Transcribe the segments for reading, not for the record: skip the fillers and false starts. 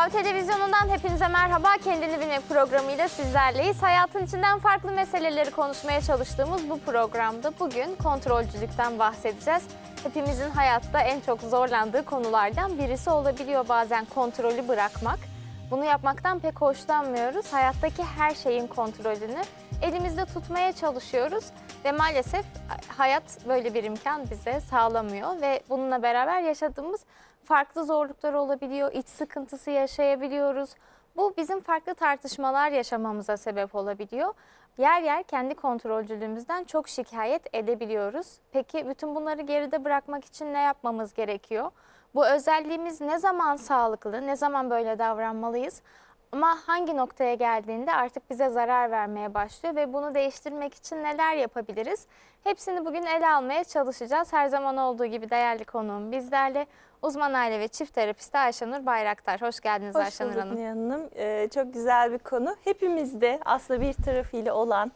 Televizyonundan hepinize merhaba. Kendini Bilmek programıyla sizlerleyiz. Hayatın içinden farklı meseleleri konuşmaya çalıştığımız bu programda bugün kontrolcülükten bahsedeceğiz. Hepimizin hayatta en çok zorlandığı konulardan birisi olabiliyor bazen kontrolü bırakmak. Bunu yapmaktan pek hoşlanmıyoruz. Hayattaki her şeyin kontrolünü elimizde tutmaya çalışıyoruz ve maalesef hayat böyle bir imkan bize sağlamıyor ve bununla beraber yaşadığımız farklı zorluklar olabiliyor, iç sıkıntısı yaşayabiliyoruz. Bu bizim farklı tartışmalar yaşamamıza sebep olabiliyor. Yer yer kendi kontrolcülüğümüzden çok şikayet edebiliyoruz. Peki bütün bunları geride bırakmak için ne yapmamız gerekiyor? Bu özelliğimiz ne zaman sağlıklı, ne zaman böyle davranmalıyız? Ama hangi noktaya geldiğinde artık bize zarar vermeye başlıyor ve bunu değiştirmek için neler yapabiliriz? Hepsini bugün ele almaya çalışacağız. Her zaman olduğu gibi değerli konuğum bizlerle. Uzman aile ve çift terapisti Ayşenur Bayraktar. Hoş geldiniz Ayşenur Hanım. Hoş bulduk Nihan Hanım. Çok güzel bir konu. Hepimizde aslında bir tarafıyla olan,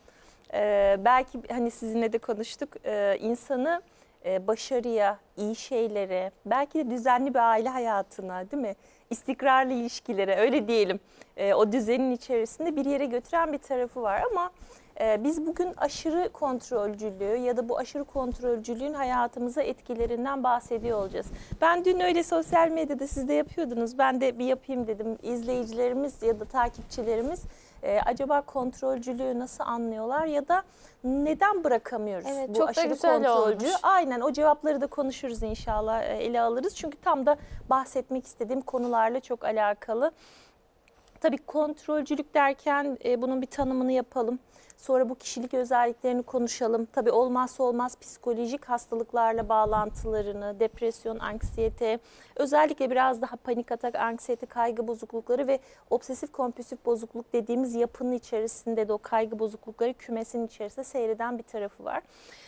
belki hani sizinle de konuştuk, insanı başarıya, iyi şeylere, belki de düzenli bir aile hayatına, değil mi? İstikrarlı ilişkilere, öyle diyelim. O düzenin içerisinde bir yere götüren bir tarafı var ama biz bugün aşırı kontrolcülüğü ya da bu aşırı kontrolcülüğün hayatımıza etkilerinden bahsediyor olacağız. Ben dün öyle sosyal medyada siz de yapıyordunuz. Ben de bir yapayım dedim. İzleyicilerimiz ya da takipçilerimiz acaba kontrolcülüğü nasıl anlıyorlar ya da neden bırakamıyoruz evet, bu çok aşırı da güzel kontrolcü? olmuş. Aynen, o cevapları da konuşuruz inşallah, ele alırız. Çünkü tam da bahsetmek istediğim konularla çok alakalı. Tabii kontrolcülük derken bunun bir tanımını yapalım. Sonra bu kişilik özelliklerini konuşalım. Tabii olmazsa olmaz psikolojik hastalıklarla bağlantılarını, depresyon, anksiyete, özellikle biraz daha panik atak, anksiyete, kaygı bozuklukları ve obsesif kompulsif bozukluk dediğimiz yapının içerisinde de o kaygı bozuklukları kümesin içerisinde seyreden bir tarafı var.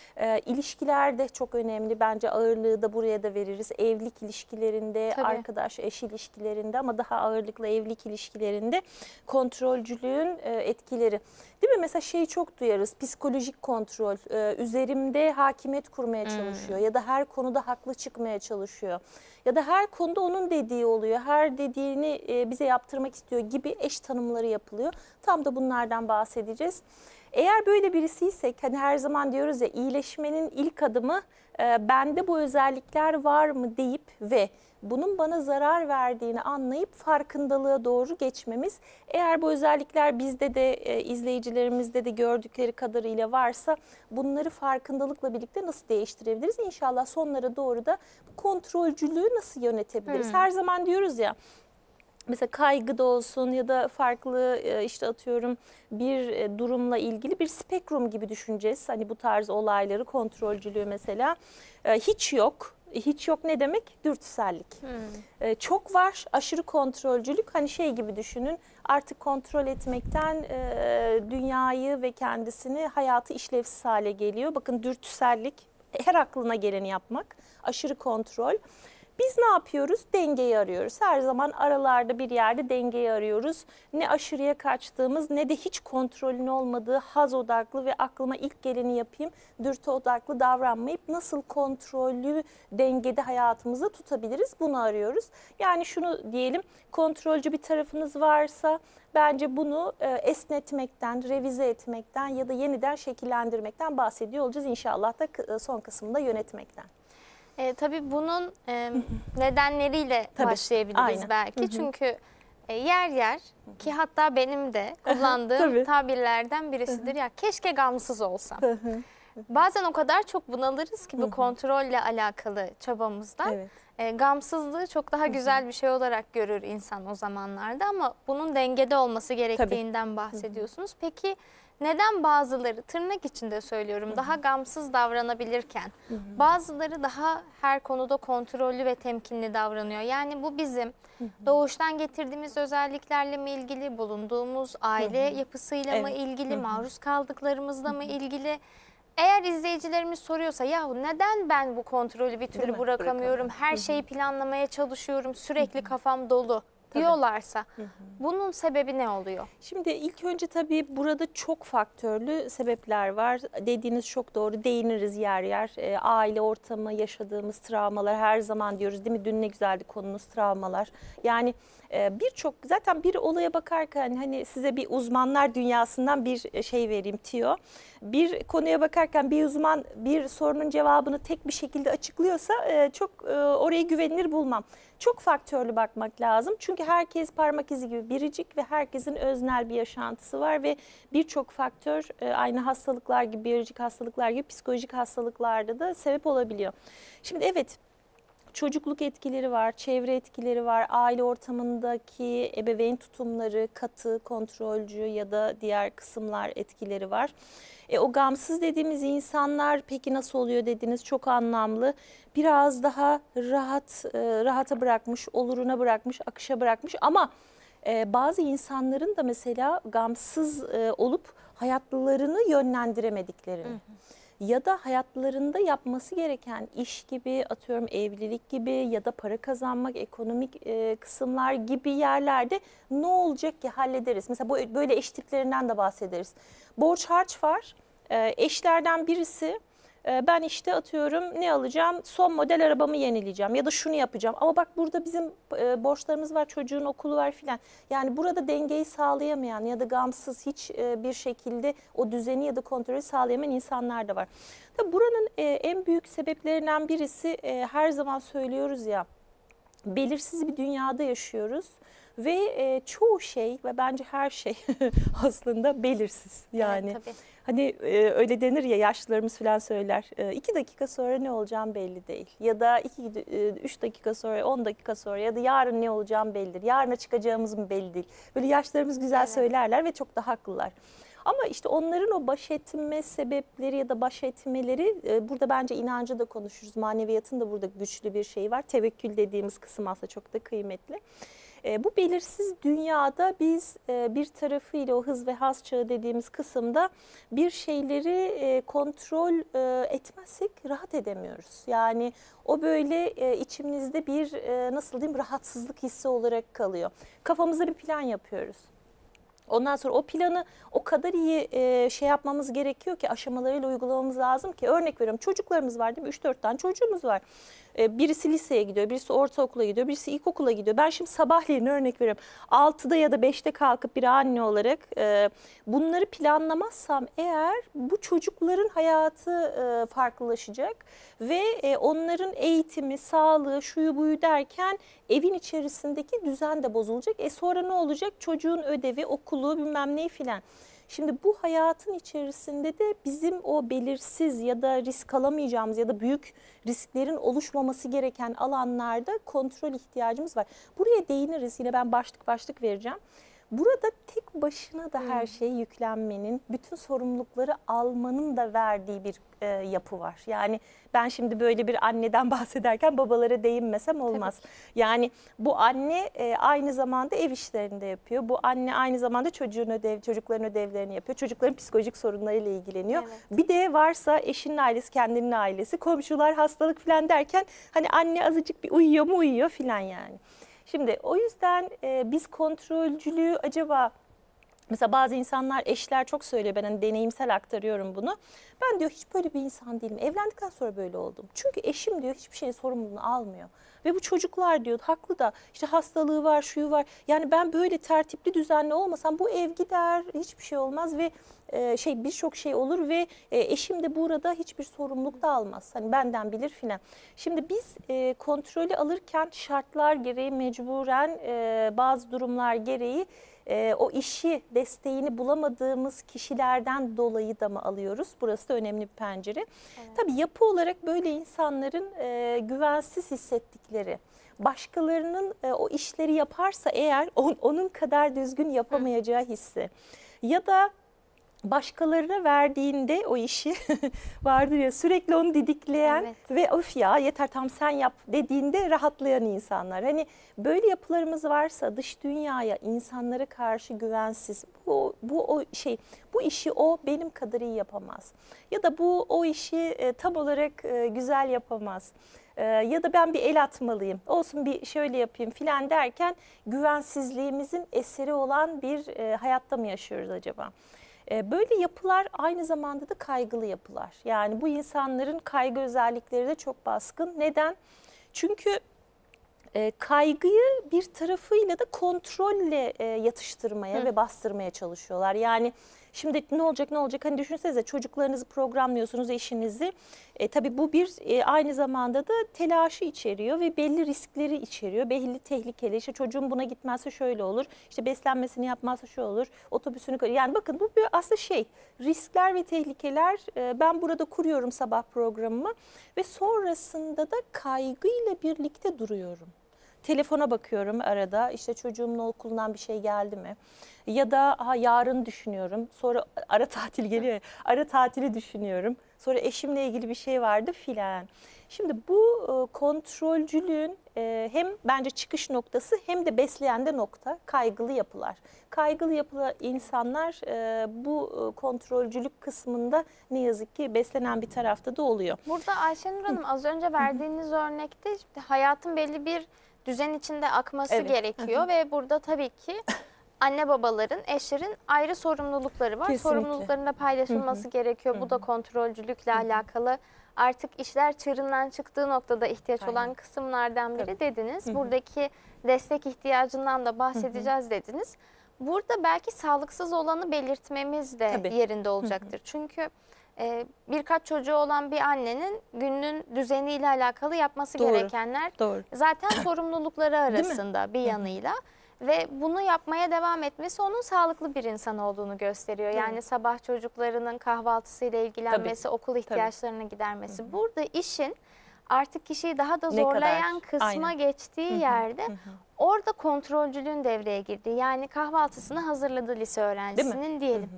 İlişkiler de çok önemli. Bence ağırlığı da buraya da veririz. Evlilik ilişkilerinde, tabii, arkadaş, eş ilişkilerinde ama daha ağırlıklı evlilik ilişkilerinde kontrolcülüğün etkileri. Değil mi? Mesela şeyi çok duyarız. Psikolojik kontrol. Üzerimde hakimiyet kurmaya çalışıyor. Ya da her konuda haklı çıkmaya çalışıyor. Ya da her konuda onun dediği oluyor. Her dediğini bize yaptırmak istiyor gibi eş tanımları yapılıyor. Tam da bunlardan bahsedeceğiz. Eğer böyle birisiysek, hani her zaman diyoruz ya, iyileşmenin ilk adımı bende bu özellikler var mı deyip ve bunun bana zarar verdiğini anlayıp farkındalığa doğru geçmemiz. Eğer bu özellikler bizde de izleyicilerimizde de gördükleri kadarıyla varsa bunları farkındalıkla birlikte nasıl değiştirebiliriz? İnşallah sonlara doğru da kontrolcülüğü nasıl yönetebiliriz? Her zaman diyoruz ya, mesela kaygıda olsun ya da farklı işte atıyorum bir durumla ilgili bir spektrum gibi düşüneceğiz. Hani bu tarz olayları, kontrolcülüğü mesela hiç yok. Hiç yok ne demek? Dürtüsellik. Çok var aşırı kontrolcülük, hani şey gibi düşünün, artık kontrol etmekten dünyayı ve kendisini, hayatı işlevsiz hale geliyor. Bakın, dürtüsellik, her aklına geleni yapmak, aşırı kontrol. Biz ne yapıyoruz? Dengeyi arıyoruz. Her zaman aralarda bir yerde dengeyi arıyoruz. Ne aşırıya kaçtığımız ne de hiç kontrolün olmadığı, haz odaklı ve aklıma ilk geleni yapayım, dürtü odaklı davranmayıp nasıl kontrollü dengede hayatımızda tutabiliriz, bunu arıyoruz. Yani şunu diyelim, kontrolcü bir tarafınız varsa bence bunu esnetmekten, revize etmekten ya da yeniden şekillendirmekten bahsediyor olacağız. İnşallah da son kısımda yönetmekten. Tabii bunun nedenleriyle başlayabiliriz aynen. belki. Çünkü yer yer ki hatta benim de kullandığım tabirlerden birisidir. Ya keşke gamsız olsam. Bazen o kadar çok bunalırız ki bu kontrolle alakalı çabamızdan. Gamsızlığı çok daha güzel bir şey olarak görür insan o zamanlarda ama bunun dengede olması gerektiğinden bahsediyorsunuz. Peki neden bazıları, tırnak içinde söylüyorum, daha gamsız davranabilirken bazıları daha her konuda kontrollü ve temkinli davranıyor? Yani bu bizim doğuştan getirdiğimiz özelliklerle mi ilgili, bulunduğumuz aile yapısıyla mı ilgili, maruz kaldıklarımızla mı ilgili? Eğer izleyicilerimiz soruyorsa, yahu neden ben bu kontrolü bir türlü bırakamıyorum, her şeyi planlamaya çalışıyorum, sürekli kafam dolu diyorlarsa bunun sebebi ne oluyor? Şimdi ilk önce tabii burada çok faktörlü sebepler var. Dediğiniz çok doğru, değiniriz yer yer. Aile ortamı, yaşadığımız travmalar, her zaman diyoruz değil mi? Dün ne güzeldi konumuz, travmalar. Yani birçok, zaten bir olaya bakarken hani size bir uzmanlar dünyasından bir şey vereyim, tüyo. Bir konuya bakarken bir uzman bir sorunun cevabını tek bir şekilde açıklıyorsa çok orayı güvenilir bulmam. Çok faktörlü bakmak lazım. Çünkü herkes parmak izi gibi biricik ve herkesin öznel bir yaşantısı var ve birçok faktör aynı hastalıklar gibi, biyolojik hastalıklar gibi psikolojik hastalıklarda da sebep olabiliyor. Şimdi evet, çocukluk etkileri var, çevre etkileri var, aile ortamındaki ebeveyn tutumları, katı, kontrolcü ya da diğer kısımlar etkileri var. O gamsız dediğimiz insanlar peki nasıl oluyor dediniz, çok anlamlı. Biraz daha rahata bırakmış, oluruna bırakmış, akışa bırakmış ama bazı insanların da mesela gamsız olup hayatlarını yönlendiremediklerini ya da hayatlarında yapması gereken iş gibi, atıyorum evlilik gibi ya da para kazanmak, ekonomik kısımlar gibi yerlerde ne olacak ki hallederiz. Mesela böyle eş tiplerinden de bahsederiz. Borç harç var. Eşlerden birisi ben işte atıyorum ne alacağım, son model arabamı yenileyeceğim ya da şunu yapacağım. Ama bak burada bizim borçlarımız var, çocuğun okulu var filan. Yani burada dengeyi sağlayamayan ya da gamsız hiç bir şekilde o düzeni ya da kontrolü sağlayamayan insanlar da var. Tabii buranın en büyük sebeplerinden birisi her zaman söylüyoruz ya, belirsiz bir dünyada yaşıyoruz. Ve çoğu şey ve bence her şey aslında belirsiz. Yani Evet, tabii. hani öyle denir ya, yaşlılarımız falan söyler. 2 dakika sonra ne olacağım belli değil. Ya da 3 dakika sonra, 10 dakika sonra ya da yarın ne olacağım bellidir. Yarına çıkacağımız mı belli değil. Böyle yaşlarımız güzel söylerler ve çok da haklılar. Ama işte onların o baş etme sebepleri ya da baş etmeleri, burada bence inancı da konuşuruz. Maneviyatın da burada güçlü bir şey var. Tevekkül dediğimiz kısım aslında çok da kıymetli. Bu belirsiz dünyada biz bir tarafıyla o hız ve haz çağı dediğimiz kısımda bir şeyleri kontrol etmezsek rahat edemiyoruz. Yani o böyle içimizde bir nasıl diyeyim, rahatsızlık hissi olarak kalıyor. Kafamızda bir plan yapıyoruz. Ondan sonra o planı o kadar iyi şey yapmamız gerekiyor ki, aşamalarıyla uygulamamız lazım ki, örnek veriyorum, çocuklarımız var değil mi? 3-4 tane çocuğumuz var. Birisi liseye gidiyor, birisi ortaokula gidiyor, birisi ilkokula gidiyor. Ben şimdi sabahleyin örnek veriyorum 6'da ya da 5'te kalkıp bir anne olarak bunları planlamazsam eğer, bu çocukların hayatı farklılaşacak ve onların eğitimi, sağlığı, şuyu buyu derken evin içerisindeki düzen de bozulacak. Sonra ne olacak? Çocuğun ödevi, okulu, bilmem ne filan. Şimdi bu hayatın içerisinde de bizim o belirsiz ya da risk alamayacağımız ya da büyük risklerin oluşmaması gereken alanlarda kontrol ihtiyacımız var. Buraya değiniriz, yine ben başlık vereceğim. Burada tek başına da her şeyi yüklenmenin, bütün sorumlulukları almanın da verdiği bir yapı var. Yani ben şimdi böyle bir anneden bahsederken babalara değinmesem olmaz. Yani bu anne aynı zamanda ev işlerini de yapıyor. Bu anne aynı zamanda çocukların ödevlerini yapıyor. Çocukların psikolojik sorunlarıyla ilgileniyor. Evet. Bir de varsa eşinin ailesi, kendinin ailesi, komşular, hastalık falan derken hani anne azıcık bir uyuyor mu uyuyor filan yani. Şimdi o yüzden biz kontrolcülüğü acaba, mesela bazı insanlar, eşler çok söylüyor, ben hani deneyimsel aktarıyorum bunu. Ben diyor hiç böyle bir insan değilim. Evlendikten sonra böyle oldum. Çünkü eşim diyor hiçbir şeyin sorumluluğunu almıyor. Ve bu çocuklar diyor haklı da, işte hastalığı var, şuyu var. Yani ben böyle tertipli, düzenli olmasam bu ev gider, hiçbir şey olmaz ve birçok şey olur ve eşim de burada hiçbir sorumluluk da almaz. Hani benden bilir filan. Şimdi biz kontrolü alırken şartlar gereği mecburen bazı durumlar gereği o işi, desteğini bulamadığımız kişilerden dolayı da mı alıyoruz? Burası da önemli bir pencere. Evet. Tabii yapı olarak böyle insanların güvensiz hissettikleri, başkalarının o işleri yaparsa eğer onun kadar düzgün yapamayacağı hissi ya da başkalarına verdiğinde o işi vardır ya, sürekli onu didikleyen ve of ya yeter tam sen yap dediğinde rahatlayan insanlar. Hani böyle yapılarımız varsa dış dünyaya, insanlara karşı güvensiz, bu işi o benim kadar iyi yapamaz ya da o işi tam olarak güzel yapamaz. Ya da ben bir el atmalıyım, olsun bir şöyle yapayım filan derken güvensizliğimizin eseri olan bir hayatta mı yaşıyoruz acaba? Böyle yapılar aynı zamanda da kaygılı yapılar. Yani bu insanların kaygı özellikleri de çok baskın. Neden? Çünkü kaygıyı bir tarafıyla da kontrolle yatıştırmaya ve bastırmaya çalışıyorlar. Yani şimdi ne olacak ne olacak, hani düşünsenize, çocuklarınızı programlıyorsunuz, eşinizi. Tabii bu bir aynı zamanda da telaşı içeriyor ve belli riskleri içeriyor. Belli tehlikeli, işte çocuğum buna gitmezse şöyle olur, işte beslenmesini yapmazsa şu olur, otobüsünü, yani bakın bu bir aslında riskler ve tehlikeler. Ben burada kuruyorum sabah programımı ve sonrasında da kaygıyla birlikte duruyorum. Telefona bakıyorum arada, işte çocuğumun okulundan bir şey geldi mi? Ya da yarın düşünüyorum, sonra ara tatil geliyor ya, ara tatili düşünüyorum. Sonra eşimle ilgili bir şey vardı filan. Şimdi bu kontrolcülüğün hem bence çıkış noktası hem de besleyen de nokta kaygılı yapılar. Kaygılı yapılı insanlar bu kontrolcülük kısmında ne yazık ki beslenen bir tarafta da oluyor. Burada Ayşenur Hanım, az önce verdiğiniz örnekte işte hayatın belli bir düzen içinde akması gerekiyor ve burada tabii ki anne babaların, eşlerin ayrı sorumlulukları var. Kesinlikle. Sorumlulukların da paylaşılması gerekiyor. Bu da kontrolcülükle alakalı. Artık işler çığırından çıktığı noktada ihtiyaç olan kısımlardan biri dediniz. Buradaki destek ihtiyacından da bahsedeceğiz dediniz. Burada belki sağlıksız olanı belirtmemiz de yerinde olacaktır. Çünkü birkaç çocuğu olan bir annenin günün düzeniyle alakalı yapması gerekenler zaten sorumlulukları arasında bir yanıyla. Ve bunu yapmaya devam etmesi onun sağlıklı bir insan olduğunu gösteriyor. Yani sabah çocuklarının kahvaltısıyla ilgilenmesi, okul ihtiyaçlarını gidermesi. Burada işin artık kişiyi daha da zorlayan kısma geçtiği yerde orada kontrolcülüğün devreye girdiği. Yani kahvaltısını hazırladı lise öğrencisinin diyelim.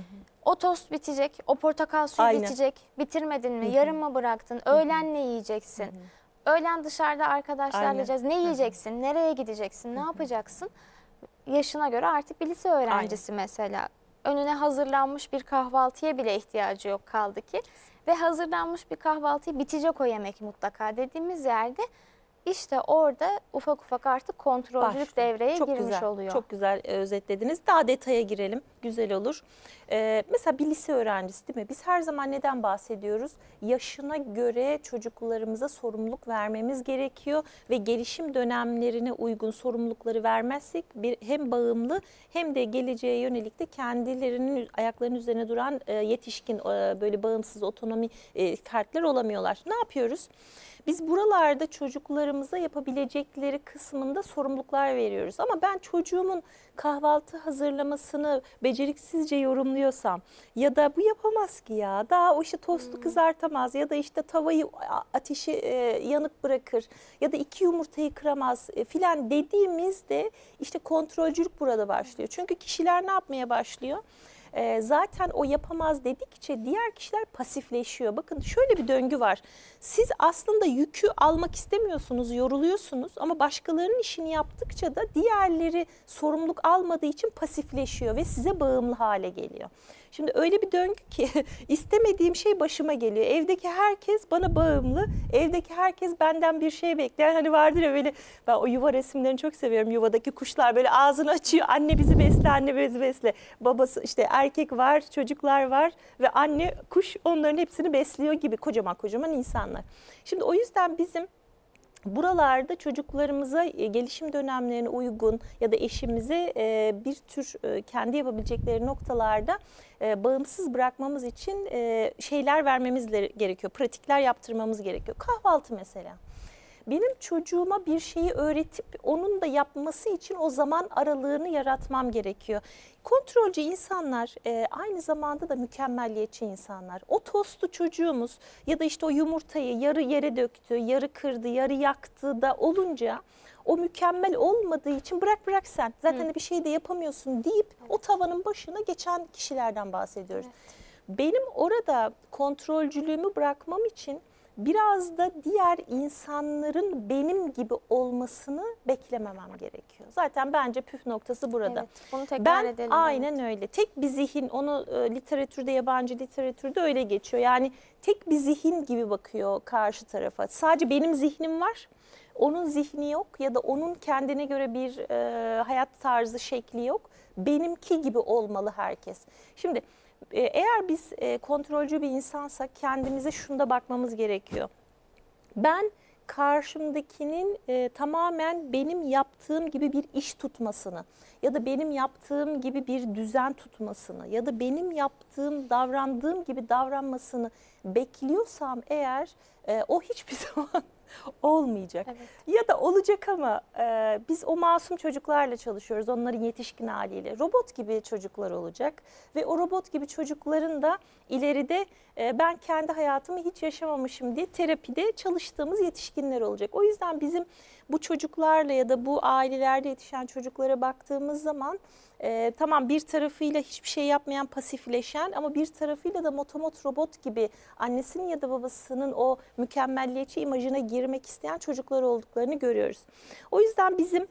O tost bitecek, o portakal suyu bitecek, bitirmedin mi, yarım mı bıraktın, öğlen ne yiyeceksin? Öğlen dışarıda arkadaşlarla yiyeceğiz. Ne yiyeceksin? Nereye gideceksin? Ne yapacaksın? Yaşına göre artık bir lise öğrencisi mesela. Önüne hazırlanmış bir kahvaltıya bile ihtiyacı yok kaldı ki. Ve hazırlanmış bir kahvaltıyı bitecek o yemek mutlaka dediğimiz yerde işte orada ufak ufak artık kontrolcülük devreye girmiş oluyor. Çok güzel özetlediniz. Daha detaya girelim. Güzel olur. Mesela bir lise öğrencisi, değil mi? Biz her zaman neden bahsediyoruz? Yaşına göre çocuklarımıza sorumluluk vermemiz gerekiyor ve gelişim dönemlerine uygun sorumlulukları vermezsek hem bağımlı hem de geleceğe yönelik de kendilerinin ayaklarının üzerine duran yetişkin, böyle bağımsız, otonomi fertler olamıyorlar. Ne yapıyoruz? Biz buralarda çocuklarımıza yapabilecekleri kısmında sorumluluklar veriyoruz. Ama ben çocuğumun kahvaltı hazırlamasını beceriksizce yorumluyorsam ya da bu yapamaz ki ya, daha o işte tostu kızartamaz ya da işte tavayı ateşi yanık bırakır ya da 2 yumurtayı kıramaz filan dediğimizde işte kontrolcülük burada başlıyor. Çünkü kişiler ne yapmaya başlıyor? Zaten o yapamaz dedikçe diğer kişiler pasifleşiyor. Bakın şöyle bir döngü var. Siz aslında yükü almak istemiyorsunuz, yoruluyorsunuz ama başkalarının işini yaptıkça da diğerleri sorumluluk almadığı için pasifleşiyor ve size bağımlı hale geliyor. Şimdi öyle bir döngü ki istemediğim şey başıma geliyor. Evdeki herkes bana bağımlı, evdeki herkes benden bir şey bekler. Hani vardır ya böyle, ben o yuva resimlerini çok seviyorum. Yuvadaki kuşlar böyle ağzını açıyor. Anne bizi besle, anne bizi besle. Babası işte erkek var, çocuklar var ve anne kuş onların hepsini besliyor gibi kocaman kocaman insanlar. Şimdi o yüzden bizim buralarda çocuklarımıza gelişim dönemlerine uygun ya da eşimize bir tür kendi yapabilecekleri noktalarda bağımsız bırakmamız için şeyler vermemiz gerekiyor. Pratikler yaptırmamız gerekiyor. Kahvaltı mesela. Benim çocuğuma bir şeyi öğretip onun da yapması için o zaman aralığını yaratmam gerekiyor. Kontrolcü insanlar aynı zamanda da mükemmelliyetçi insanlar. O tostu çocuğumuz ya da işte o yumurtayı yarı yere döktü, yarı kırdı, yarı yaktı da olunca o mükemmel olmadığı için bırak sen. Zaten bir şey de yapamıyorsun deyip o tavanın başına geçen kişilerden bahsediyoruz. Benim orada kontrolcülüğümü bırakmam için biraz da diğer insanların benim gibi olmasını beklememem gerekiyor. Zaten bence püf noktası burada. Evet, bunu tekrar Ben edelim. aynen öyle. Tek bir zihin, onu literatürde, yabancı literatürde öyle geçiyor. Yani tek bir zihin gibi bakıyor karşı tarafa. Sadece benim zihnim var. Onun zihni yok ya da onun kendine göre bir hayat tarzı, şekli yok. Benimki gibi olmalı herkes. Şimdi eğer biz kontrolcü bir insansak kendimize şunda bakmamız gerekiyor. Ben karşımdakinin tamamen benim yaptığım gibi bir iş tutmasını ya da benim yaptığım gibi bir düzen tutmasını ya da benim yaptığım, davrandığım gibi davranmasını bekliyorsam eğer o hiçbir zaman olmayacak. Evet. Ya da olacak ama biz o masum çocuklarla çalışıyoruz, onların yetişkin haliyle. Robot gibi çocuklar olacak ve o robot gibi çocukların da ileride ben kendi hayatımı hiç yaşamamışım diye terapide çalıştığımız yetişkinler olacak. O yüzden bizim bu çocuklarla ya da bu ailelerde yetişen çocuklara baktığımız zaman tamam bir tarafıyla hiçbir şey yapmayan, pasifleşen ama bir tarafıyla da motomot robot gibi annesinin ya da babasının o mükemmelliyetçi imajına girmek isteyen çocuklar olduklarını görüyoruz. O yüzden bizim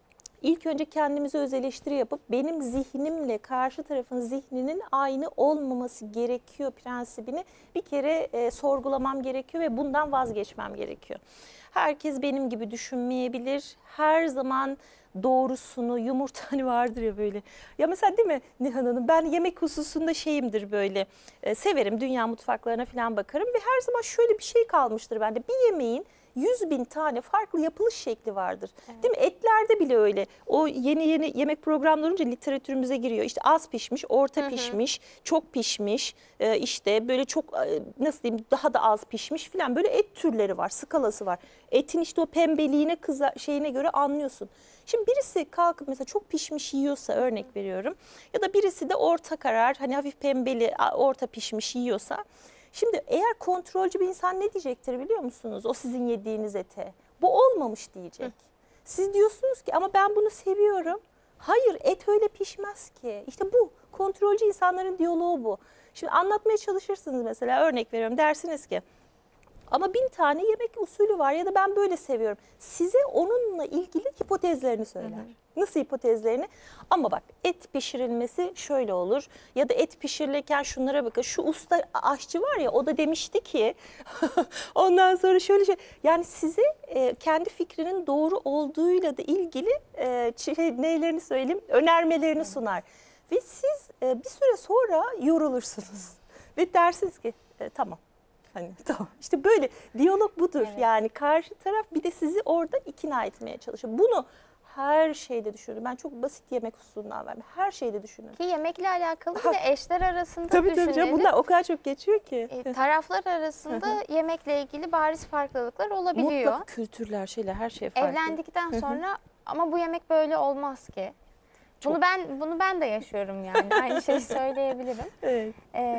İlk önce kendimize öz eleştiri yapıp benim zihnimle karşı tarafın zihninin aynı olmaması gerekiyor prensibini bir kere sorgulamam gerekiyor ve bundan vazgeçmem gerekiyor. Herkes benim gibi düşünmeyebilir. Her zaman doğrusunu, yumurta hani vardır ya böyle. Ya mesela değil mi Nihan Hanım, ben yemek hususunda şeyimdir böyle. Severim, dünya mutfaklarına falan bakarım ve her zaman şöyle bir şey kalmıştır bende. Bir yemeğin 100.000 tane farklı yapılış şekli vardır. Evet. Değil mi? Etlerde bile öyle. O yeni yemek programları olunca literatürümüze giriyor. İşte az pişmiş, orta pişmiş, çok pişmiş, işte böyle çok nasıl diyeyim daha da az pişmiş falan böyle et türleri var, skalası var. Etin işte o pembeliğine şeyine göre anlıyorsun. Şimdi birisi kalkıp mesela çok pişmiş yiyorsa örnek veriyorum ya da birisi de orta karar hani hafif pembeli orta pişmiş yiyorsa. Şimdi eğer kontrolcü bir insan ne diyecektir biliyor musunuz? O sizin yediğiniz ete. Bu olmamış diyecek. Siz diyorsunuz ki ama ben bunu seviyorum. Hayır, et öyle pişmez ki. İşte bu kontrolcü insanların diyaloğu bu. Şimdi anlatmaya çalışırsınız mesela örnek veriyorum dersiniz ki ama 1000 tane yemek usulü var ya da ben böyle seviyorum. Size onunla ilgili hipotezlerini söyler. Nasıl hipotezlerini? Ama bak et pişirilmesi şöyle olur ya da et pişirilirken şunlara bakın. Şu usta aşçı var ya o da demişti ki ondan sonra şöyle şey. Yani size kendi fikrinin doğru olduğuyla da ilgili neylerini söyleyeyim önermelerini sunar. Ve siz bir süre sonra yorulursunuz ve dersiniz ki tamam. Hani tamam işte böyle diyalog budur. Evet. Yani karşı taraf bir de sizi orada ikna etmeye çalışıyor. Bunu her şeyde düşünün. Ben çok basit yemek hususundan vermem. Her şeyde düşünün. Ki yemekle alakalı bir de eşler arasında tabii düşünelim. Tabii bunlar o kadar çok geçiyor ki. Taraflar arasında yemekle ilgili bariz farklılıklar olabiliyor. Mutlaka kültürler, şeyler her şey farklı. Evlendikten sonra ama bu yemek böyle olmaz ki. Bunu ben de yaşıyorum yani. Aynı şeyi söyleyebilirim. Evet.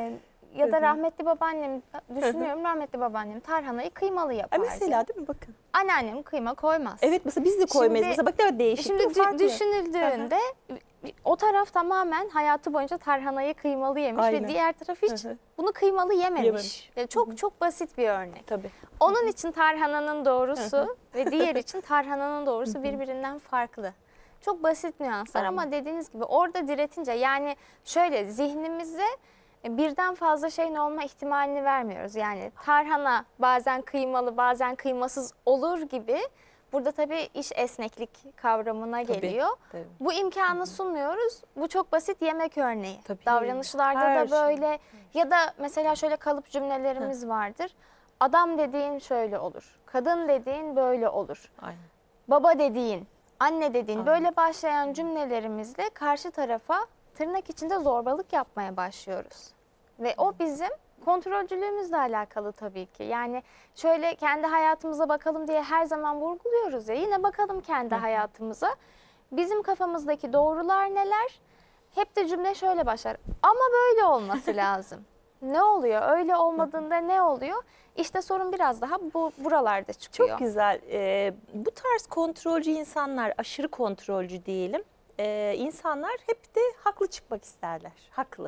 Ya da rahmetli babaannem düşünüyorum rahmetli babaannem tarhanayı kıymalı yapardı. Mesela değil mi bakın. Anneannem kıyma koymaz. Evet mesela biz de koymayız. Mesela bak ne değişik. Şimdi düşünüldüğünde o taraf tamamen hayatı boyunca tarhanayı kıymalı yemiş ve diğer taraf hiç bunu kıymalı yememiş. Çok basit bir örnek. Tabii. Onun için tarhananın doğrusu ve diğer için tarhananın doğrusu birbirinden farklı. Çok basit nüanslar ama dediğiniz gibi orada diretince yani şöyle zihnimizde birden fazla şeyin olma ihtimalini vermiyoruz. Yani tarhana bazen kıymalı bazen kıymasız olur gibi. Burada tabii iş esneklik kavramına geliyor. Tabii. Bu imkanı sunmuyoruz. Bu çok basit yemek örneği. Tabii. Davranışlarda da böyle ya da mesela şöyle kalıp cümlelerimiz vardır. Adam dediğin şöyle olur. Kadın dediğin böyle olur. Aynen. Baba dediğin, anne dediğin böyle başlayan cümlelerimizle karşı tarafa tırnak içinde zorbalık yapmaya başlıyoruz. Ve o bizim kontrolcülüğümüzle alakalı tabii ki. Yani şöyle kendi hayatımıza bakalım diye her zaman vurguluyoruz ya. Yine bakalım kendi hayatımıza. Bizim kafamızdaki doğrular neler? Hep de cümle şöyle başlar. Ama böyle olması lazım. Ne oluyor? Öyle olmadığında ne oluyor? İşte sorun biraz daha buralarda çıkıyor. Çok güzel. Bu tarz kontrolcü insanlar, aşırı kontrolcü diyelim. İnsanlar hep de haklı çıkmak isterler. Haklı. Evet.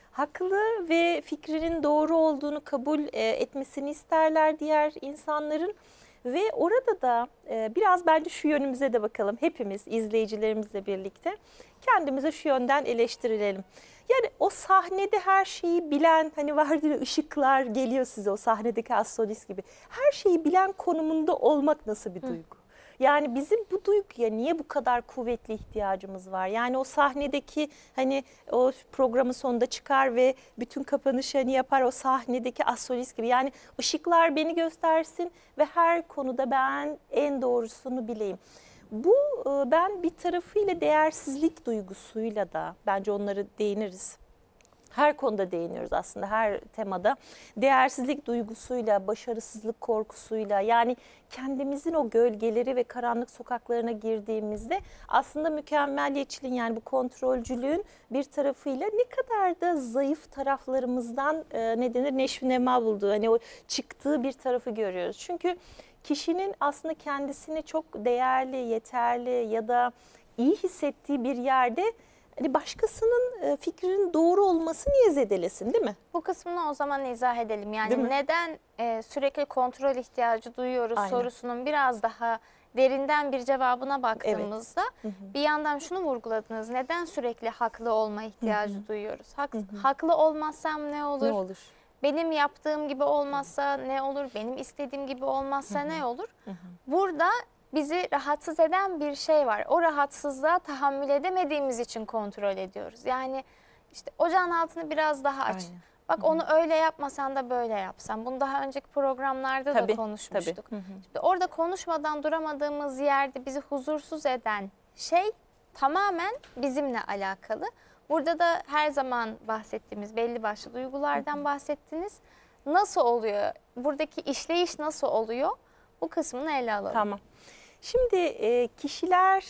haklı ve fikrinin doğru olduğunu kabul etmesini isterler diğer insanların. Ve orada da biraz bence şu yönümüze de bakalım, hepimiz izleyicilerimizle birlikte kendimize şu yönden eleştirelim. Yani o sahnede her şeyi bilen, hani vardır ya, ışıklar geliyor size o sahnedeki astrolist gibi. Her şeyi bilen konumunda olmak nasıl bir duygu? Yani bizim bu duyguya niye bu kadar kuvvetli ihtiyacımız var? Yani o sahnedeki, hani o programın sonunda çıkar ve bütün kapanışı hani yapar o sahnedeki astrolist gibi. Yani ışıklar beni göstersin ve her konuda ben en doğrusunu bileyim. Bu ben bir tarafıyla değersizlik duygusuyla da, bence onları değiniriz. Her konuda değiniyoruz aslında, her temada. Değersizlik duygusuyla, başarısızlık korkusuyla, yani kendimizin o gölgeleri ve karanlık sokaklarına girdiğimizde aslında mükemmeliyetçiliğin, yani bu kontrolcülüğün bir tarafıyla ne kadar da zayıf taraflarımızdan ne denir, neşvi nema bulduğu, hani o çıktığı bir tarafı görüyoruz. Çünkü kişinin aslında kendisini çok değerli, yeterli ya da iyi hissettiği bir yerde hani başkasının fikrinin doğru olması niye zedelesin, değil mi? Bu kısmını o zaman izah edelim. Yani neden sürekli kontrol ihtiyacı duyuyoruz sorusunun biraz daha derinden bir cevabına baktığımızda bir yandan şunu vurguladınız. Neden sürekli haklı olma ihtiyacı duyuyoruz? Haklı olmazsam ne olur? Ne olur? Benim yaptığım gibi olmazsa ne olur? Benim istediğim gibi olmazsa ne olur? Burada bizi rahatsız eden bir şey var. O rahatsızlığa tahammül edemediğimiz için kontrol ediyoruz. Yani işte ocağın altını biraz daha aç. Aynen. Bak onu öyle yapmasan da böyle yapsan. Bunu daha önceki programlarda da konuşmuştuk. İşte orada konuşmadan duramadığımız yerde bizi huzursuz eden şey tamamen bizimle alakalı. Burada da her zaman bahsettiğimiz belli başlı duygulardan bahsettiniz. Nasıl oluyor? Buradaki işleyiş nasıl oluyor? Bu kısmını ele alalım. Tamam. Şimdi kişiler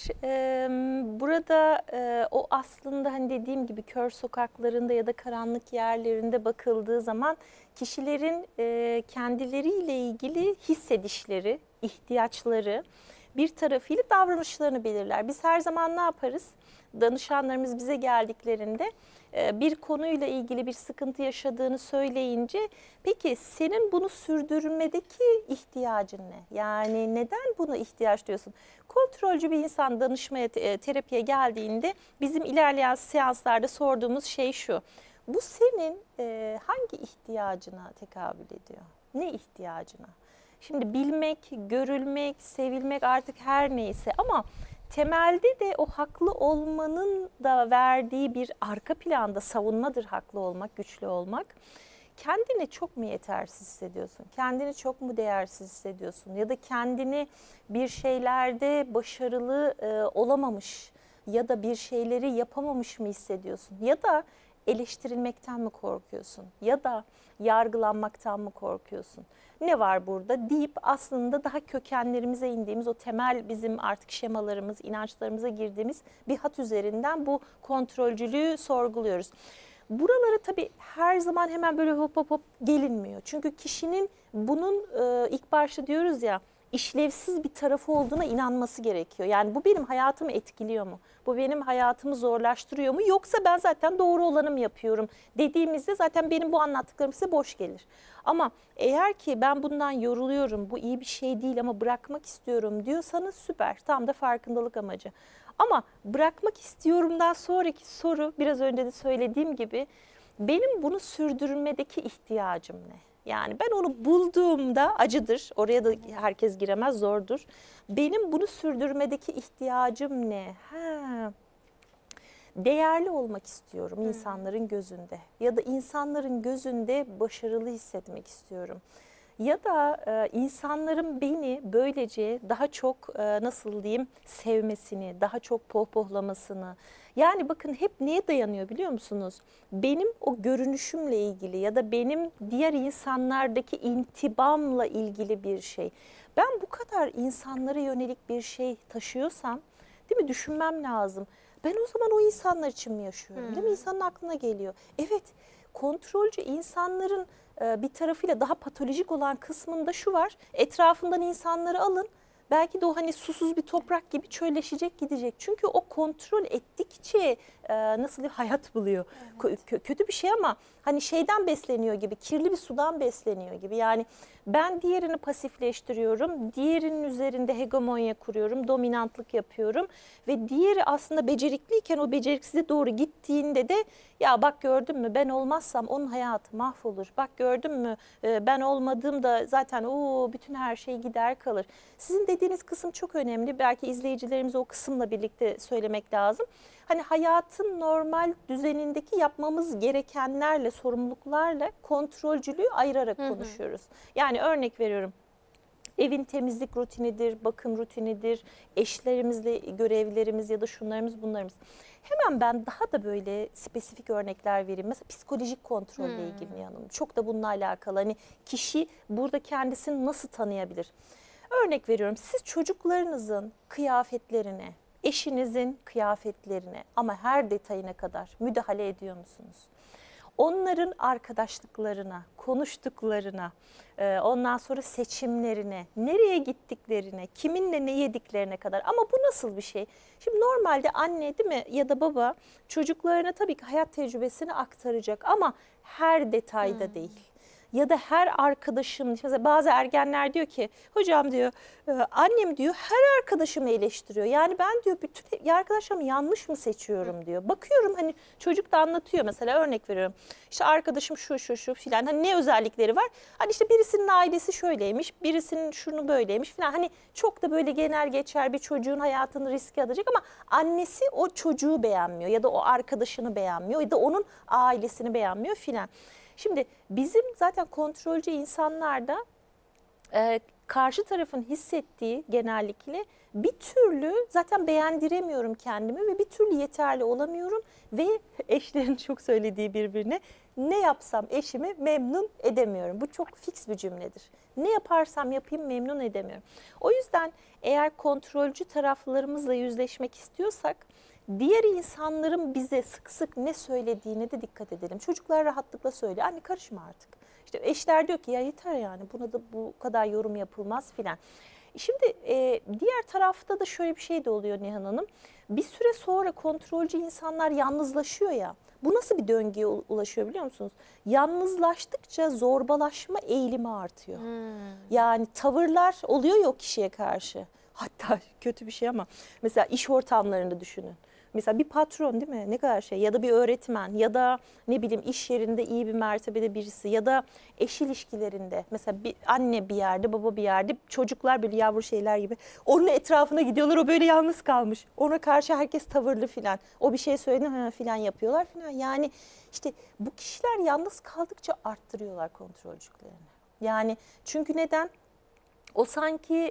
burada o aslında hani dediğim gibi kör sokaklarında ya da karanlık yerlerinde bakıldığı zaman kişilerin kendileriyle ilgili hissedişleri, ihtiyaçları bir tarafıyla davranışlarını belirler. Biz her zaman ne yaparız? Danışanlarımız bize geldiklerinde bir konuyla ilgili bir sıkıntı yaşadığını söyleyince, peki senin bunu sürdürmedeki ihtiyacın ne? Yani neden buna ihtiyaç duyuyorsun? Kontrolcü bir insan danışmaya, terapiye geldiğinde bizim ilerleyen seanslarda sorduğumuz şey şu: bu senin hangi ihtiyacına tekabül ediyor? Ne ihtiyacına? Şimdi bilmek, görülmek, sevilmek, artık her neyse, ama temelde de o haklı olmanın da verdiği bir arka planda savunmadır haklı olmak, güçlü olmak. Kendini çok mu yetersiz hissediyorsun? Kendini çok mu değersiz hissediyorsun? Ya da kendini bir şeylerde başarılı olamamış ya da bir şeyleri yapamamış mı hissediyorsun? Ya da eleştirilmekten mi korkuyorsun? Ya da yargılanmaktan mı korkuyorsun? Ne var burada deyip aslında daha kökenlerimize indiğimiz, o temel bizim artık şemalarımız, inançlarımıza girdiğimiz bir hat üzerinden bu kontrolcülüğü sorguluyoruz. Buralara tabii her zaman hemen böyle hop hop hop gelinmiyor. Çünkü kişinin bunun ilk başta diyoruz ya, işlevsiz bir tarafı olduğuna inanması gerekiyor. Yani bu benim hayatımı etkiliyor mu? Bu benim hayatımı zorlaştırıyor mu? Yoksa ben zaten doğru olanı mı yapıyorum dediğimizde zaten benim bu anlattıklarım size boş gelir. Ama eğer ki ben bundan yoruluyorum, bu iyi bir şey değil ama bırakmak istiyorum diyorsanız süper. Tam da farkındalık amacı. Ama bırakmak istiyorumdan sonraki soru, biraz önce de söylediğim gibi, benim bunu sürdürmedeki ihtiyacım ne? Yani ben onu bulduğumda acıdır, oraya da herkes giremez, zordur. Benim bunu sürdürmedeki ihtiyacım ne? Değerli olmak istiyorum insanların gözünde ya da insanların gözünde başarılı hissetmek istiyorum. Ya da insanların beni böylece daha çok nasıl diyeyim, sevmesini, daha çok pohpohlamasını. Yani bakın hep neye dayanıyor biliyor musunuz? Benim o görünüşümle ilgili ya da benim diğer insanlardaki intibamla ilgili bir şey. Ben bu kadar insanlara yönelik bir şey taşıyorsam, değil mi, düşünmem lazım. Ben o zaman o insanlar için mi yaşıyorum? Değil mi? İnsanın aklına geliyor. Evet, kontrolcü insanların bir tarafıyla daha patolojik olan kısmında şu var: etrafından insanları alın belki de o hani susuz bir toprak gibi çölleşecek, gidecek. Çünkü o kontrol ettikçe nasıl diyeyim, hayat buluyor. Kötü bir şey ama hani şeyden besleniyor gibi, kirli bir sudan besleniyor gibi. Yani ben diğerini pasifleştiriyorum, diğerinin üzerinde hegemonya kuruyorum, dominantlık yapıyorum ve diğeri aslında becerikliyken o beceriksize doğru gittiğinde de ya bak gördün mü, ben olmazsam onun hayatı mahvolur. Bak gördün mü, ben olmadığımda zaten bütün her şey gider kalır. Sizin dediğiniz kısım çok önemli. Belki izleyicilerimize o kısımla birlikte söylemek lazım. Hani hayatın normal düzenindeki yapmamız gerekenlerle, sorumluluklarla kontrolcülüğü ayırarak konuşuyoruz. Yani örnek veriyorum. Evin temizlik rutinidir, bakım rutinidir, eşlerimizle görevlerimiz ya da şunlarımız bunlarımız. Hemen ben daha da böyle spesifik örnekler vereyim. Mesela psikolojik kontrolle ilgili yanım. Çok da bununla alakalı. Hani kişi burada kendisini nasıl tanıyabilir? Örnek veriyorum, siz çocuklarınızın kıyafetlerine, eşinizin kıyafetlerine ama her detayına kadar müdahale ediyor musunuz? Onların arkadaşlıklarına, konuştuklarına, ondan sonra seçimlerine, nereye gittiklerine, kiminle ne yediklerine kadar. Ama bu nasıl bir şey? Şimdi normalde anne değil mi ya da baba çocuklarına tabii ki hayat tecrübesini aktaracak ama her detayda değil. Ya da her arkadaşım, mesela bazı ergenler diyor ki hocam diyor annem diyor her arkadaşımı eleştiriyor. Yani ben diyor bütün arkadaşlarımı yanlış mı seçiyorum diyor. Bakıyorum hani çocuk da anlatıyor, mesela örnek veriyorum. İşte arkadaşım şu filan, hani ne özellikleri var? Hani işte birisinin ailesi şöyleymiş, birisinin şunu böyleymiş filan. Hani çok da böyle genel geçer bir çocuğun hayatını riske atacak ama annesi o çocuğu beğenmiyor ya da o arkadaşını beğenmiyor ya da onun ailesini beğenmiyor filan. Şimdi bizim zaten kontrolcü insanlarda karşı tarafın hissettiği genellikle bir türlü zaten beğendiremiyorum kendimi ve bir türlü yeterli olamıyorum ve eşlerin çok söylediği birbirine ne yapsam eşimi memnun edemiyorum. Bu çok fix bir cümledir. Ne yaparsam yapayım memnun edemiyorum. O yüzden eğer kontrolcü taraflarımızla yüzleşmek istiyorsak diğer insanların bize sık sık ne söylediğine de dikkat edelim. Çocuklar rahatlıkla söylüyor. Anne karışma artık. İşte eşler diyor ki ya yeter yani buna da bu kadar yorum yapılmaz filan. Şimdi diğer tarafta da şöyle bir şey de oluyor Nihan Hanım. Bir süre sonra kontrolcü insanlar yalnızlaşıyor ya. Bu nasıl bir döngüye ulaşıyor biliyor musunuz? Yalnızlaştıkça zorbalaşma eğilimi artıyor. Yani tavırlar oluyor ya o kişiye karşı. Hatta kötü bir şey ama mesela iş ortamlarında düşünün. Mesela bir patron değil mi? Ne kadar şey, ya da bir öğretmen ya da ne bileyim iş yerinde iyi bir mertebede birisi ya da eş ilişkilerinde mesela bir anne bir yerde, baba bir yerde, çocuklar böyle yavru şeyler gibi onun etrafına gidiyorlar, o böyle yalnız kalmış. Ona karşı herkes tavırlı filan. O bir şey söyledi filan yapıyorlar filan. Yani işte bu kişiler yalnız kaldıkça arttırıyorlar kontrolcülüklerini. Yani çünkü neden? O sanki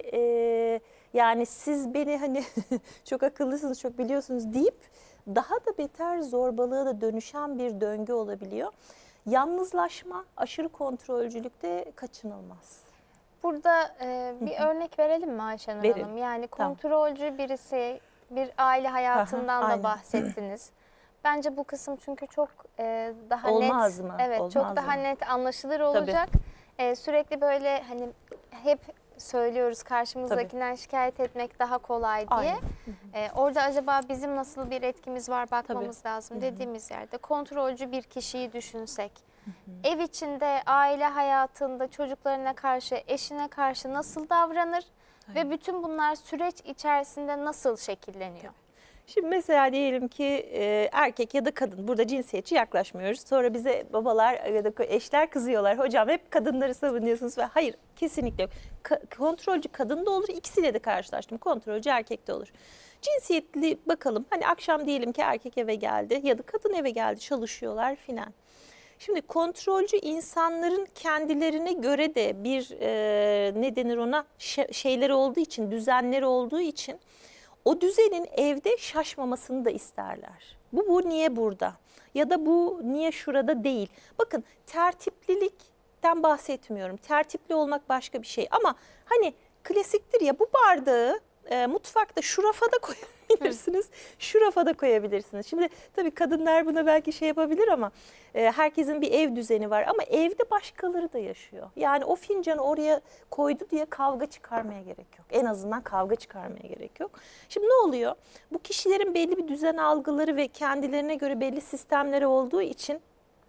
yani siz beni hani çok akıllısınız, çok biliyorsunuz deyip daha da beter zorbalığa da dönüşen bir döngü olabiliyor. Yalnızlaşma, aşırı kontrolcülükte kaçınılmaz. Burada bir örnek verelim mi Ayşenur Verelim. Hanım? Yani kontrolcü birisi, bir aile hayatından da aynen. bahsettiniz. Bence bu kısım çünkü çok daha Olmaz net. mı? Evet, Olmaz çok daha mı? net anlaşılır olacak. Sürekli böyle hani hep söylüyoruz karşımızdakinden şikayet etmek daha kolay diye. Orada acaba bizim nasıl bir etkimiz var bakmamız lazım dediğimiz yerde kontrolcü bir kişiyi düşünsek. Ev içinde, aile hayatında çocuklarına karşı, eşine karşı nasıl davranır ve bütün bunlar süreç içerisinde nasıl şekilleniyor? Şimdi mesela diyelim ki erkek ya da kadın, burada cinsiyetçi yaklaşmıyoruz. Sonra bize babalar ya da eşler kızıyorlar. Hocam hep kadınları savunuyorsunuz ve hayır, kesinlikle yok. Kontrolcü kadın da olur, ikisiyle de karşılaştım. Kontrolcü erkek de olur. Cinsiyetli bakalım, hani akşam diyelim ki erkek eve geldi ya da kadın eve geldi, çalışıyorlar filan. Şimdi kontrolcü insanların kendilerine göre de bir ne denir ona, şeyleri olduğu için, düzenleri olduğu için o düzenin evde şaşmamasını da isterler. Bu niye burada? Ya da bu niye şurada değil? Bakın, tertiplilikten bahsetmiyorum. Tertipli olmak başka bir şey ama hani klasiktir ya, bu bardağı mutfakta şu rafa da koyabilirsiniz, şu rafa da koyabilirsiniz. Şimdi tabii kadınlar buna belki şey yapabilir ama herkesin bir ev düzeni var. Ama evde başkaları da yaşıyor. Yani o fincanı oraya koydu diye kavga çıkarmaya gerek yok. En azından kavga çıkarmaya gerek yok. Şimdi ne oluyor? Bu kişilerin belli bir düzen algıları ve kendilerine göre belli sistemleri olduğu için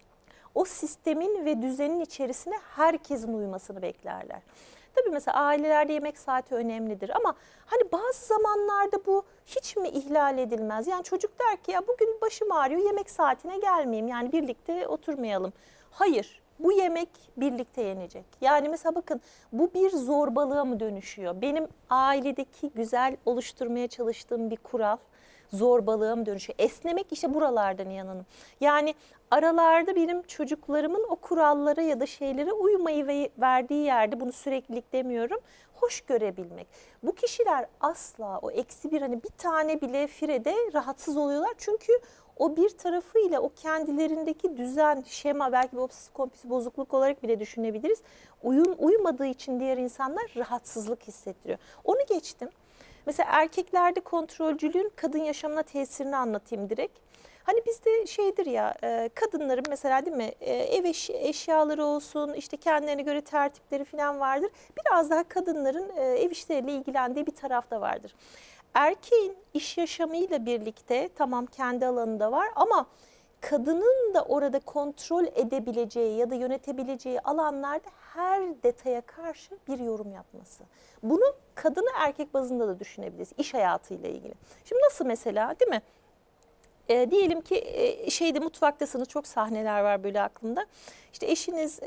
o sistemin ve düzenin içerisine herkesin uymasını beklerler. Tabii mesela ailelerde yemek saati önemlidir ama hani bazı zamanlarda bu hiç mi ihlal edilmez? Yani çocuk der ki ya bugün başım ağrıyor, yemek saatine gelmeyeyim, yani birlikte oturmayalım. Hayır, bu yemek birlikte yenecek. Yani mesela bakın, bu bir zorbalığa mı dönüşüyor? Benim ailedeki güzel oluşturmaya çalıştığım bir kural zorbalığa mı dönüşüyor? Esnemek işte buralardan Nihan Hanım. Yani aralarda benim çocuklarımın o kurallara ya da şeylere uymayı verdiği yerde, bunu süreklilik demiyorum, hoş görebilmek. Bu kişiler asla o eksi bir, hani bir tane bile firede rahatsız oluyorlar. Çünkü o bir tarafıyla o kendilerindeki düzen, şema, belki bir obsesif kompulsif bozukluk olarak bile düşünebiliriz. Uymadığı için diğer insanlar rahatsızlık hissettiriyor. Onu geçtim. Mesela erkeklerde kontrolcülüğün kadın yaşamına tesirini anlatayım direkt. Hani bizde şeydir ya, kadınların mesela değil mi, ev eşyaları olsun, işte kendilerine göre tertipleri falan vardır. Biraz daha kadınların ev işleriyle ilgilendiği bir taraf da vardır. Erkeğin iş yaşamıyla birlikte tamam kendi alanında var ama kadının da orada kontrol edebileceği ya da yönetebileceği alanlarda her detaya karşı bir yorum yapması. Bunu kadını erkek bazında da düşünebiliriz iş hayatıyla ilgili. Şimdi nasıl mesela, değil mi? Diyelim ki mutfaktasınız, çok sahneler var böyle aklımda. İşte eşiniz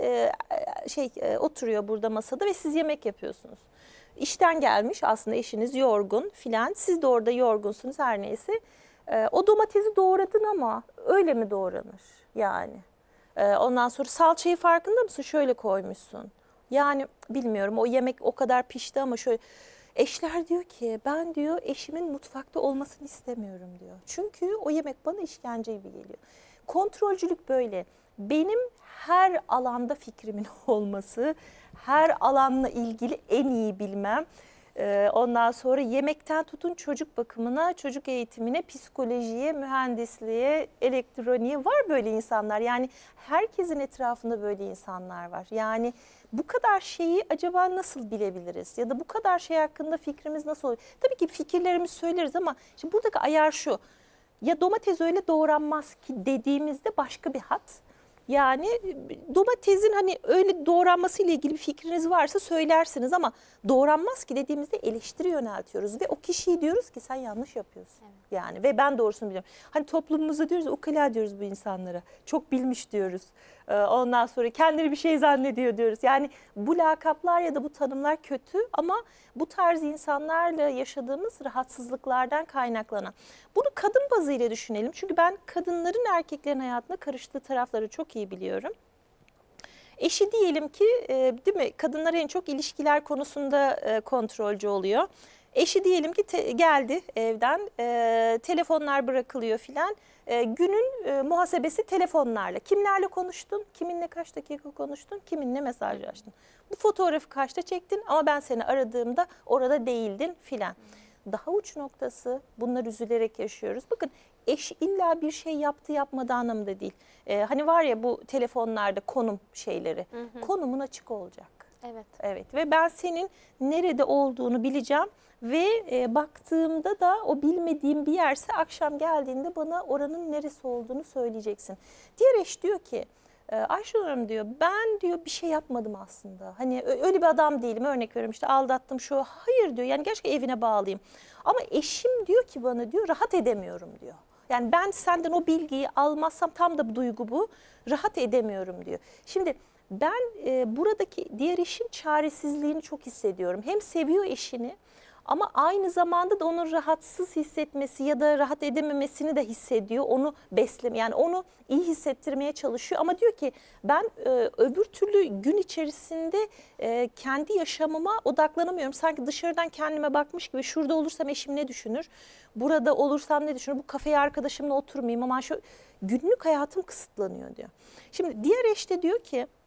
oturuyor burada masada ve siz yemek yapıyorsunuz. İşten gelmiş aslında eşiniz, yorgun filan, siz de orada yorgunsunuz her neyse. O domatesi doğradın ama öyle mi doğranır yani? Ondan sonra salçayı farkında mısın? Şöyle koymuşsun. Yani bilmiyorum, o yemek o kadar pişti ama şöyle. Eşler diyor ki ben diyor eşimin mutfakta olmasını istemiyorum diyor. Çünkü o yemek bana işkence gibi geliyor. Kontrolcülük böyle. Benim her alanda fikrimin olması, her alanla ilgili en iyi bilmem. Ondan sonra yemekten tutun çocuk bakımına, çocuk eğitimine, psikolojiye, mühendisliğe, elektroniğe var böyle insanlar. Yani herkesin etrafında böyle insanlar var. Yani bu kadar şeyi acaba nasıl bilebiliriz? Ya da bu kadar şey hakkında fikrimiz nasıl olur? Tabii ki fikirlerimizi söyleriz ama şimdi buradaki ayar şu. Ya domates öyle doğranmaz ki dediğimizde başka bir hat. Yani domatesin hani öyle doğranması ile ilgili bir fikriniz varsa söylersiniz ama doğranmaz ki dediğimizde eleştiri yöneltiyoruz ve o kişiyi diyoruz ki sen yanlış yapıyorsun. Evet. Yani ve ben doğrusunu biliyorum. Hani toplumumuzda diyoruz ukala diyoruz bu insanlara. Çok bilmiş diyoruz. Ondan sonra kendini bir şey zannediyor diyoruz. Yani bu lakaplar ya da bu tanımlar kötü ama bu tarz insanlarla yaşadığımız rahatsızlıklardan kaynaklanan. Bunu kadın bazıyla düşünelim. Çünkü ben kadınların erkeklerin hayatına karıştığı tarafları çok iyi biliyorum. Eşi diyelim ki değil mi, kadınlar en çok ilişkiler konusunda kontrolcü oluyor. Eşi diyelim ki geldi evden, telefonlar bırakılıyor filan. Günün muhasebesi telefonlarla. Kimlerle konuştun, kiminle kaç dakika konuştun, kiminle mesajlaştın. Bu fotoğrafı kaçta çektin ama ben seni aradığımda orada değildin filan. Daha uç noktası, bunlar üzülerek yaşıyoruz. Bakın eş illa bir şey yaptı yapmadı anlamında değil. Hani var ya bu telefonlarda konum şeyleri, konumun açık olacak. Evet. Evet ve ben senin nerede olduğunu bileceğim ve baktığımda da o bilmediğim bir yerse akşam geldiğinde bana oranın neresi olduğunu söyleyeceksin. Diğer eş diyor ki Ayşenur Hanım diyor, ben diyor bir şey yapmadım aslında. Hani öyle bir adam değilim, örnek veriyorum işte aldattım şu. Hayır diyor, yani gerçekten evine bağlıyım. Ama eşim diyor ki bana diyor rahat edemiyorum diyor. Yani ben senden o bilgiyi almazsam, tam da bu duygu bu, rahat edemiyorum diyor. Şimdi ben buradaki diğer eşin çaresizliğini çok hissediyorum. Hem seviyor eşini ama aynı zamanda da onun rahatsız hissetmesi ya da rahat edememesini de hissediyor. Onu besleme, yani onu iyi hissettirmeye çalışıyor. Ama diyor ki ben öbür türlü gün içerisinde kendi yaşamıma odaklanamıyorum. Sanki dışarıdan kendime bakmış gibi, şurada olursam eşim ne düşünür? Burada olursam ne düşünür? Bu kafeye arkadaşımla oturmayayım ama şu günlük hayatım kısıtlanıyor diyor. Şimdi diğer eş de diyor ki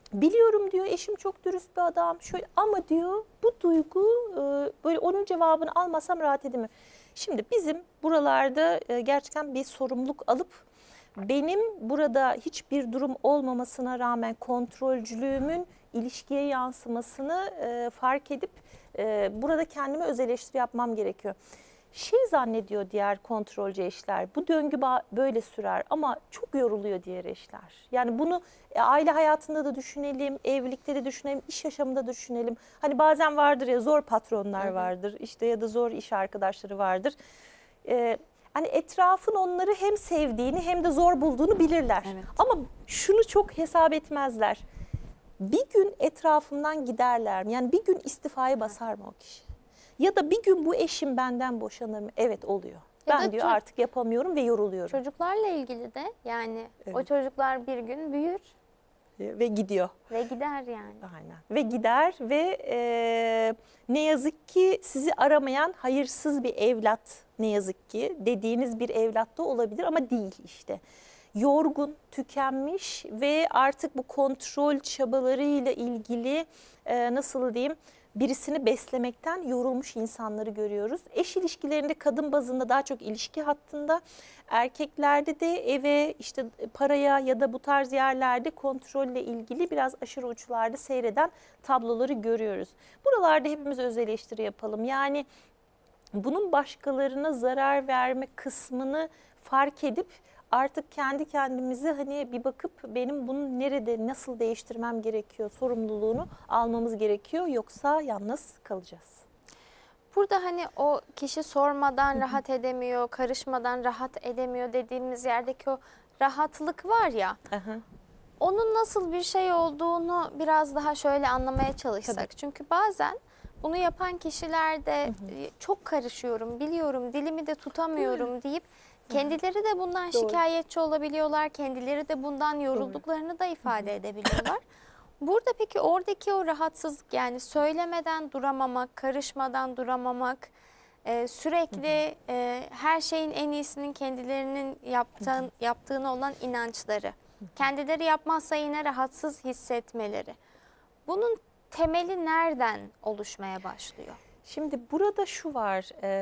Biliyorum diyor, eşim çok dürüst bir adam şöyle, ama diyor bu duygu böyle onun cevabını almasam rahat edemiyorum. Şimdi bizim buralarda gerçekten bir sorumluluk alıp benim burada hiçbir durum olmamasına rağmen kontrolcülüğümün ilişkiye yansımasını fark edip burada kendime öz eleştiri yapmam gerekiyor. Şey zannediyor diğer kontrolcü eşler, bu döngü böyle sürer ama çok yoruluyor diğer eşler. Yani bunu aile hayatında da düşünelim, evlilikte de düşünelim, iş yaşamında da düşünelim. Hani bazen vardır ya, zor patronlar vardır işte, ya da zor iş arkadaşları vardır. Hani etrafın onları hem sevdiğini hem de zor bulduğunu bilirler. Evet. Ama şunu çok hesap etmezler. Bir gün etrafımdan giderler mi? Yani bir gün istifaya basar mı o kişi? Ya da bir gün bu eşim benden boşanır mı? Evet, oluyor. Ya Ben da diyor artık yapamıyorum ve yoruluyorum. Çocuklarla ilgili de yani o Evet. çocuklar bir gün büyür Ve gidiyor. ve gider yani. Aynen. Ve gider ve ne yazık ki sizi aramayan hayırsız bir evlat, ne yazık ki dediğiniz bir evlat da olabilir ama değil işte. Yorgun, tükenmiş ve artık bu kontrol çabalarıyla ilgili nasıl diyeyim, birisini beslemekten yorulmuş insanları görüyoruz. Eş ilişkilerinde kadın bazında daha çok ilişki hattında, erkeklerde de eve, işte paraya ya da bu tarz yerlerde kontrolle ilgili biraz aşırı uçlarda seyreden tabloları görüyoruz. Buralarda hepimiz öz eleştiri yapalım. Yani bunun başkalarına zarar verme kısmını fark edip artık kendi kendimize hani bir bakıp benim bunu nerede nasıl değiştirmem gerekiyor sorumluluğunu almamız gerekiyor, yoksa yalnız kalacağız. Burada hani o kişi sormadan rahat edemiyor, karışmadan rahat edemiyor dediğimiz yerdeki o rahatlık var ya, onun nasıl bir şey olduğunu biraz daha şöyle anlamaya çalışsak. Tabii. Çünkü bazen bunu yapan kişiler de çok karışıyorum, biliyorum, dilimi de tutamıyorum deyip kendileri de bundan Doğru. şikayetçi olabiliyorlar, kendileri de bundan yorulduklarını da ifade edebiliyorlar. Burada peki oradaki o rahatsızlık, yani söylemeden duramamak, karışmadan duramamak, sürekli her şeyin en iyisinin kendilerinin yaptığına olan inançları, kendileri yapmazsa yine rahatsız hissetmeleri. Bunun temeli nereden oluşmaya başlıyor? Şimdi burada şu var,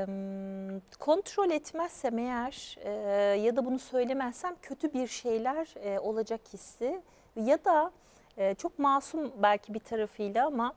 kontrol etmezsem eğer ya da bunu söylemezsem kötü bir şeyler olacak hissi, ya da çok masum belki bir tarafıyla ama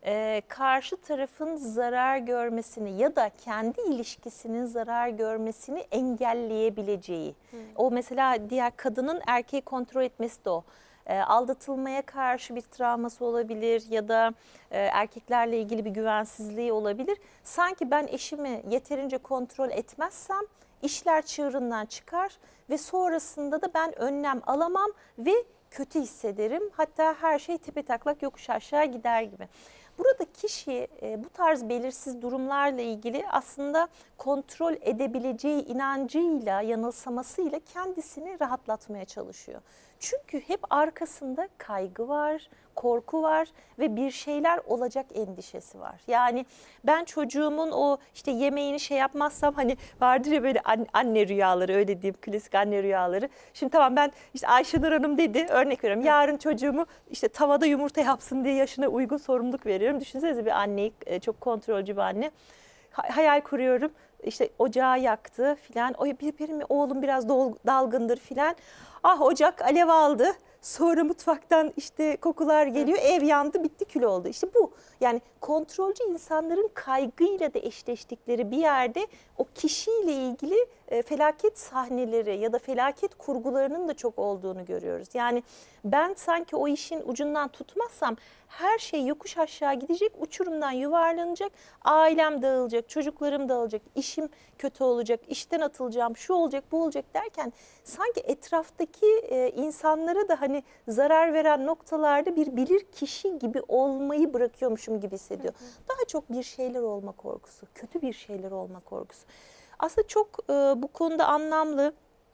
karşı tarafın zarar görmesini ya da kendi ilişkisinin zarar görmesini engelleyebileceği. O mesela diğer kadının erkeği kontrol etmesi de o. Aldatılmaya karşı bir travması olabilir ya da erkeklerle ilgili bir güvensizliği olabilir. Sanki ben eşimi yeterince kontrol etmezsem işler çığırından çıkar ve sonrasında da ben önlem alamam ve kötü hissederim. Hatta her şey tepetaklak yokuş aşağı gider gibi. Burada kişi bu tarz belirsiz durumlarla ilgili aslında kontrol edebileceği inancıyla, yanılsamasıyla kendisini rahatlatmaya çalışıyor. Çünkü hep arkasında kaygı var, korku var ve bir şeyler olacak endişesi var. Yani ben çocuğumun o işte yemeğini şey yapmazsam, hani vardır ya böyle anne rüyaları, öyle diyeyim, klasik anne rüyaları. Şimdi tamam, ben işte Ayşenur Hanım dedi, örnek veriyorum, yarın çocuğumu işte tavada yumurta yapsın diye yaşına uygun sorumluluk veriyorum. Düşünsenize bir anneyi, çok kontrolcü bir anne. Hayal kuruyorum, işte ocağı yaktı filan, benim oğlum biraz dalgındır filan. Ah, ocak alev aldı. Sonra mutfaktan işte kokular geliyor, ev yandı, bitti, kül oldu. İşte bu. Yani kontrolcü insanların kaygıyla da eşleştikleri bir yerde o kişiyle ilgili felaket sahneleri ya da felaket kurgularının da çok olduğunu görüyoruz. Yani ben sanki o işin ucundan tutmazsam her şey yokuş aşağı gidecek, uçurumdan yuvarlanacak, ailem dağılacak, çocuklarım dağılacak, işim kötü olacak, işten atılacağım, şu olacak, bu olacak derken sanki etraftaki insanlara da hani zarar veren noktalarda bir bilir kişi gibi olmayı bırakıyormuşum gibi hissediyor. Daha çok bir şeyler olma korkusu, kötü bir şeyler olma korkusu. Aslında çok bu konuda anlamlı.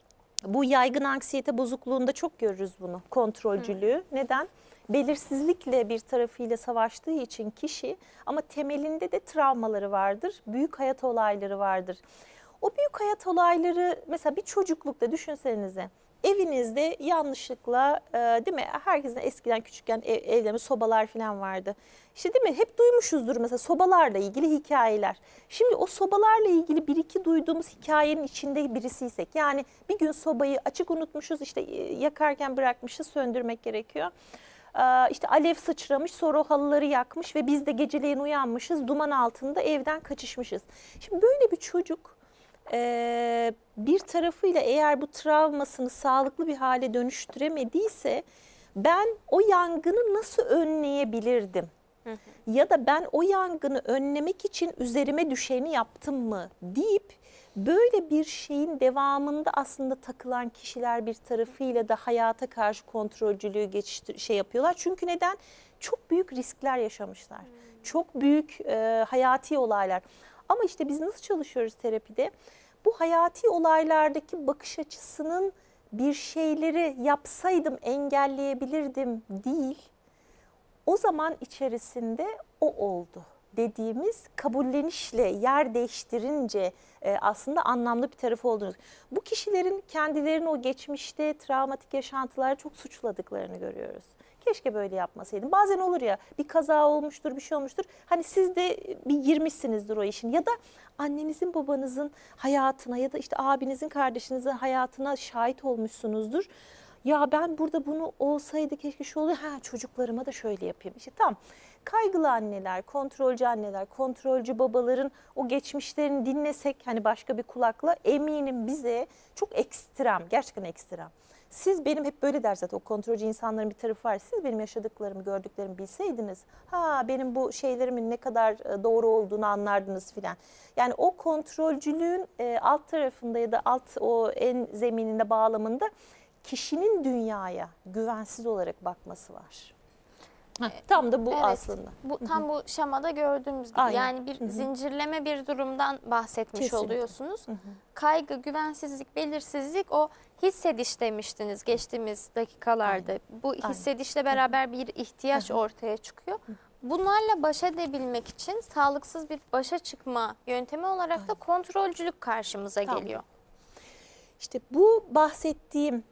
Bu yaygın anksiyete bozukluğunda çok görürüz bunu, kontrolcülüğü. Neden? Belirsizlikle bir tarafıyla savaştığı için kişi, ama temelinde de travmaları vardır, büyük hayat olayları vardır. O büyük hayat olayları, mesela bir çocuklukta düşünsenize, evinizde yanlışlıkla değil mi? Herkesin eskiden küçükken evlerinde sobalar falan vardı. İşte değil mi? Hep duymuşuzdur mesela sobalarla ilgili hikayeler. Şimdi o sobalarla ilgili bir iki duyduğumuz hikayenin içinde birisiysek, yani bir gün sobayı açık unutmuşuz, işte yakarken bırakmışız, söndürmek gerekiyor. İşte alev sıçramış, sonra o halıları yakmış ve biz de geceleyin uyanmışız, duman altında evden kaçışmışız. Şimdi böyle bir çocuk bir tarafıyla eğer bu travmasını sağlıklı bir hale dönüştüremediyse, ben o yangını nasıl önleyebilirdim? Ya da ben o yangını önlemek için üzerime düşeni yaptım mı deyip böyle bir şeyin devamında aslında takılan kişiler bir tarafıyla da hayata karşı kontrolcülüğü yapıyorlar. Çünkü neden? Çok büyük riskler yaşamışlar. Çok büyük hayati olaylar. Ama işte biz nasıl çalışıyoruz terapide? Bu hayati olaylardaki bakış açısının bir şeyleri yapsaydım engelleyebilirdim değil. O zaman içerisinde o oldu dediğimiz kabullenişle yer değiştirince aslında anlamlı bir tarafı olduğunu. Bu kişilerin kendilerini o geçmişte travmatik yaşantılara çok suçladıklarını görüyoruz. Keşke böyle yapmasaydım. Bazen olur ya, bir kaza olmuştur, bir şey olmuştur. Hani siz de bir girmişsinizdir o işin, ya da annenizin babanızın hayatına ya da işte abinizin kardeşinizin hayatına şahit olmuşsunuzdur. Ya ben burada bunu olsaydı keşke şu oluyor. Çocuklarıma da şöyle yapayım. İşte tam kaygılı anneler, kontrolcü babaların o geçmişlerini dinlesek hani başka bir kulakla, eminim bize çok ekstrem, gerçekten ekstrem. Siz benim hep böyle der zaten, o kontrolcü insanların bir tarafı var. Siz benim yaşadıklarımı, gördüklerimi bilseydiniz, benim bu şeylerimin ne kadar doğru olduğunu anlardınız filan. Yani o kontrolcülüğün alt tarafında ya da o en zemininde, bağlamında kişinin dünyaya güvensiz olarak bakması var. Tam da bu aslında. Tam bu şemada gördüğümüz gibi. Aynen. Yani bir zincirleme bir durumdan bahsetmiş Kesinlikle oluyorsunuz. Kaygı, güvensizlik, belirsizlik, o hissediş demiştiniz geçtiğimiz dakikalarda. Aynen. Bu hissedişle beraber bir ihtiyaç ortaya çıkıyor. Bunlarla baş edebilmek için sağlıksız bir başa çıkma yöntemi olarak da kontrolcülük karşımıza geliyor. İşte bu bahsettiğim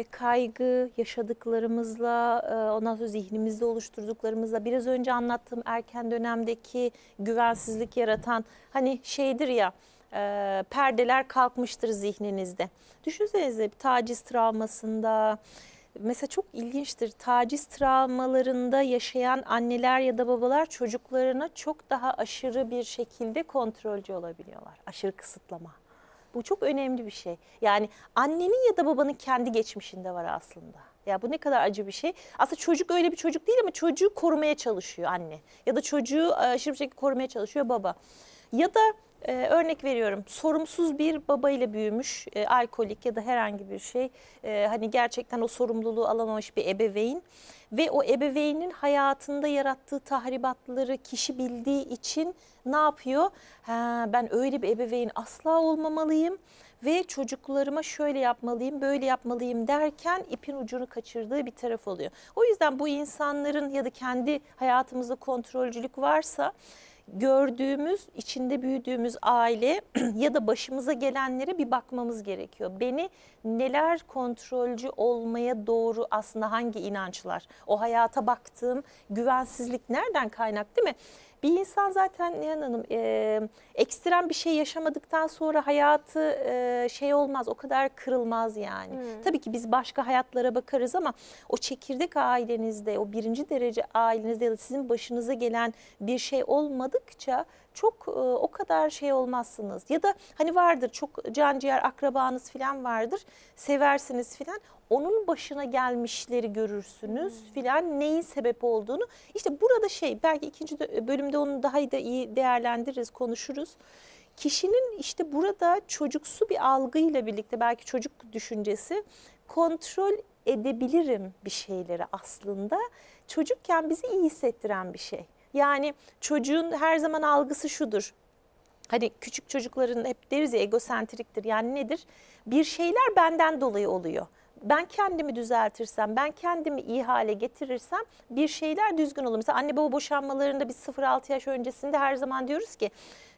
kaygı, yaşadıklarımızla, ondan sonra zihnimizde oluşturduklarımızla, biraz önce anlattığım erken dönemdeki güvensizlik yaratan, hani şeydir ya, perdeler kalkmıştır zihninizde. Düşünsenize bir taciz travmasında, mesela çok ilginçtir, taciz travmalarında yaşayan anneler ya da babalar çocuklarına çok daha aşırı bir şekilde kontrolcü olabiliyorlar. Aşırı kısıtlama. Bu çok önemli bir şey. Yani annenin ya da babanın kendi geçmişinde var aslında. Ya bu ne kadar acı bir şey. Aslında çocuk öyle bir çocuk değil ama çocuğu korumaya çalışıyor anne. Ya da çocuğu aşırı bir şekilde korumaya çalışıyor baba. Ya da örnek veriyorum, sorumsuz bir babayla büyümüş, alkolik ya da herhangi bir şey. Hani gerçekten o sorumluluğu alamamış bir ebeveyn. Ve o ebeveynin hayatında yarattığı tahribatları kişi bildiği için ne yapıyor? Ben öyle bir ebeveyn asla olmamalıyım ve çocuklarıma şöyle yapmalıyım, böyle yapmalıyım derken ipin ucunu kaçırdığı bir taraf oluyor. O yüzden bu insanların ya da kendi hayatımızda kontrolcülük varsa, gördüğümüz, içinde büyüdüğümüz aile ya da başımıza gelenlere bir bakmamız gerekiyor. Beni neler kontrolcü olmaya doğru, aslında hangi inançlar, o hayata baktığım güvensizlik nereden kaynak, değil mi? Bir insan zaten Nihan Hanım ekstrem bir şey yaşamadıktan sonra hayatı şey olmaz, o kadar kırılmaz yani. Tabii ki biz başka hayatlara bakarız ama o çekirdek ailenizde, o birinci derece ailenizde ya da sizin başınıza gelen bir şey olmadıkça çok o kadar şey olmazsınız. Ya da hani vardır, çok canciğer akrabanız falan vardır, seversiniz falan. Onun başına gelmişleri görürsünüz filan, neyin sebep olduğunu. İşte burada belki ikinci bölümde onu daha iyi değerlendiririz, konuşuruz. Kişinin işte burada çocuksu bir algıyla birlikte, belki çocuk düşüncesi, kontrol edebilirim bir şeyleri aslında. Çocukken bizi iyi hissettiren bir şey. Yani çocuğun her zaman algısı şudur. Hani küçük çocukların hep deriz ya, egosentriktir. Yani nedir? Bir şeyler benden dolayı oluyor. Ben kendimi düzeltirsem, ben kendimi iyi hale getirirsem bir şeyler düzgün olur. Mesela anne baba boşanmalarında biz 0-6 yaş öncesinde her zaman diyoruz ki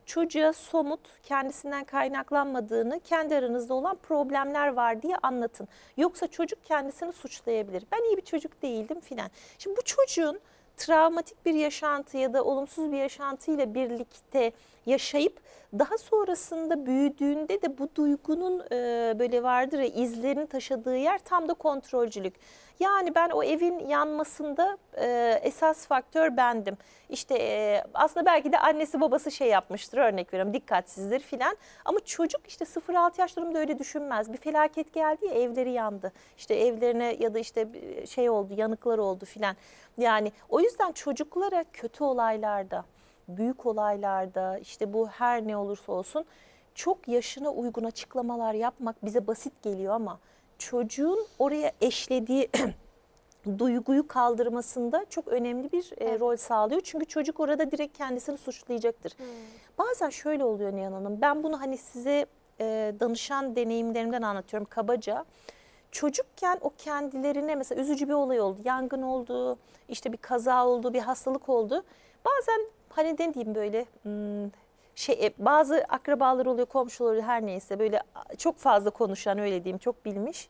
çocuğa somut, kendisinden kaynaklanmadığını, kendi aranızda olan problemler var diye anlatın. Yoksa çocuk kendisini suçlayabilir. Ben iyi bir çocuk değildim filan. Şimdi bu çocuğun travmatik bir yaşantı ya da olumsuz bir yaşantıyla birlikte yaşayıp daha sonrasında büyüdüğünde de bu duygunun böyle vardır ya, izlerini taşıdığı yer tam da kontrolcülük. Yani ben o evin yanmasında esas faktör bendim. İşte aslında belki de annesi babası şey yapmıştır, örnek veriyorum, dikkatsizdir filan. Ama çocuk işte 0-6 yaş durumda öyle düşünmez. Bir felaket geldi ya, evleri yandı. İşte evlerine ya da işte şey oldu, yanıklar oldu filan. Yani o yüzden çocuklara kötü olaylarda, büyük olaylarda, işte bu her ne olursa olsun çok yaşına uygun açıklamalar yapmak bize basit geliyor ama çocuğun oraya eşlediği duyguyu kaldırmasında çok önemli bir rol sağlıyor. Çünkü çocuk orada direkt kendisini suçlayacaktır. Bazen şöyle oluyor Nihan Hanım, ben bunu hani size danışan deneyimlerimden anlatıyorum kabaca. Çocukken o kendilerine mesela üzücü bir olay oldu, yangın oldu, işte bir kaza oldu, bir hastalık oldu. Bazen hani ne diyeyim böyle bazı akrabalar oluyor, komşular oluyor, her neyse böyle çok fazla konuşan, öyle diyeyim, çok bilmiş.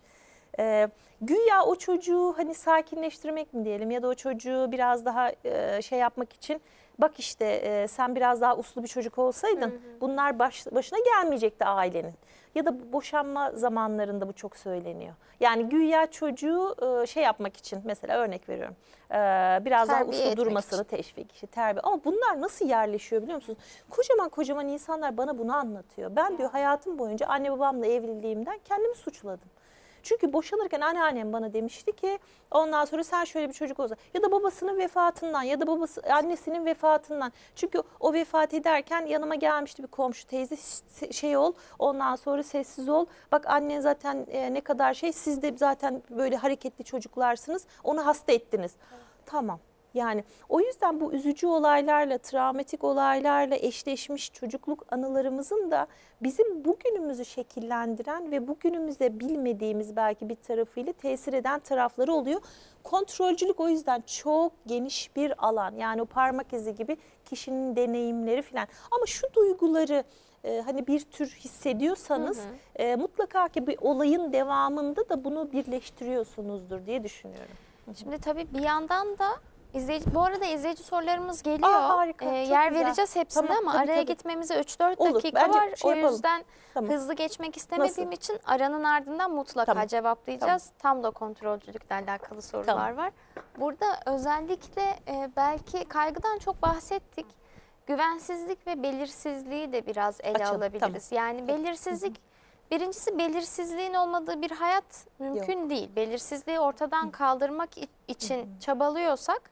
Güya o çocuğu hani sakinleştirmek mi diyelim ya da o çocuğu biraz daha şey yapmak için, bak işte sen biraz daha uslu bir çocuk olsaydın bunlar başına gelmeyecekti ailenin. Ya da boşanma zamanlarında bu çok söyleniyor. Yani güya çocuğu şey yapmak için, mesela örnek veriyorum, biraz daha uslu durmasını teşvik, işte terbiye. Ama bunlar nasıl yerleşiyor biliyor musunuz? Kocaman kocaman insanlar bana bunu anlatıyor. Ben diyor hayatım boyunca anne babamla evliliğimden kendimi suçladım. Çünkü boşanırken anneannem bana demişti ki ondan sonra sen şöyle bir çocuk olsa, ya da babasının vefatından ya da annesinin vefatından. Çünkü o vefat ederken yanıma gelmişti bir komşu teyze, şey ol, ondan sonra sessiz ol. Bak annen zaten ne kadar şey, siz de zaten böyle hareketli çocuklarsınız, onu hasta ettiniz. Tamam. Yani o yüzden bu üzücü olaylarla, travmatik olaylarla eşleşmiş çocukluk anılarımızın da bizim bugünümüzü şekillendiren ve bugünümüzde bilmediğimiz belki bir tarafıyla tesir eden tarafları oluyor. Kontrolcülük o yüzden çok geniş bir alan. Yani o parmak izi gibi kişinin deneyimleri falan. Ama şu duyguları hani bir tür hissediyorsanız mutlaka ki bir olayın devamında da bunu birleştiriyorsunuzdur diye düşünüyorum. Şimdi tabii bir yandan da bu arada izleyici sorularımız geliyor. Harika, yer güzel. vereceğiz hepsine Tamam, ama tabii, araya tabii. gitmemize 3-4 Olur, dakika bence var. şey O yapalım. yüzden Tamam. hızlı geçmek istemediğim için aranın ardından mutlaka Tamam. cevaplayacağız. Tam da kontrolcülükle alakalı sorular var. Burada özellikle belki kaygıdan çok bahsettik. Güvensizlik ve belirsizliği de biraz ele alabiliriz. Tamam. Yani belirsizlik, birincisi belirsizliğin olmadığı bir hayat mümkün değil. Belirsizliği ortadan kaldırmak için çabalıyorsak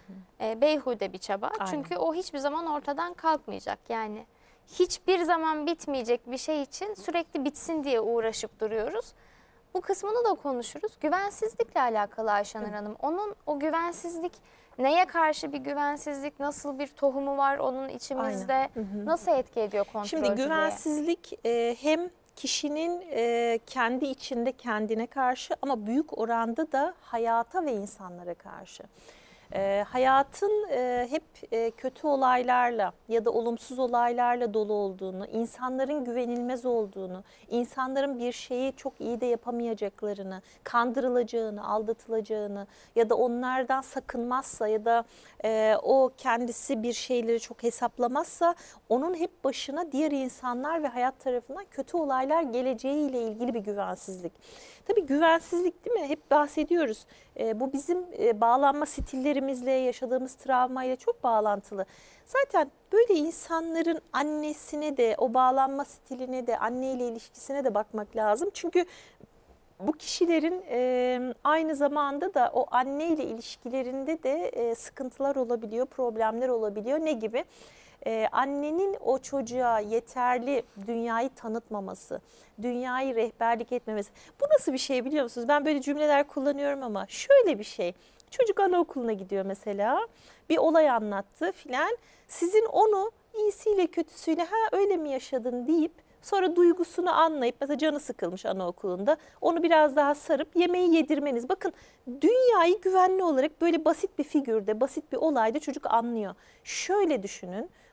beyhude bir çaba. Aynen. Çünkü o hiçbir zaman ortadan kalkmayacak. Yani hiçbir zaman bitmeyecek bir şey için sürekli bitsin diye uğraşıp duruyoruz. Bu kısmını da konuşuruz. Güvensizlikle alakalı Ayşenur Hanım. Onun o güvensizlik, neye karşı bir güvensizlik, nasıl bir tohumu var onun içimizde, nasıl etki ediyor kontrolcülüğe? Şimdi güvensizlik hem kişinin kendi içinde kendine karşı ama büyük oranda da hayata ve insanlara karşı. Hayatın hep kötü olaylarla ya da olumsuz olaylarla dolu olduğunu, insanların güvenilmez olduğunu, insanların bir şeyi çok iyi de yapamayacaklarını, kandırılacağını, aldatılacağını ya da onlardan sakınmazsa ya da o kendisi bir şeyleri çok hesaplamazsa onun hep başına diğer insanlar ve hayat tarafından kötü olaylar geleceğiyle ilgili bir güvensizlik. Tabii güvensizlik, değil mi? Hep bahsediyoruz. Bu bizim bağlanma stillerimizle, yaşadığımız travmayla çok bağlantılı. Zaten böyle insanların annesine de, o bağlanma stiline de, anneyle ilişkisine de bakmak lazım. Çünkü bu kişilerin aynı zamanda da o anneyle ilişkilerinde de sıkıntılar olabiliyor, problemler olabiliyor. Ne gibi? Annenin o çocuğa yeterli dünyayı tanıtmaması, dünyayı rehberlik etmemesi. Bu nasıl bir şey biliyor musunuz? Ben böyle cümleler kullanıyorum ama şöyle bir şey. Çocuk anaokuluna gidiyor mesela, bir olay anlattı filan. Sizin onu iyisiyle kötüsüyle ha öyle mi yaşadın deyip sonra duygusunu anlayıp, mesela canı sıkılmış anaokulunda, onu biraz daha sarıp yemeği yedirmeniz. Bakın, dünyayı güvenli olarak böyle basit bir figürde, basit bir olayda çocuk anlıyor. Şöyle düşünün,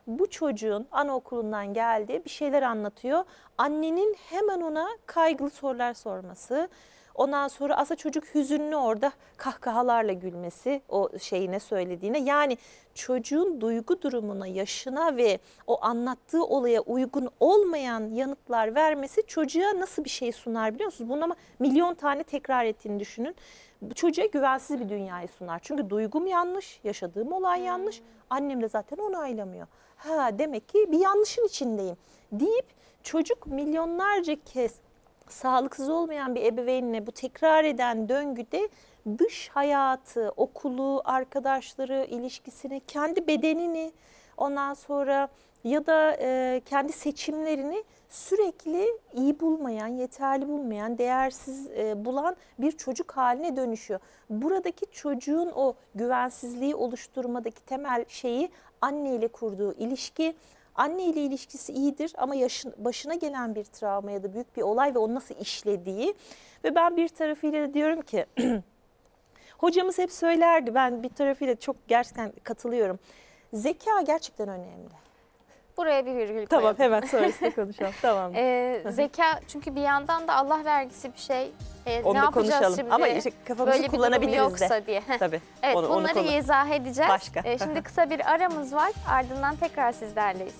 Bu çocuğun anaokulundan geldi, bir şeyler anlatıyor. Annenin hemen ona kaygılı sorular sorması. Ondan sonra aslında çocuk hüzünlü orada kahkahalarla gülmesi o şeyine söylediğine. Yani çocuğun duygu durumuna, yaşına ve o anlattığı olaya uygun olmayan yanıtlar vermesi çocuğa nasıl bir şey sunar biliyor musunuz? Bunu ama milyon tane tekrar ettiğini düşünün. Bu çocuğa güvensiz bir dünyayı sunar. Çünkü duygum yanlış, yaşadığım olay yanlış. Annem de zaten onaylamıyor. Ha demek ki bir yanlışın içindeyim deyip çocuk milyonlarca kez sağlıksız olmayan bir ebeveynle bu tekrar eden döngüde dış hayatı, okulu, arkadaşları, ilişkisini, kendi bedenini ondan sonra ya da kendi seçimlerini sürekli iyi bulmayan, yeterli bulmayan, değersiz bulan bir çocuk haline dönüşüyor. Buradaki çocuğun o güvensizliği oluşturmadaki temel şeyi anne ile kurduğu ilişki. Anne ile ilişkisi iyidir ama başına gelen bir travma ya da büyük bir olay ve onu nasıl işlediği. Ve ben bir tarafıyla da diyorum ki hocamız hep söylerdi, ben bir tarafıyla çok gerçekten katılıyorum. Zeka gerçekten önemli. Buraya bir virgül Tamam, koyalım. hemen sonrasında konuşalım. Tamam. Zeka çünkü bir yandan da Allah vergisi bir şey. Onu Ne da yapacağız konuşalım. şimdi? Ama işte kafamızı Böyle bir durum kullanabiliriz yoksa de. diye. Tabii. Evet, onu bunları izah edeceğiz. Başka. Şimdi kısa bir aramız var. Ardından tekrar sizlerleyiz.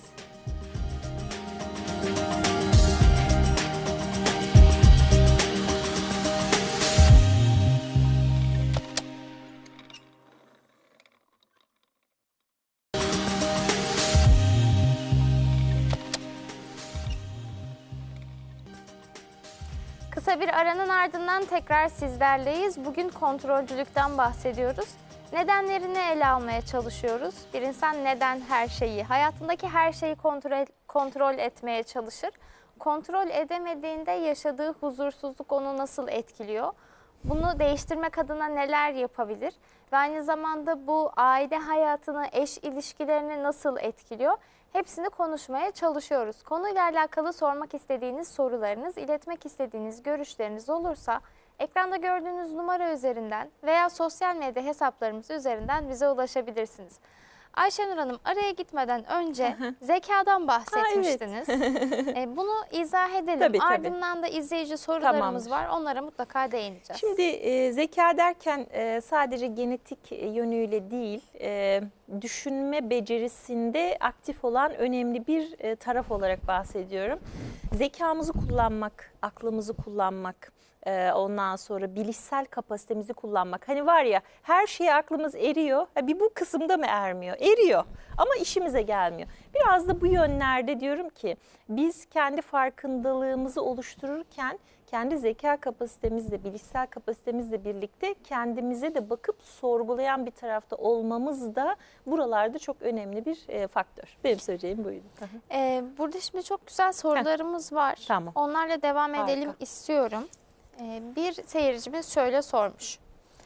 Kısa bir aranın ardından tekrar sizlerleyiz. Bugün kontrolcülükten bahsediyoruz. Nedenlerini ele almaya çalışıyoruz. Bir insan neden her şeyi, hayatındaki her şeyi kontrol etmeye çalışır? Kontrol edemediğinde yaşadığı huzursuzluk onu nasıl etkiliyor? Bunu değiştirmek adına neler yapabilir? Ve aynı zamanda bu aile hayatını, eş ilişkilerini nasıl etkiliyor? Hepsini konuşmaya çalışıyoruz. Konuyla alakalı sormak istediğiniz sorularınız, iletmek istediğiniz görüşleriniz olursa ekranda gördüğünüz numara üzerinden veya sosyal medya hesaplarımız üzerinden bize ulaşabilirsiniz. Ayşenur Hanım, araya gitmeden önce zekadan bahsetmiştiniz. Bunu izah edelim. Tabii. Ardından da izleyici sorularımız Tamamdır. var. Onlara mutlaka değineceğiz. Şimdi zeka derken sadece genetik yönüyle değil, düşünme becerisinde aktif olan önemli bir taraf olarak bahsediyorum. Zekamızı kullanmak, aklımızı kullanmak, ondan sonra bilişsel kapasitemizi kullanmak. Hani var ya, her şeye aklımız eriyor. Bir bu kısımda mı ermiyor? Eriyor ama işimize gelmiyor. Biraz da bu yönlerde diyorum ki biz kendi farkındalığımızı oluştururken kendi zeka kapasitemizle, bilişsel kapasitemizle birlikte kendimize de bakıp sorgulayan bir tarafta olmamız da buralarda çok önemli bir faktör. Benim söyleyeceğim buydu. Burada şimdi çok güzel sorularımız var. Tamam. Onlarla devam Harika. edelim istiyorum. Bir seyircimiz şöyle sormuş.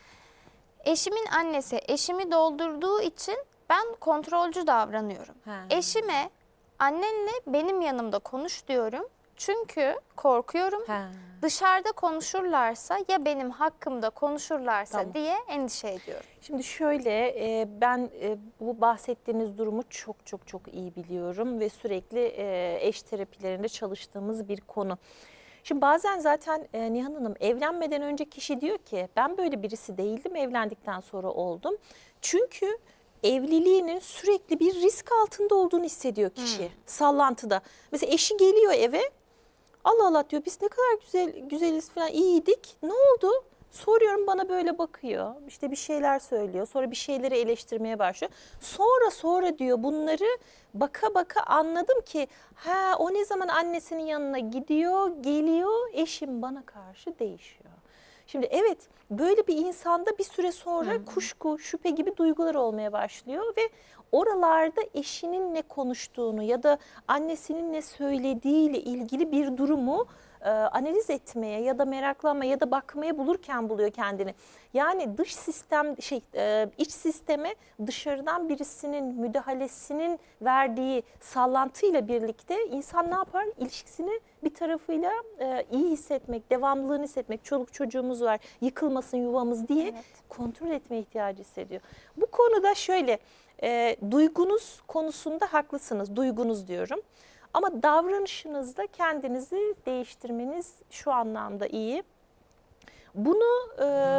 Eşimin annesi eşimi doldurduğu için ben kontrolcü davranıyorum. Eşime annenle benim yanımda konuş diyorum. Çünkü korkuyorum. Dışarıda konuşurlarsa ya benim hakkımda konuşurlarsa diye endişe ediyorum. Şimdi şöyle, ben bu bahsettiğiniz durumu çok iyi biliyorum ve sürekli eş terapilerinde çalıştığımız bir konu. Şimdi bazen zaten Nihan Hanım, evlenmeden önce kişi diyor ki ben böyle birisi değildim, evlendikten sonra oldum. Çünkü evliliğinin sürekli bir risk altında olduğunu hissediyor kişi, sallantıda. Mesela eşi geliyor eve, Allah Allah diyor, biz ne kadar güzeliz falan, iyiydik, ne oldu? Soruyorum, bana böyle bakıyor, işte bir şeyler söylüyor, sonra bir şeyleri eleştirmeye başlıyor. Sonra diyor, bunları baka baka anladım ki o ne zaman annesinin yanına gidiyor, geliyor, eşim bana karşı değişiyor. Şimdi evet, böyle bir insanda bir süre sonra kuşku, şüphe gibi duygular olmaya başlıyor ve oralarda eşinin ne konuştuğunu ya da annesinin ne söylediğiyle ilgili bir durumu analiz etmeye ya da meraklanmaya ya da bakmaya bulurken buluyor kendini. Yani dış sistem iç sisteme dışarıdan birisinin müdahalesinin verdiği sallantıyla birlikte insan ne yapar? İlişkisini bir tarafıyla iyi hissetmek, devamlılığını hissetmek, çoluk çocuğumuz var, yıkılmasın yuvamız diye kontrol etme ihtiyacı hissediyor. Bu konuda şöyle, duygunuz konusunda haklısınız, duygunuz diyorum. Ama davranışınızda kendinizi değiştirmeniz şu anlamda iyi. Bunu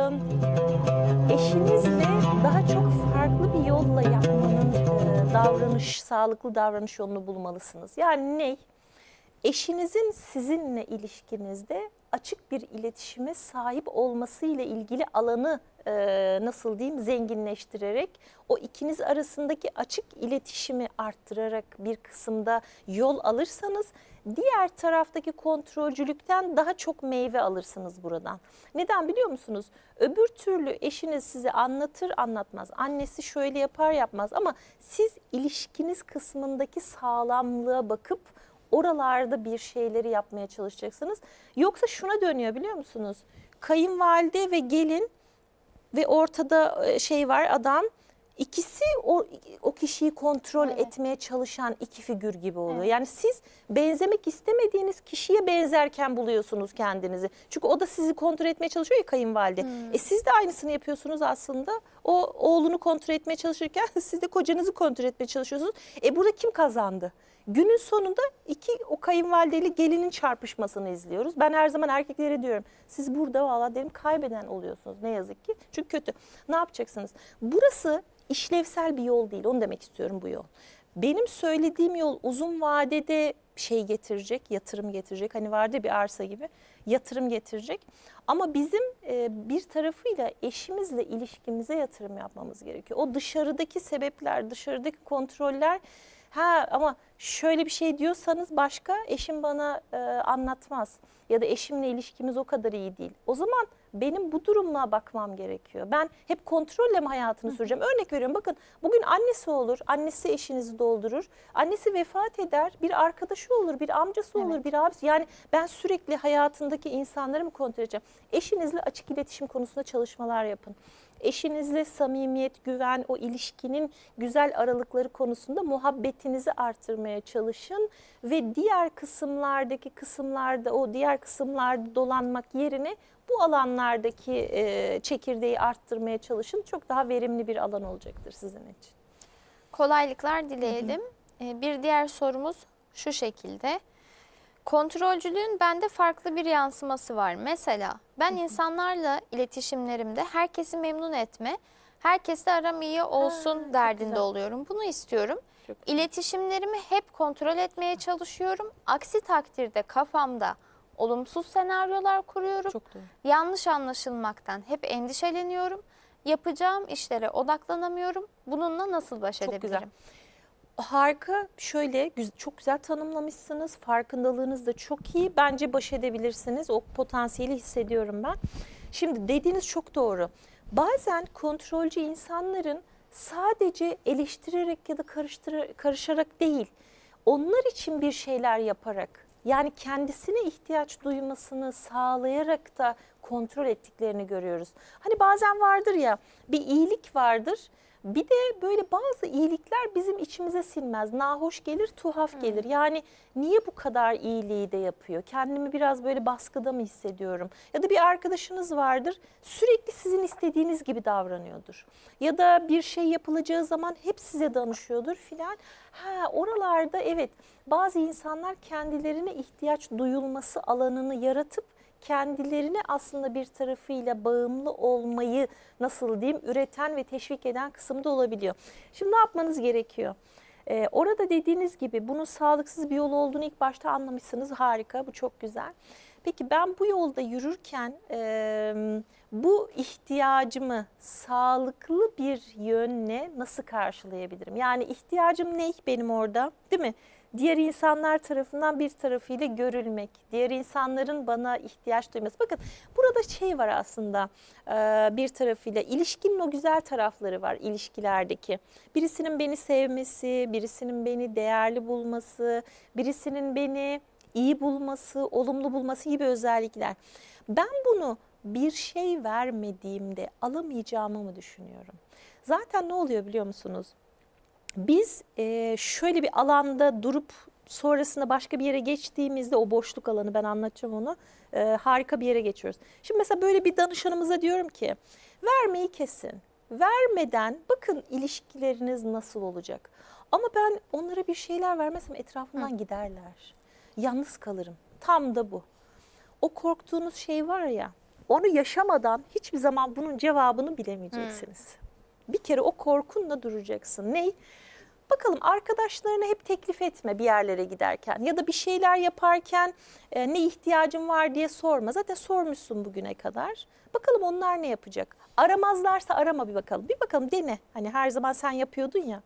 eşinizle daha çok farklı bir yolla yapmanın sağlıklı davranış yolunu bulmalısınız. Yani ne? Eşinizin sizinle ilişkinizde açık bir iletişime sahip olması ile ilgili alanı nasıl diyeyim zenginleştirerek o ikiniz arasındaki açık iletişimi arttırarak bir kısımda yol alırsanız diğer taraftaki kontrolcülükten daha çok meyve alırsınız buradan. Neden biliyor musunuz? Öbür türlü eşiniz size anlatır anlatmaz. Annesi şöyle yapar yapmaz ama siz ilişkiniz kısmındaki sağlamlığa bakıp oralarda bir şeyleri yapmaya çalışacaksınız. Yoksa şuna dönüyor biliyor musunuz? Kayınvalide ve gelin ve ortada var adam. İkisi o kişiyi kontrol etmeye çalışan iki figür gibi oluyor. Yani siz benzemek istemediğiniz kişiye benzerken buluyorsunuz kendinizi. Çünkü o da sizi kontrol etmeye çalışıyor ya kayınvalide. Siz de aynısını yapıyorsunuz aslında. O oğlunu kontrol etmeye çalışırken siz de kocanızı kontrol etmeye çalışıyorsunuz. Burada kim kazandı? Günün sonunda o kayınvalideyle gelinin çarpışmasını izliyoruz. Ben her zaman erkeklere diyorum siz burada valla derim kaybeden oluyorsunuz ne yazık ki. Çünkü kötü. Ne yapacaksınız? Burası işlevsel bir yol değil, onu demek istiyorum bu yol. Benim söylediğim yol uzun vadede getirecek, yatırım getirecek. Hani vardı bir arsa gibi yatırım getirecek. Ama bizim bir tarafıyla eşimizle ilişkimize yatırım yapmamız gerekiyor. O dışarıdaki sebepler, dışarıdaki kontroller ama şöyle bir şey diyorsanız başka eşim bana anlatmaz ya da eşimle ilişkimiz o kadar iyi değil. O zaman benim bu durumla bakmam gerekiyor. Ben hep kontrolle mi hayatını süreceğim? Örnek veriyorum bakın bugün annesi olur, annesi eşinizi doldurur. Annesi vefat eder, bir arkadaşı olur, bir amcası olur, bir abisi. Yani ben sürekli hayatındaki insanları mı kontrol edeceğim? Eşinizle açık iletişim konusunda çalışmalar yapın. Eşinizle samimiyet, güven, o ilişkinin güzel aralıkları konusunda muhabbetinizi artırmaya çalışın. Ve diğer kısımlarda o diğer kısımlarda dolanmak yerine bu alanlardaki çekirdeği arttırmaya çalışın. Çok daha verimli bir alan olacaktır sizin için. Kolaylıklar dileyelim. Bir diğer sorumuz şu şekilde. Kontrolcülüğün bende farklı bir yansıması var. Mesela ben insanlarla iletişimlerimde herkesi memnun etme, herkesle aram iyi olsun derdinde oluyorum. Bunu istiyorum. İletişimlerimi hep kontrol etmeye çalışıyorum. Aksi takdirde kafamda olumsuz senaryolar kuruyorum. Çok doğru. Yanlış anlaşılmaktan hep endişeleniyorum. Yapacağım işlere odaklanamıyorum. Bununla nasıl baş edebilirim? Güzel. Harika, çok güzel tanımlamışsınız. Farkındalığınız da çok iyi. Bence baş edebilirsiniz. O potansiyeli hissediyorum ben. Şimdi dediğiniz çok doğru. Bazen kontrolcü insanların sadece eleştirerek ya da karışarak değil, onlar için bir şeyler yaparak, yani kendisine ihtiyaç duymasını sağlayarak da kontrol ettiklerini görüyoruz. Hani bazen vardır ya, bir iyilik vardır. Bir de böyle bazı iyilikler bizim içimize sinmez. Nahoş gelir, tuhaf gelir. Yani niye bu kadar iyiliği de yapıyor? Kendimi biraz böyle baskıda mı hissediyorum? Ya da bir arkadaşınız vardır, sürekli sizin istediğiniz gibi davranıyordur. Ya da bir şey yapılacağı zaman hep size danışıyordur filan. Oralarda evet, bazı insanlar kendilerine ihtiyaç duyulması alanını yaratıp kendilerine aslında bir tarafıyla bağımlı olmayı üreten ve teşvik eden kısımda olabiliyor. Şimdi ne yapmanız gerekiyor? Orada dediğiniz gibi bunun sağlıksız bir yol olduğunu ilk başta anlamışsınız. Harika, bu çok güzel. Peki ben bu yolda yürürken bu ihtiyacımı sağlıklı bir yönle nasıl karşılayabilirim? Yani ihtiyacım ne benim orada, değil mi? Diğer insanlar tarafından bir tarafıyla görülmek, diğer insanların bana ihtiyaç duyması. Bakın burada var aslında bir tarafıyla ilişkinin o güzel tarafları var ilişkilerdeki. Birisinin beni sevmesi, birisinin beni değerli bulması, birisinin beni iyi bulması, olumlu bulması gibi özellikler. Ben bunu bir şey vermediğimde alamayacağımı mı düşünüyorum? Zaten ne oluyor biliyor musunuz? Biz şöyle bir alanda durup sonrasında başka bir yere geçtiğimizde o boşluk alanı, ben anlatacağım onu, harika bir yere geçiyoruz. Şimdi mesela böyle bir danışanımıza diyorum ki vermeyi kesin. Vermeden bakın ilişkileriniz nasıl olacak. Ama ben onlara bir şeyler vermezsem etrafımdan giderler. Yalnız kalırım. Tam da bu. O korktuğunuz şey var ya, onu yaşamadan hiçbir zaman bunun cevabını bilemeyeceksiniz. Bir kere o korkunla duracaksın. Ney? Bakalım arkadaşlarına hep teklif etme bir yerlere giderken ya da bir şeyler yaparken ne ihtiyacın var diye sorma. Zaten sormuşsun bugüne kadar. Bakalım onlar ne yapacak? Aramazlarsa arama bir bakalım. Bir bakalım dene. Hani her zaman sen yapıyordun ya.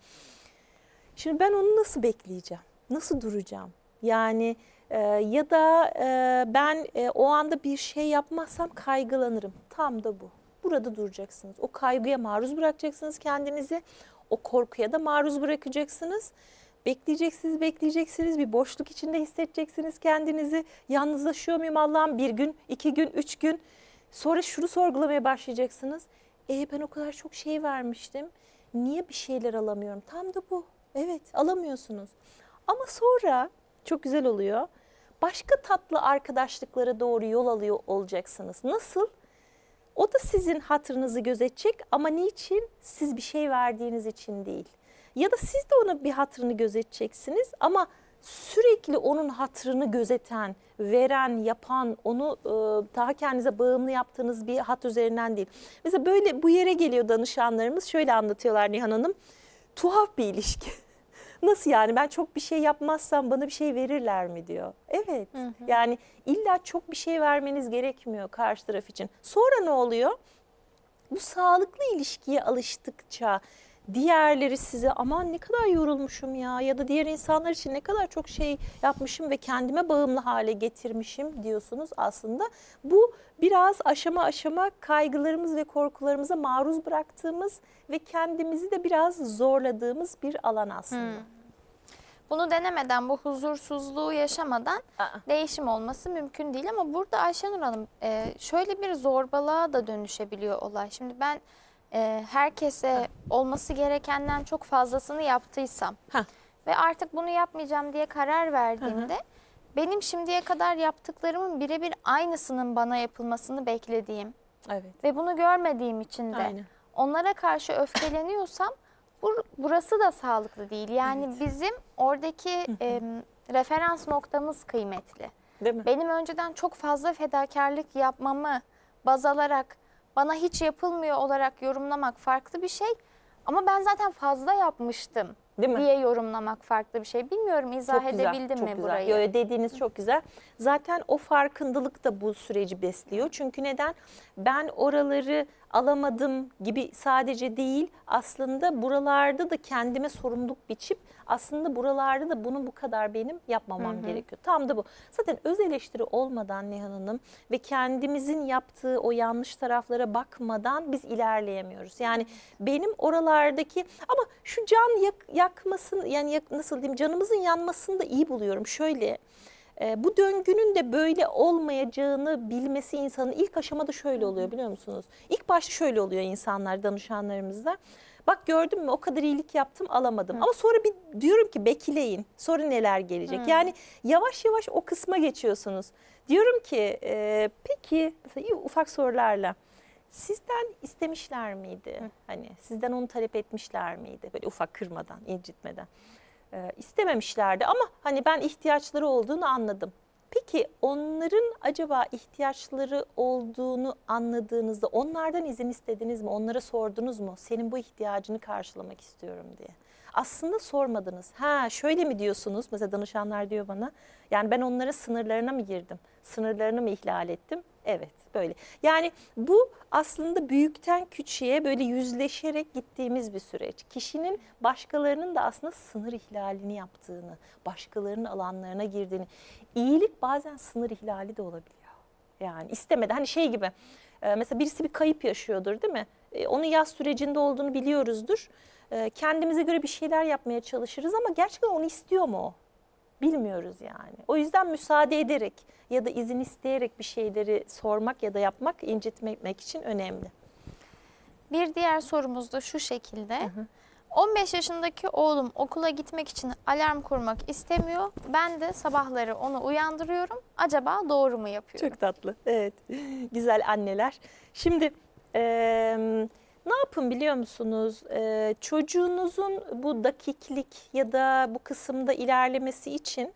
Şimdi ben onu nasıl bekleyeceğim? Nasıl duracağım? Yani ya da ben o anda bir şey yapmazsam kaygılanırım. Tam da bu. Burada duracaksınız. O kaygıya maruz bırakacaksınız kendinizi. O korkuya da maruz bırakacaksınız. Bekleyeceksiniz, bekleyeceksiniz. Bir boşluk içinde hissedeceksiniz kendinizi. Yalnızlaşıyor muyum Allah'ım? 1 gün, 2 gün, 3 gün. Sonra şunu sorgulamaya başlayacaksınız. Ben o kadar çok şey vermiştim. Niye bir şeyler alamıyorum? Tam da bu. Evet, alamıyorsunuz. Ama sonra çok güzel oluyor. Başka tatlı arkadaşlıklara doğru yol alıyor olacaksınız. Nasıl? O da sizin hatırınızı gözetecek ama niçin? Siz bir şey verdiğiniz için değil. Ya da siz de ona bir hatırını gözeteceksiniz ama sürekli onun hatırını gözeten, veren, yapan, onu daha kendinize bağımlı yaptığınız bir hat üzerinden değil. Mesela böyle bu yere geliyor danışanlarımız, şöyle anlatıyorlar Nihan Hanım. Tuhaf bir ilişki. Nasıl yani, ben çok bir şey yapmazsam bana bir şey verirler mi diyor. Evet, yani illa çok bir şey vermeniz gerekmiyor karşı taraf için. Sonra ne oluyor? Bu sağlıklı ilişkiye alıştıkça diğerleri size aman ne kadar yorulmuşum ya da diğer insanlar için ne kadar çok şey yapmışım ve kendime bağımlı hale getirmişim diyorsunuz aslında. Bu biraz aşama aşama kaygılarımız ve korkularımıza maruz bıraktığımız ve kendimizi de biraz zorladığımız bir alan aslında. Bunu denemeden, bu huzursuzluğu yaşamadan değişim olması mümkün değil. Ama burada Ayşenur Hanım şöyle bir zorbalığa da dönüşebiliyor olay. Şimdi ben herkese olması gerekenden çok fazlasını yaptıysam ve artık bunu yapmayacağım diye karar verdiğimde benim şimdiye kadar yaptıklarımın birebir aynısının bana yapılmasını beklediğim ve bunu görmediğim için de onlara karşı öfkeleniyorsam burası da sağlıklı değil. Yani bizim oradaki referans noktamız kıymetli. Değil mi? Benim önceden çok fazla fedakarlık yapmamı baz alarak bana hiç yapılmıyor olarak yorumlamak farklı bir şey. Ama ben zaten fazla yapmıştım diye yorumlamak farklı bir şey. Bilmiyorum izah edebildim mi burayı? Yo, dediğiniz çok güzel. Zaten o farkındalık da bu süreci besliyor. Çünkü neden? Ben oraları alamadım gibi sadece değil, aslında buralarda da kendime sorumluluk biçip aslında buralarda da bunu bu kadar benim yapmamam gerekiyor. Tam da bu. Zaten öz eleştiri olmadan Nihan Hanım ve kendimizin yaptığı o yanlış taraflara bakmadan biz ilerleyemiyoruz. Yani benim oralardaki ama şu can yakmasın, yani nasıl diyeyim, canımızın yanmasını da iyi buluyorum. Şöyle, bu döngünün de böyle olmayacağını bilmesi insanın ilk aşamada şöyle oluyor biliyor musunuz? İlk başta şöyle oluyor insanlar, danışanlarımızda. Bak gördün mü, o kadar iyilik yaptım alamadım. Ama sonra bir diyorum ki bekleyin, sonra neler gelecek? Yani yavaş yavaş o kısma geçiyorsunuz. Diyorum ki peki mesela ufak sorularla sizden istemişler miydi? Hani sizden onu talep etmişler miydi? Böyle ufak, kırmadan, incitmeden. İstememişlerdi ama hani ben ihtiyaçları olduğunu anladım. Peki onların acaba ihtiyaçları olduğunu anladığınızda onlardan izin istediniz mi? Onlara sordunuz mu? Senin bu ihtiyacını karşılamak istiyorum diye. Aslında sormadınız. Ha şöyle mi diyorsunuz? Mesela danışanlar diyor bana. Yani ben onların sınırlarına mı girdim? Sınırlarını mı ihlal ettim? Evet, böyle. Yani bu aslında büyükten küçüğe böyle yüzleşerek gittiğimiz bir süreç. Kişinin başkalarının da aslında sınır ihlalini yaptığını, başkalarının alanlarına girdiğini. İyilik bazen sınır ihlali de olabiliyor. Yani istemeden, hani şey gibi, mesela birisi bir kayıp yaşıyordur değil mi? Onun yaz sürecinde olduğunu biliyoruzdur. Kendimize göre bir şeyler yapmaya çalışırız ama gerçekten onu istiyor mu o? Bilmiyoruz yani. O yüzden müsaade ederek ya da izin isteyerek bir şeyleri sormak ya da yapmak, incitmemek için önemli. Bir diğer sorumuz da şu şekilde. 15 yaşındaki oğlum okula gitmek için alarm kurmak istemiyor. Ben de sabahları onu uyandırıyorum. Acaba doğru mu yapıyorum? Çok tatlı. Evet. Güzel anneler. Şimdi ne yapın biliyor musunuz? Çocuğunuzun bu dakiklik ya da bu kısımda ilerlemesi için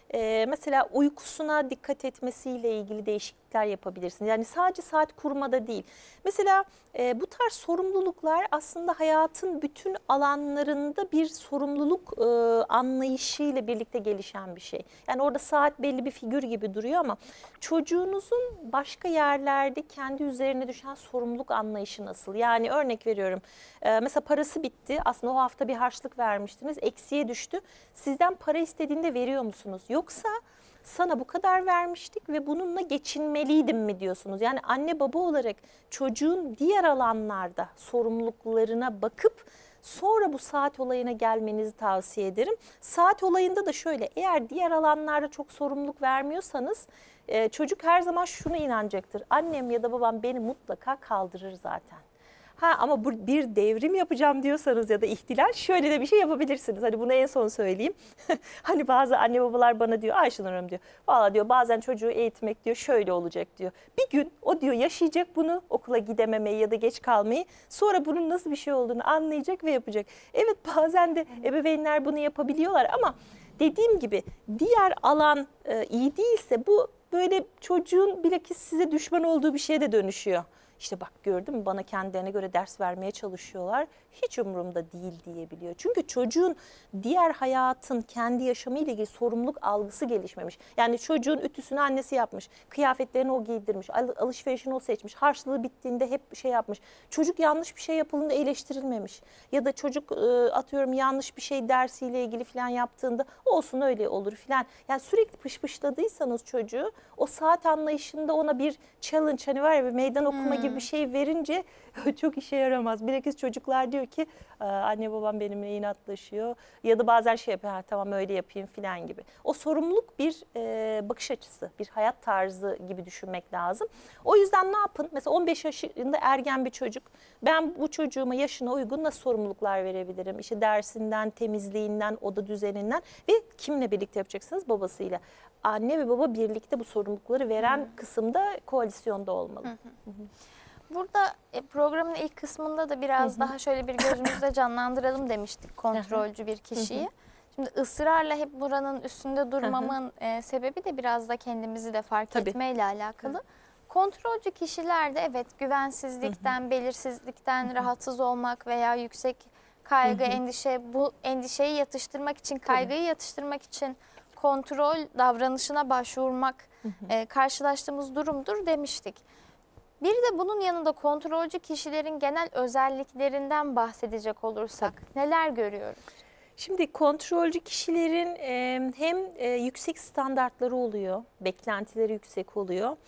mesela uykusuna dikkat etmesiyle ilgili değişiklikler yapabilirsiniz. Yani sadece saat kurmada değil. Mesela bu tarz sorumluluklar aslında hayatın bütün alanlarında bir sorumluluk anlayışıyla birlikte gelişen bir şey. Yani orada saat belli bir figür gibi duruyor ama çocuğunuzun başka yerlerde kendi üzerine düşen sorumluluk anlayışı nasıl? Yani örnek veriyorum, mesela parası bitti, aslında o hafta bir harçlık vermiştiniz, eksiye düştü. Sizden para istediğinde veriyor musunuz? Yoksa sana bu kadar vermiştik ve bununla geçinmeliydim mi diyorsunuz? Yani anne baba olarak çocuğun diğer alanlarda sorumluluklarına bakıp sonra bu saat olayına gelmenizi tavsiye ederim. Saat olayında da şöyle, eğer diğer alanlarda çok sorumluluk vermiyorsanız çocuk her zaman şuna inanacaktır. Annem ya da babam beni mutlaka kaldırır zaten. Ama bu bir devrim yapacağım diyorsanız ya da ihtilal, şöyle de bir şey yapabilirsiniz. Hani bunu en son söyleyeyim. Hani bazı anne babalar bana diyor, Ayşenur Hanım diyor, valla diyor bazen çocuğu eğitmek diyor şöyle olacak diyor. Bir gün o diyor yaşayacak bunu, okula gidememeyi ya da geç kalmayı. Sonra bunun nasıl bir şey olduğunu anlayacak ve yapacak. Evet, bazen de ebeveynler bunu yapabiliyorlar ama dediğim gibi diğer alan iyi değilse bu böyle çocuğun bilakis size düşman olduğu bir şeye de dönüşüyor. İşte bak gördün mü, bana kendilerine göre ders vermeye çalışıyorlar. Hiç umurumda değil diyebiliyor. Çünkü çocuğun diğer hayatın kendi yaşamıyla ilgili sorumluluk algısı gelişmemiş. Yani çocuğun ütüsünü annesi yapmış, kıyafetlerini o giydirmiş, alışverişini o seçmiş, harçlığı bittiğinde hep şey yapmış. Çocuk yanlış bir şey yapıldığında eleştirilmemiş. Ya da çocuk atıyorum yanlış bir şey dersiyle ilgili falan yaptığında olsun öyle olur falan. Yani sürekli pışpışladıysanız çocuğu, o saat anlayışında ona bir challenge, hani var ya bir meydan okuma gibi bir şey verince çok işe yaramaz. Bilakis çocuklar diyor ki anne babam benimle inatlaşıyor ya da bazen şey yapıyor, tamam öyle yapayım falan gibi. O sorumluluk bir bakış açısı, bir hayat tarzı gibi düşünmek lazım. O yüzden ne yapın? Mesela 15 yaşında ergen bir çocuk, ben bu çocuğuma yaşına uygun nasıl sorumluluklar verebilirim? İşte dersinden, temizliğinden, oda düzeninden ve kimle birlikte yapacaksınız? Babasıyla. Anne ve baba birlikte bu sorumlulukları veren kısımda koalisyonda olmalı. Burada programın ilk kısmında da biraz daha şöyle bir gözümüzde canlandıralım demiştik kontrolcü bir kişiyi. Şimdi ısrarla hep buranın üstünde durmamın sebebi de biraz da kendimizi de fark etmeyle alakalı. Kontrolcü kişilerde evet güvensizlikten, belirsizlikten rahatsız olmak veya yüksek kaygı, endişe, bu endişeyi yatıştırmak için, kaygıyı yatıştırmak için kontrol davranışına başvurmak karşılaştığımız durumdur demiştik. Bir de bunun yanında kontrolcü kişilerin genel özelliklerinden bahsedecek olursak neler görüyoruz? Şimdi kontrolcü kişilerin hem yüksek standartları oluyor, beklentileri yüksek oluyor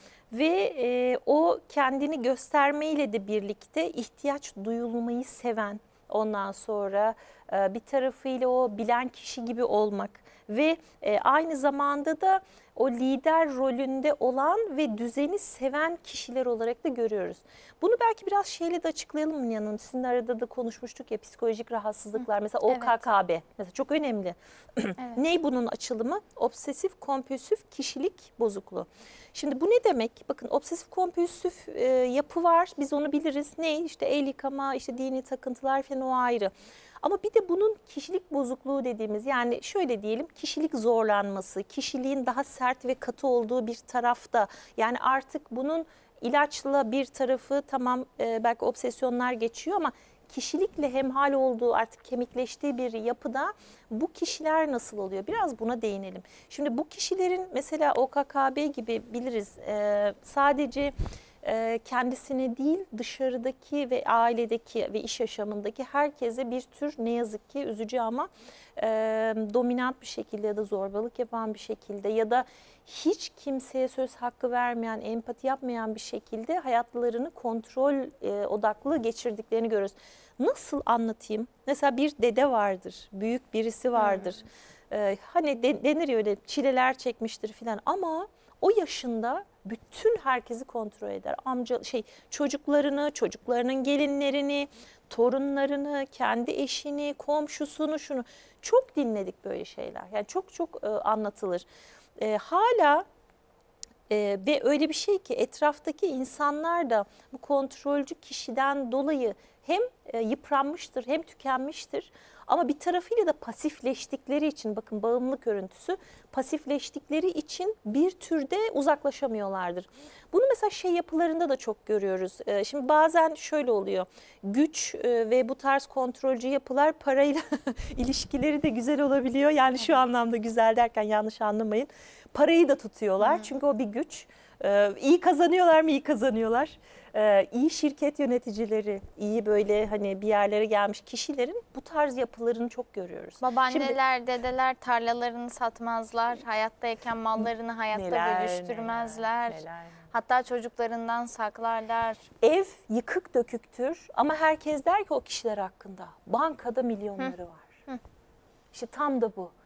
ve o kendini göstermeyle de birlikte ihtiyaç duyulmayı seven, ondan sonra bir tarafıyla o bilen kişi gibi olmak ve aynı zamanda da o lider rolünde olan ve düzeni seven kişiler olarak da görüyoruz. Bunu belki biraz şeyle de açıklayalım mı Hanım? Sizin arada da konuşmuştuk ya, psikolojik rahatsızlıklar. Mesela OKKB mesela çok önemli. Ne bunun açılımı? Obsesif kompulsif kişilik bozukluğu. Şimdi bu ne demek? Bakın obsesif kompulsif yapı var. Biz onu biliriz. Ne? İşte el yıkama, işte dini takıntılar falan, o ayrı. Ama bir de bunun kişilik bozukluğu dediğimiz, yani şöyle diyelim, kişilik zorlanması, kişiliğin daha sert ve katı olduğu bir tarafta. Yani artık bunun ilaçla bir tarafı tamam, belki obsesyonlar geçiyor ama kişilikle hemhal olduğu, artık kemikleştiği bir yapıda bu kişiler nasıl oluyor? Biraz buna değinelim. Şimdi bu kişilerin mesela OKKB gibi biliriz, sadece kendisine değil dışarıdaki ve ailedeki ve iş yaşamındaki herkese bir tür, ne yazık ki üzücü ama dominant bir şekilde ya da zorbalık yapan bir şekilde ya da hiç kimseye söz hakkı vermeyen, empati yapmayan bir şekilde hayatlarını kontrol odaklı geçirdiklerini görüyoruz. Nasıl anlatayım? Mesela bir dede vardır, büyük birisi vardır. Hani denir ya öyle çileler çekmiştir filan ama o yaşında bütün herkesi kontrol eder. Çocuklarını, çocuklarının gelinlerini, torunlarını, kendi eşini, komşusunu, şunu. Çok dinledik böyle şeyler. Yani çok çok anlatılır. Hala ve öyle bir şey ki etraftaki insanlar da bu kontrolcü kişiden dolayı hem yıpranmıştır hem tükenmiştir. Ama bir tarafıyla da pasifleştikleri için, bakın bağımlılık örüntüsü, pasifleştikleri için bir türde uzaklaşamıyorlardır. Bunu mesela yapılarında da çok görüyoruz. Şimdi bazen şöyle oluyor, güç ve bu tarz kontrolcü yapılar parayla ilişkileri de güzel olabiliyor. Yani şu anlamda güzel derken yanlış anlamayın. Parayı da tutuyorlar çünkü o bir güç. İyi kazanıyorlar mı? İyi kazanıyorlar. İyi şirket yöneticileri, iyi böyle hani bir yerlere gelmiş kişilerin bu tarz yapılarını çok görüyoruz. Babaanneler, dedeler tarlalarını satmazlar. Hayattayken mallarını hayatta bölüştürmezler. Neler. Hatta çocuklarından saklarlar. Ev yıkık döküktür ama herkes der ki o kişiler hakkında bankada milyonları var. İşte tam da bu.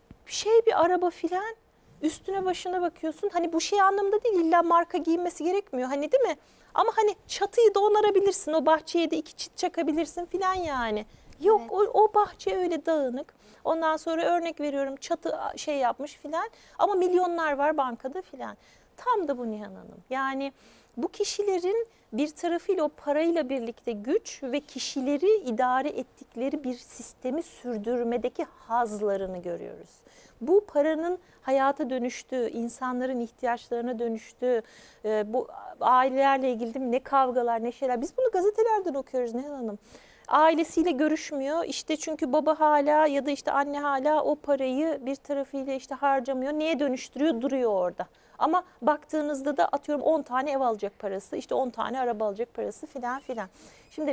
Bir araba filan, üstüne başına bakıyorsun. Hani bu anlamda değil, illa marka giyinmesi gerekmiyor. Hani değil mi? Ama hani çatıyı da onarabilirsin. O bahçeye de 2 çit çakabilirsin filan yani. Yok Evet. o bahçe öyle dağınık. Ondan sonra örnek veriyorum, çatı yapmış filan. Ama milyonlar var bankada filan. Tam da bu Nihan Hanım. Yani bu kişilerin bir tarafıyla o parayla birlikte güç ve kişileri idare ettikleri bir sistemi sürdürmedeki hazlarını görüyoruz. Bu paranın hayata dönüştüğü, insanların ihtiyaçlarına dönüştüğü, bu ailelerle ilgili değil mi? Ne kavgalar, ne şeyler. Biz bunu gazetelerden okuyoruz Nihan Hanım. Ailesiyle görüşmüyor işte, çünkü baba hala ya da işte anne hala o parayı bir tarafıyla işte harcamıyor. Neye dönüştürüyor? Duruyor orada. Ama baktığınızda da atıyorum 10 tane ev alacak parası, işte 10 tane araba alacak parası filan filan. Şimdi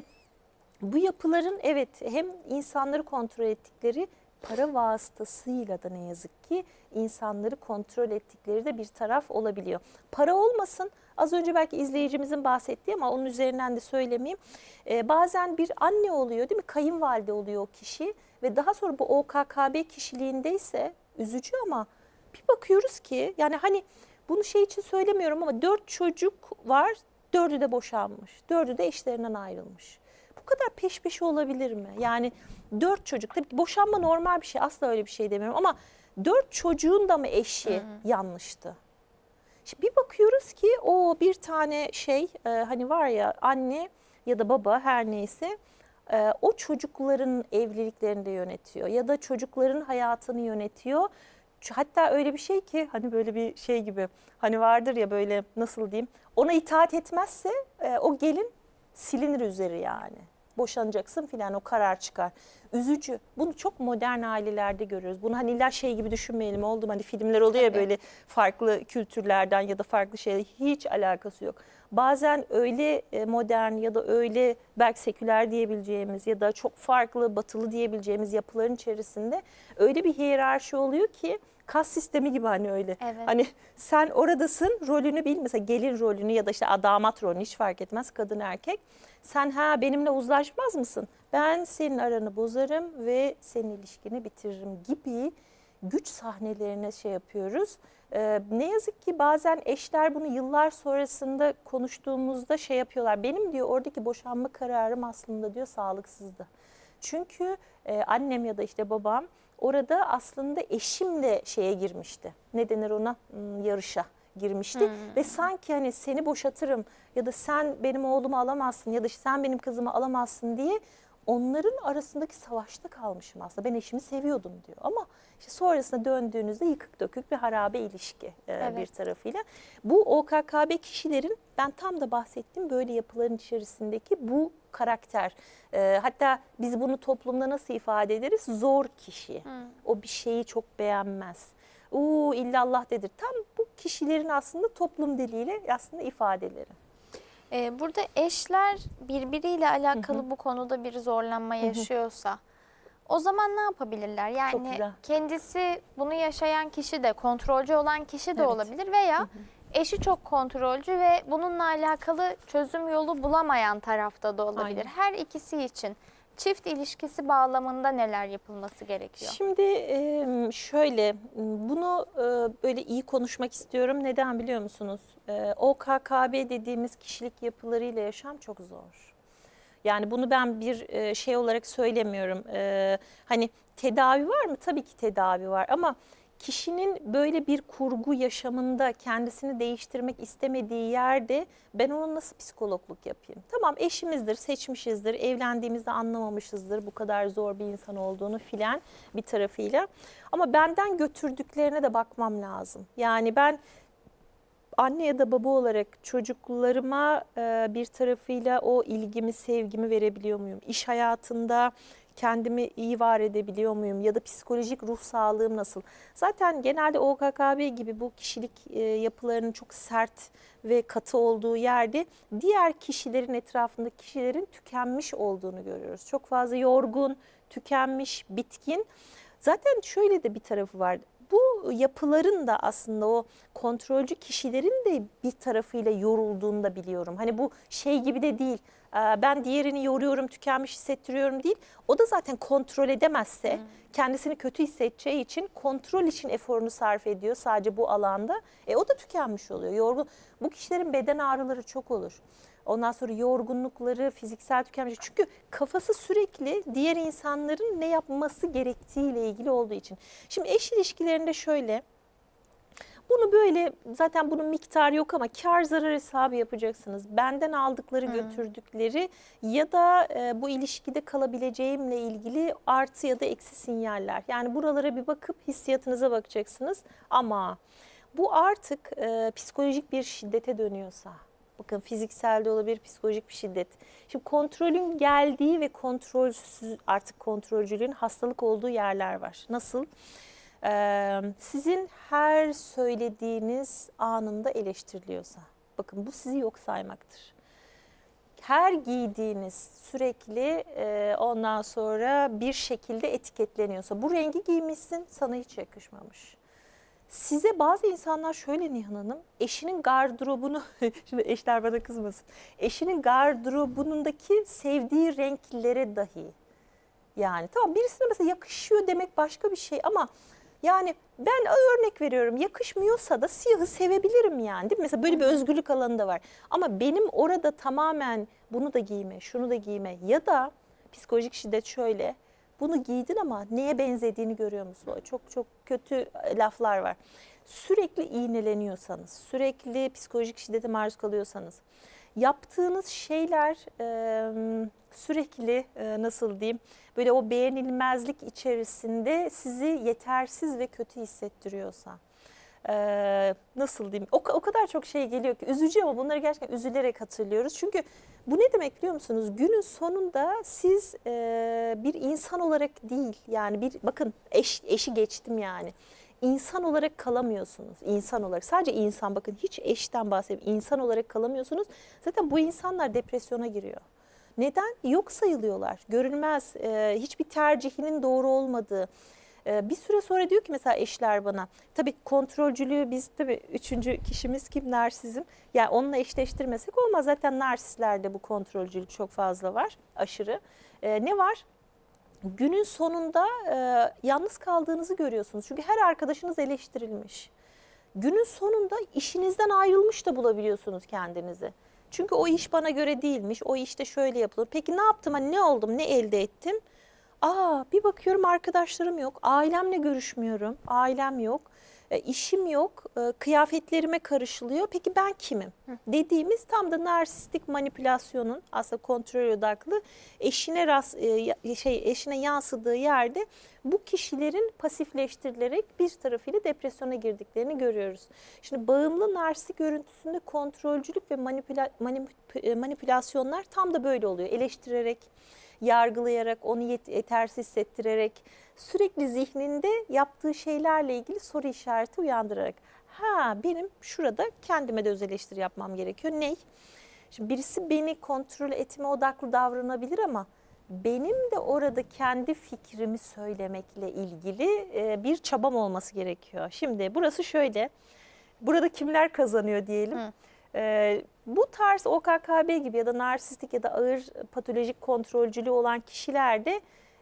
bu yapıların evet hem insanları kontrol ettikleri, para vasıtasıyla da ne yazık ki insanları kontrol ettikleri de bir taraf olabiliyor. Para olmasın, az önce belki izleyicimizin bahsettiği ama onun üzerinden de söylemeyeyim. Bazen bir anne oluyor değil mi? Kayınvalide oluyor o kişi ve daha sonra bu OKKB kişiliğindeyse üzücü ama bir bakıyoruz ki yani hani bunu için söylemiyorum ama 4 çocuk var, 4'ü de boşanmış, 4'ü de eşlerinden ayrılmış. Bu kadar peş peşe olabilir mi? Yani 4 çocuk, tabii ki boşanma normal bir şey, asla öyle bir şey demiyorum ama 4 çocuğun da mı eşi yanlıştı? Şimdi bir bakıyoruz ki o bir tane hani var ya, anne ya da baba her neyse o çocukların evliliklerini de yönetiyor ya da çocukların hayatını yönetiyor. Hatta öyle bir şey ki hani böyle bir gibi, hani vardır ya böyle, nasıl diyeyim, ona itaat etmezse o gelin silinir üzeri yani. Boşanacaksın filan, o karar çıkar. Üzücü. Bunu çok modern ailelerde görüyoruz. Bunu hani illa gibi düşünmeyelim, oldu mu? Hani filmler oluyor ya böyle farklı kültürlerden ya da farklı şeyler, hiç alakası yok. Bazen öyle modern ya da öyle belki seküler diyebileceğimiz ya da çok farklı batılı diyebileceğimiz yapıların içerisinde öyle bir hiyerarşi oluyor ki kas sistemi gibi, hani öyle. Evet. Hani sen oradasın, rolünü bil. Mesela gelin rolünü ya da işte damat rolünü, hiç fark etmez, kadın erkek. Sen benimle uzlaşmaz mısın? Ben senin aranı bozarım ve senin ilişkini bitiririm gibi güç sahnelerine yapıyoruz. Ne yazık ki bazen eşler bunu yıllar sonrasında konuştuğumuzda yapıyorlar. Benim diyor oradaki boşanma kararım aslında diyor sağlıksızdı. Çünkü annem ya da işte babam orada aslında eşimle girmişti. Ne denir ona? Yarışa girmişti. Ve sanki hani seni boşatırım ya da sen benim oğlumu alamazsın ya da sen benim kızımı alamazsın diye onların arasındaki savaşta kalmışım aslında. Ben eşimi seviyordum diyor ama işte sonrasında döndüğünüzde yıkık dökük bir harabe ilişki bir tarafıyla. Bu OKKB kişilerin, ben tam da bahsettiğim böyle yapıların içerisindeki bu karakter. Hatta biz bunu toplumda nasıl ifade ederiz? Zor kişi. O bir şeyi çok beğenmez. İllallah dedir. Tam bu kişilerin aslında toplum diliyle aslında ifadeleri. Burada eşler birbiriyle alakalı bu konuda bir zorlanma yaşıyorsa o zaman ne yapabilirler? Yani kendisi, bunu yaşayan kişi de, kontrolcü olan kişi de olabilir veya eşi çok kontrolcü ve bununla alakalı çözüm yolu bulamayan tarafta da olabilir. Aynen. Her ikisi için Çift ilişkisi bağlamında neler yapılması gerekiyor? Şimdi şöyle, bunu böyle iyi konuşmak istiyorum. Neden biliyor musunuz? OKKB dediğimiz kişilik yapılarıyla yaşam çok zor. Yani bunu ben bir şey olarak söylemiyorum. Hani tedavi var mı? Tabii ki tedavi var ama kişinin böyle bir kurgu yaşamında kendisini değiştirmek istemediği yerde ben ona nasıl psikologluk yapayım? Tamam, eşimizdir, seçmişizdir, evlendiğimizde anlamamışızdır bu kadar zor bir insan olduğunu filan bir tarafıyla. Ama benden götürdüklerine de bakmam lazım. Yani ben anne ya da baba olarak çocuklarıma bir tarafıyla o ilgimi, sevgimi verebiliyor muyum? İş hayatında kendimi iyi var edebiliyor muyum? Ya da psikolojik ruh sağlığım nasıl? Zaten genelde OKKB gibi bu kişilik yapılarının çok sert ve katı olduğu yerde diğer kişilerin, etrafındaki kişilerin tükenmiş olduğunu görüyoruz. Çok fazla yorgun, tükenmiş, bitkin. Zaten şöyle de bir tarafı var. Bu yapıların da aslında o kontrolcü kişilerin de bir tarafıyla yorulduğunu da biliyorum. Hani bu şey gibi de değil. Ben diğerini yoruyorum, tükenmiş hissettiriyorum değil. O da zaten kontrol edemezse kendisini kötü hissedeceği için kontrol için eforunu sarf ediyor sadece bu alanda. O da tükenmiş oluyor. Yorgun. Bu kişilerin beden ağrıları çok olur. Ondan sonra yorgunlukları, fiziksel tükenmiş. Çünkü kafası sürekli diğer insanların ne yapması gerektiğiyle ilgili olduğu için. Şimdi eş ilişkilerinde şöyle, bunu böyle zaten bunun miktarı yok ama kar zarar hesabı yapacaksınız. Benden aldıkları, götürdükleri ya da bu ilişkide kalabileceğimle ilgili artı ya da eksi sinyaller. Yani buralara bir bakıp hissiyatınıza bakacaksınız. Ama bu artık psikolojik bir şiddete dönüyorsa, bakın fiziksel de olabilir, psikolojik bir şiddet. Şimdi kontrolün geldiği ve kontrolsüz, artık kontrolcülüğün hastalık olduğu yerler var. Nasıl? Sizin her söylediğiniz anında eleştiriliyorsa, bakın bu sizi yok saymaktır. Her giydiğiniz sürekli ondan sonra bir şekilde etiketleniyorsa, bu rengi giymişsin, sana hiç yakışmamış. Size bazı insanlar şöyle Nihan Hanım, eşinin gardırobunu, şimdi eşler bana kızmasın, eşinin gardırobundaki sevdiği renklere dahi, yani tamam birisine mesela yakışıyor demek başka bir şey ama yani ben örnek veriyorum, yakışmıyorsa da siyahı sevebilirim yani, değil mi? Mesela böyle bir özgürlük alanı da var. Ama benim orada tamamen bunu da giyme, şunu da giyme ya da psikolojik şiddet şöyle, bunu giydin ama neye benzediğini görüyor musun? Çok çok kötü laflar var. Sürekli iğneleniyorsanız, sürekli psikolojik şiddete maruz kalıyorsanız, yaptığınız şeyler sürekli nasıl diyeyim, böyle o beğenilmezlik içerisinde sizi yetersiz ve kötü hissettiriyorsa, nasıl diyeyim, o kadar çok şey geliyor ki üzücü ama bunları gerçekten üzülerek hatırlıyoruz. Çünkü bu ne demek biliyor musunuz? Günün sonunda siz bir insan olarak değil, yani bir bakın eşi geçtim yani. İnsan olarak kalamıyorsunuz. İnsan olarak, sadece insan, bakın hiç eşten bahsetmiyorum. İnsan olarak kalamıyorsunuz. Zaten bu insanlar depresyona giriyor. Neden? Yok sayılıyorlar. Görülmez. Hiçbir tercihinin doğru olmadığı. Bir süre sonra diyor ki mesela eşler bana, tabii kontrolcülüğü biz tabii üçüncü kişimiz kim? Narsizm. Yani onunla eşleştirmesek olmaz. Zaten narsistlerde bu kontrolcülük çok fazla var. Aşırı. Ne var? Günün sonunda yalnız kaldığınızı görüyorsunuz. Çünkü her arkadaşınız eleştirilmiş. Günün sonunda işinizden ayrılmış da bulabiliyorsunuz kendinizi. Çünkü o iş bana göre değilmiş, o işte şöyle yapılır. Peki ne yaptım, hani ne oldum, ne elde ettim? Bir bakıyorum arkadaşlarım yok, ailemle görüşmüyorum, ailem yok, işim yok, kıyafetlerime karışılıyor. Peki ben kimim? Dediğimiz tam da narsistik manipülasyonun aslında kontrol odaklı eşine yansıdığı yerde bu kişilerin pasifleştirilerek bir tarafıyla depresyona girdiklerini görüyoruz. Şimdi bağımlı narsistik görüntüsünde kontrolcülük ve manipülasyonlar tam da böyle oluyor. Eleştirerek, yargılayarak, onu yetersiz hissettirerek, sürekli zihninde yaptığı şeylerle ilgili soru işareti uyandırarak. Benim şurada kendime de öz eleştiri yapmam gerekiyor. Ney? Şimdi birisi beni kontrol etme odaklı davranabilir ama benim de orada kendi fikrimi söylemekle ilgili bir çabam olması gerekiyor. Şimdi burası şöyle, burada kimler kazanıyor diyelim. Bu tarz OKKB gibi ya da narsistik ya da ağır patolojik kontrolcülüğü olan kişilerde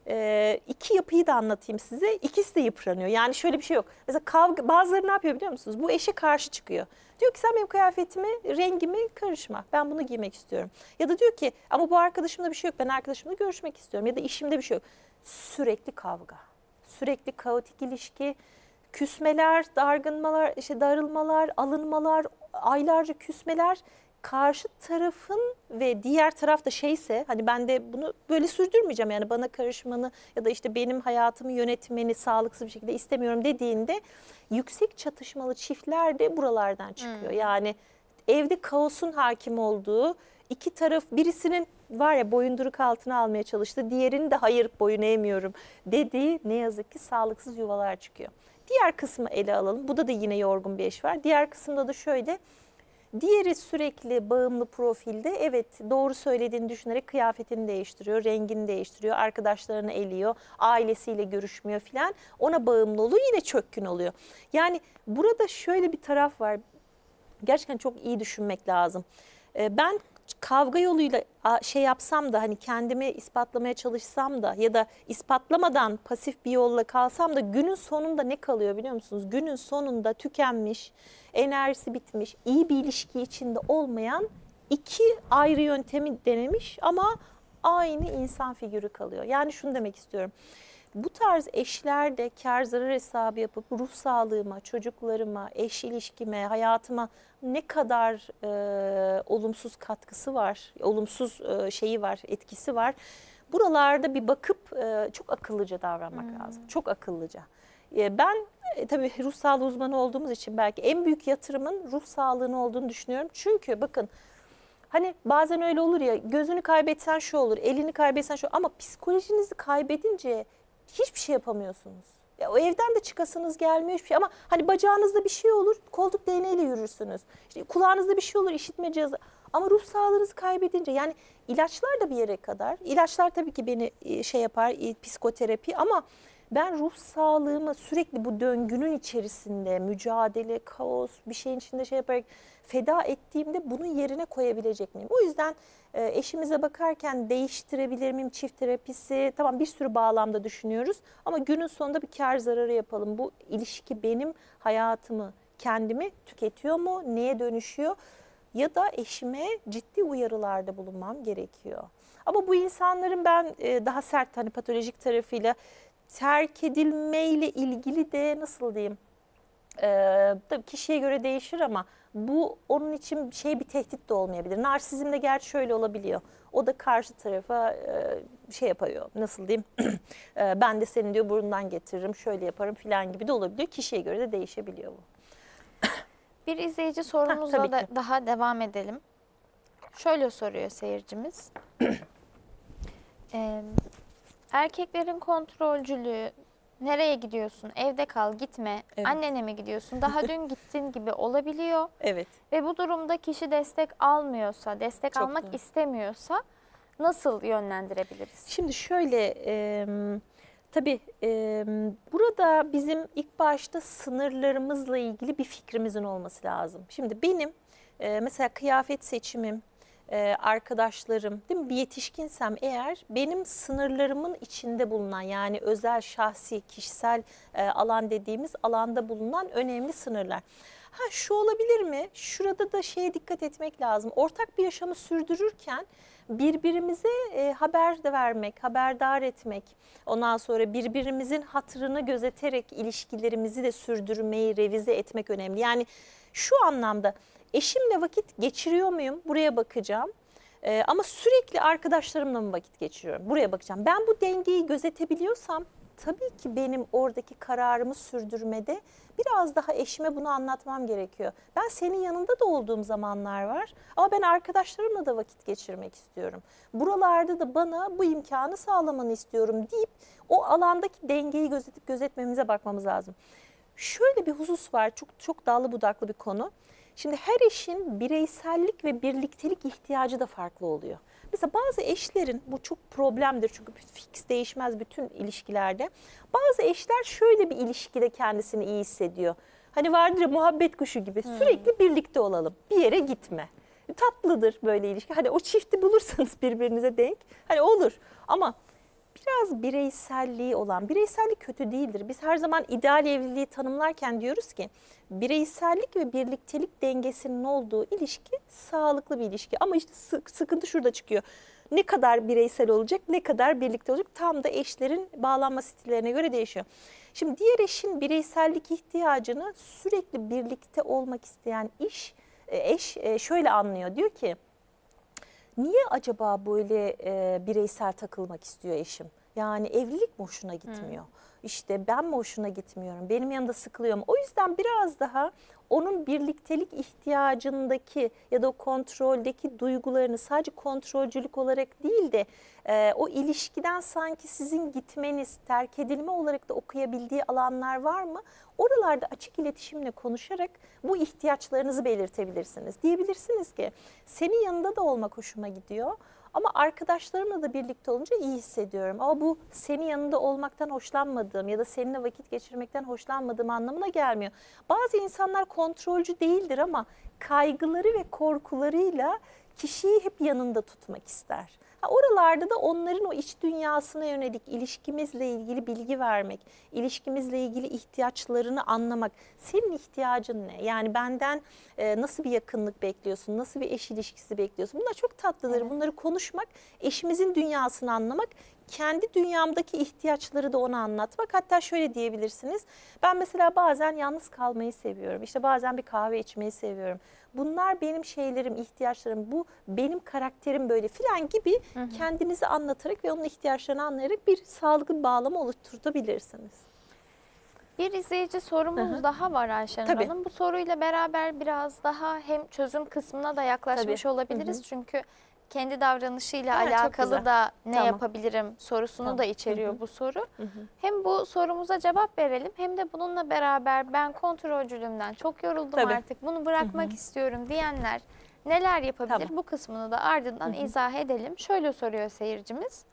iki yapıyı da anlatayım size. İkisi de yıpranıyor. Yani şöyle bir şey yok. Mesela kavga, bazıları ne yapıyor biliyor musunuz? Bu eşe karşı çıkıyor. Diyor ki sen benim kıyafetimi, rengimi karışma. Ben bunu giymek istiyorum. Ya da diyor ki ama bu arkadaşımda bir şey yok. Ben arkadaşımla görüşmek istiyorum. Ya da işimde bir şey yok. Sürekli kavga. Sürekli kaotik ilişki. Küsmeler, dargınmalar, işte darılmalar, alınmalar, aylarca küsmeler. Karşı tarafın ve diğer taraf da şeyse hani ben de bunu böyle sürdürmeyeceğim yani bana karışmanı ya da işte benim hayatımı yönetmeni sağlıksız bir şekilde istemiyorum dediğinde yüksek çatışmalı çiftler de buralardan çıkıyor. Yani evde kaosun hakim olduğu iki taraf birisinin var ya boyunduruk altına almaya çalıştı diğerinin de hayır boyun eğmiyorum dediği ne yazık ki sağlıksız yuvalar çıkıyor. Diğer kısmı ele alalım. Bu da yine yorgun bir eş var. Diğer kısımda da şöyle. Diğeri sürekli bağımlı profilde evet doğru söylediğini düşünerek kıyafetini değiştiriyor, rengini değiştiriyor, arkadaşlarını eliyor, ailesiyle görüşmüyor filan. Ona bağımlı oluyor yine çökkün oluyor. Yani burada şöyle bir taraf var. Gerçekten çok iyi düşünmek lazım. Ben kavga yoluyla şey yapsam da hani kendimi ispatlamaya çalışsam da ya da ispatlamadan pasif bir yolla kalsam da günün sonunda ne kalıyor biliyor musunuz? Günün sonunda tükenmiş, enerjisi bitmiş, iyi bir ilişki içinde olmayan iki ayrı yöntemi denemiş ama aynı insan figürü kalıyor. Yani şunu demek istiyorum. Bu tarz eşler de kar zarar hesabı yapıp ruh sağlığıma, çocuklarıma, eş ilişkime, hayatıma ne kadar olumsuz katkısı var, olumsuz şeyi var, etkisi var. Buralarda bir bakıp çok akıllıca davranmak lazım. Çok akıllıca. Ben tabii ruh sağlığı uzmanı olduğumuz için belki en büyük yatırımın ruh sağlığına olduğunu düşünüyorum. Çünkü bakın hani bazen öyle olur ya gözünü kaybetsen şu olur, elini kaybetsen şu ama psikolojinizi kaybedince hiçbir şey yapamıyorsunuz. Ya o evden de çıkasınız gelmiyor hiçbir şey ama hani bacağınızda bir şey olur koltuk değneğiyle yürürsünüz. İşte kulağınızda bir şey olur işitme cihazı ama ruh sağlığınızı kaybedince yani ilaçlar da bir yere kadar. İlaçlar tabii ki beni şey yapar psikoterapi ama ben ruh sağlığımı sürekli bu döngünün içerisinde mücadele, kaos bir şeyin içinde şey yaparak feda ettiğimde bunun yerine koyabilecek miyim? O yüzden eşimize bakarken değiştirebilir miyim çift terapisi? Tamam bir sürü bağlamda düşünüyoruz ama günün sonunda bir kar zararı yapalım. Bu ilişki benim hayatımı, kendimi tüketiyor mu? Neye dönüşüyor? Ya da eşime ciddi uyarılarda bulunmam gerekiyor. Ama bu insanların ben daha sert hani patolojik tarafıyla terk edilmeyle ilgili de nasıl diyeyim? Tabii kişiye göre değişir ama bu onun için bir tehdit de olmayabilir. Narsizmde gerçi şöyle olabiliyor. O da karşı tarafa şey yapıyor. Nasıl diyeyim? Ben de seni diyor burundan getiririm, şöyle yaparım filan gibi de olabiliyor. Kişiye göre de değişebiliyor bu. Bir izleyici sorumuzla tabii da ki. daha devam edelim. Şöyle soruyor seyircimiz. Erkeklerin kontrolcülüğü, nereye gidiyorsun, evde kal, gitme, Evet. annene mi gidiyorsun, daha dün gittin gibi olabiliyor. Evet. Ve bu durumda kişi destek almıyorsa, destek Çok almak doğru. istemiyorsa nasıl yönlendirebiliriz? Şimdi şöyle tabii burada bizim ilk başta sınırlarımızla ilgili bir fikrimizin olması lazım. Şimdi benim mesela kıyafet seçimim, arkadaşlarım, değil mi? Bir yetişkinsem eğer benim sınırlarımın içinde bulunan yani özel, şahsi, kişisel alan dediğimiz alanda bulunan önemli sınırlar. Ha şu olabilir mi? Şurada da şeye dikkat etmek lazım. Ortak bir yaşamı sürdürürken birbirimize haber de vermek, haberdar etmek, ondan sonra birbirimizin hatırını gözeterek ilişkilerimizi de sürdürmeyi revize etmek önemli. Yani şu anlamda eşimle vakit geçiriyor muyum? Buraya bakacağım. Ama sürekli arkadaşlarımla mı vakit geçiriyorum? Buraya bakacağım. Ben bu dengeyi gözetebiliyorsam tabii ki benim oradaki kararımı sürdürmede biraz daha eşime bunu anlatmam gerekiyor. Ben senin yanında da olduğum zamanlar var ama ben arkadaşlarımla da vakit geçirmek istiyorum. Buralarda da bana bu imkanı sağlamanı istiyorum deyip o alandaki dengeyi gözetmemize bakmamız lazım. Şöyle bir husus var, çok dallı budaklı bir konu. Şimdi her eşin bireysellik ve birliktelik ihtiyacı da farklı oluyor. Mesela bazı eşlerin bu çok problemdir çünkü fix değişmez bütün ilişkilerde. Bazı eşler şöyle bir ilişkide kendisini iyi hissediyor. Hani vardır ya muhabbet kuşu gibi sürekli birlikte olalım, bir yere gitme. Tatlıdır böyle ilişki. Hani o çifti bulursanız birbirinize denk hani olur ama biraz bireyselliği olan, bireysellik kötü değildir. Biz her zaman ideal evliliği tanımlarken diyoruz ki bireysellik ve birliktelik dengesinin olduğu ilişki sağlıklı bir ilişki. Ama işte sıkıntı şurada çıkıyor. Ne kadar bireysel olacak, ne kadar birlikte olacak tam da eşlerin bağlanma stillerine göre değişiyor. Şimdi diğer eşin bireysellik ihtiyacını sürekli birlikte olmak isteyen eş şöyle anlıyor. Diyor ki niye acaba böyle bireysel takılmak istiyor eşim? Yani evlilik mi hoşuna gitmiyor? İşte ben mi hoşuna gitmiyorum? Benim yanında sıkılıyorum. O yüzden biraz daha onun birliktelik ihtiyacındaki ya da o kontroldeki duygularını sadece kontrolcülük olarak değil de o ilişkiden sanki sizin gitmeniz, terk edilme olarak da okuyabildiği alanlar var mı? Oralarda açık iletişimle konuşarak bu ihtiyaçlarınızı belirtebilirsiniz. Diyebilirsiniz ki senin yanında da olmak hoşuma gidiyor. Ama arkadaşlarımla da birlikte olunca iyi hissediyorum. Ama bu senin yanında olmaktan hoşlanmadığım ya da seninle vakit geçirmekten hoşlanmadığım anlamına gelmiyor. Bazı insanlar kontrolcü değildir ama kaygıları ve korkularıyla kişiyi hep yanında tutmak ister. Oralarda da onların o iç dünyasına yönelik ilişkimizle ilgili bilgi vermek, ilişkimizle ilgili ihtiyaçlarını anlamak. Senin ihtiyacın ne? Yani benden nasıl bir yakınlık bekliyorsun? Nasıl bir eş ilişkisi bekliyorsun? Bunlar çok tatlıdır. Evet. Bunları konuşmak, eşimizin dünyasını anlamak, kendi dünyamdaki ihtiyaçları da ona anlatmak. Hatta şöyle diyebilirsiniz. Ben mesela bazen yalnız kalmayı seviyorum. İşte bazen bir kahve içmeyi seviyorum. Bunlar benim şeylerim, ihtiyaçlarım, bu benim karakterim böyle filan gibi kendinizi anlatarak ve onun ihtiyaçlarını anlayarak bir sağlıklı bağlama oluşturabilirsiniz. Bir izleyici sorumuz daha var Ayşenur Hanım. Bu soruyla beraber biraz daha hem çözüm kısmına da yaklaşmış olabiliriz. Çünkü kendi davranışıyla alakalı da ne yapabilirim sorusunu da içeriyor bu soru. Hem bu sorumuza cevap verelim hem de bununla beraber ben kontrolcülüğümden çok yoruldum artık bunu bırakmak istiyorum diyenler neler yapabilir? Bu kısmını da ardından izah edelim. Şöyle soruyor seyircimiz.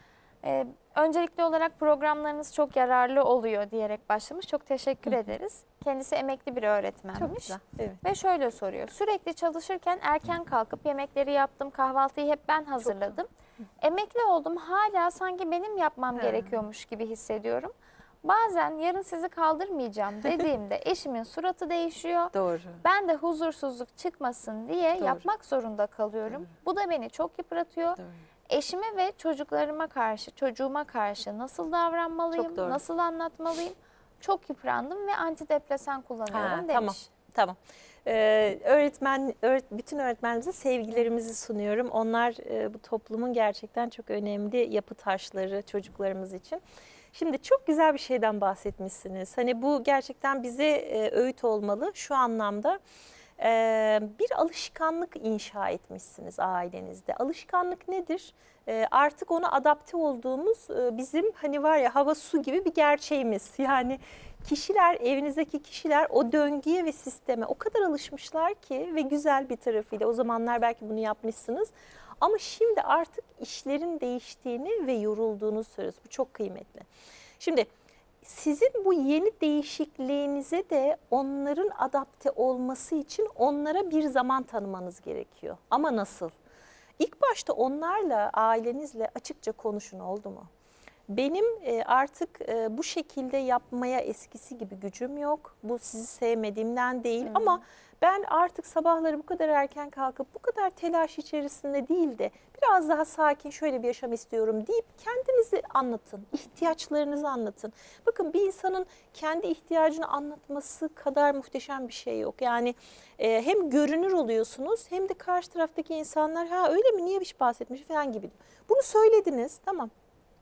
Öncelikli olarak programlarınız çok yararlı oluyor diyerek başlamış. Çok teşekkür ederiz. Kendisi emekli bir öğretmenmiş. Çok güzel. Evet. Ve şöyle soruyor. Sürekli çalışırken erken kalkıp yemekleri yaptım, kahvaltıyı hep ben hazırladım. Emekli oldum hala sanki benim yapmam gerekiyormuş gibi hissediyorum. Bazen yarın sizi kaldırmayacağım dediğimde eşimin suratı değişiyor. Doğru. Ben de huzursuzluk çıkmasın diye yapmak zorunda kalıyorum. Bu da beni çok yıpratıyor. Doğru. Eşime ve çocuğuma karşı nasıl davranmalıyım, nasıl anlatmalıyım? Çok yıprandım ve antidepresan kullanıyorum demiş. Tamam. Bütün öğretmenlerimize sevgilerimizi sunuyorum. Onlar bu toplumun gerçekten çok önemli yapı taşları çocuklarımız için. Şimdi çok güzel bir şeyden bahsetmişsiniz. Hani bu gerçekten bize öğüt olmalı şu anlamda. Bir alışkanlık inşa etmişsiniz ailenizde. Alışkanlık nedir? Artık ona adapte olduğumuz bizim hani var ya hava su gibi bir gerçeğimiz. Yani evinizdeki kişiler o döngüye ve sisteme o kadar alışmışlar ki ve güzel bir tarafıyla o zamanlar belki bunu yapmışsınız. Ama şimdi artık işlerin değiştiğini ve yorulduğunu söylüyoruz. Bu çok kıymetli. Şimdi sizin bu yeni değişikliğinize de onların adapte olması için onlara bir zaman tanımanız gerekiyor. Ama nasıl? İlk başta onlarla, ailenizle açıkça konuşun, oldu mu? Benim artık bu şekilde yapmaya eskisi gibi gücüm yok. Bu sizi sevmediğimden değil ama ben artık sabahları bu kadar erken kalkıp bu kadar telaş içerisinde değil de biraz daha sakin şöyle bir yaşam istiyorum deyip kendinizi anlatın, ihtiyaçlarınızı anlatın. Bakın bir insanın kendi ihtiyacını anlatması kadar muhteşem bir şey yok. Yani hem görünür oluyorsunuz hem de karşı taraftaki insanlar ha öyle mi niye hiç bahsetmiş falan gibi. Bunu söylediniz, tamam.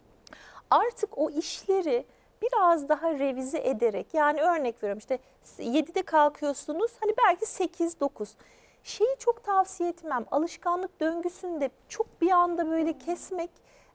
Artık o işleri biraz daha revize ederek, yani örnek veriyorum işte 7'de kalkıyorsunuz hani belki 8-9. Şeyi çok tavsiye etmem, alışkanlık döngüsünde çok bir anda böyle kesmek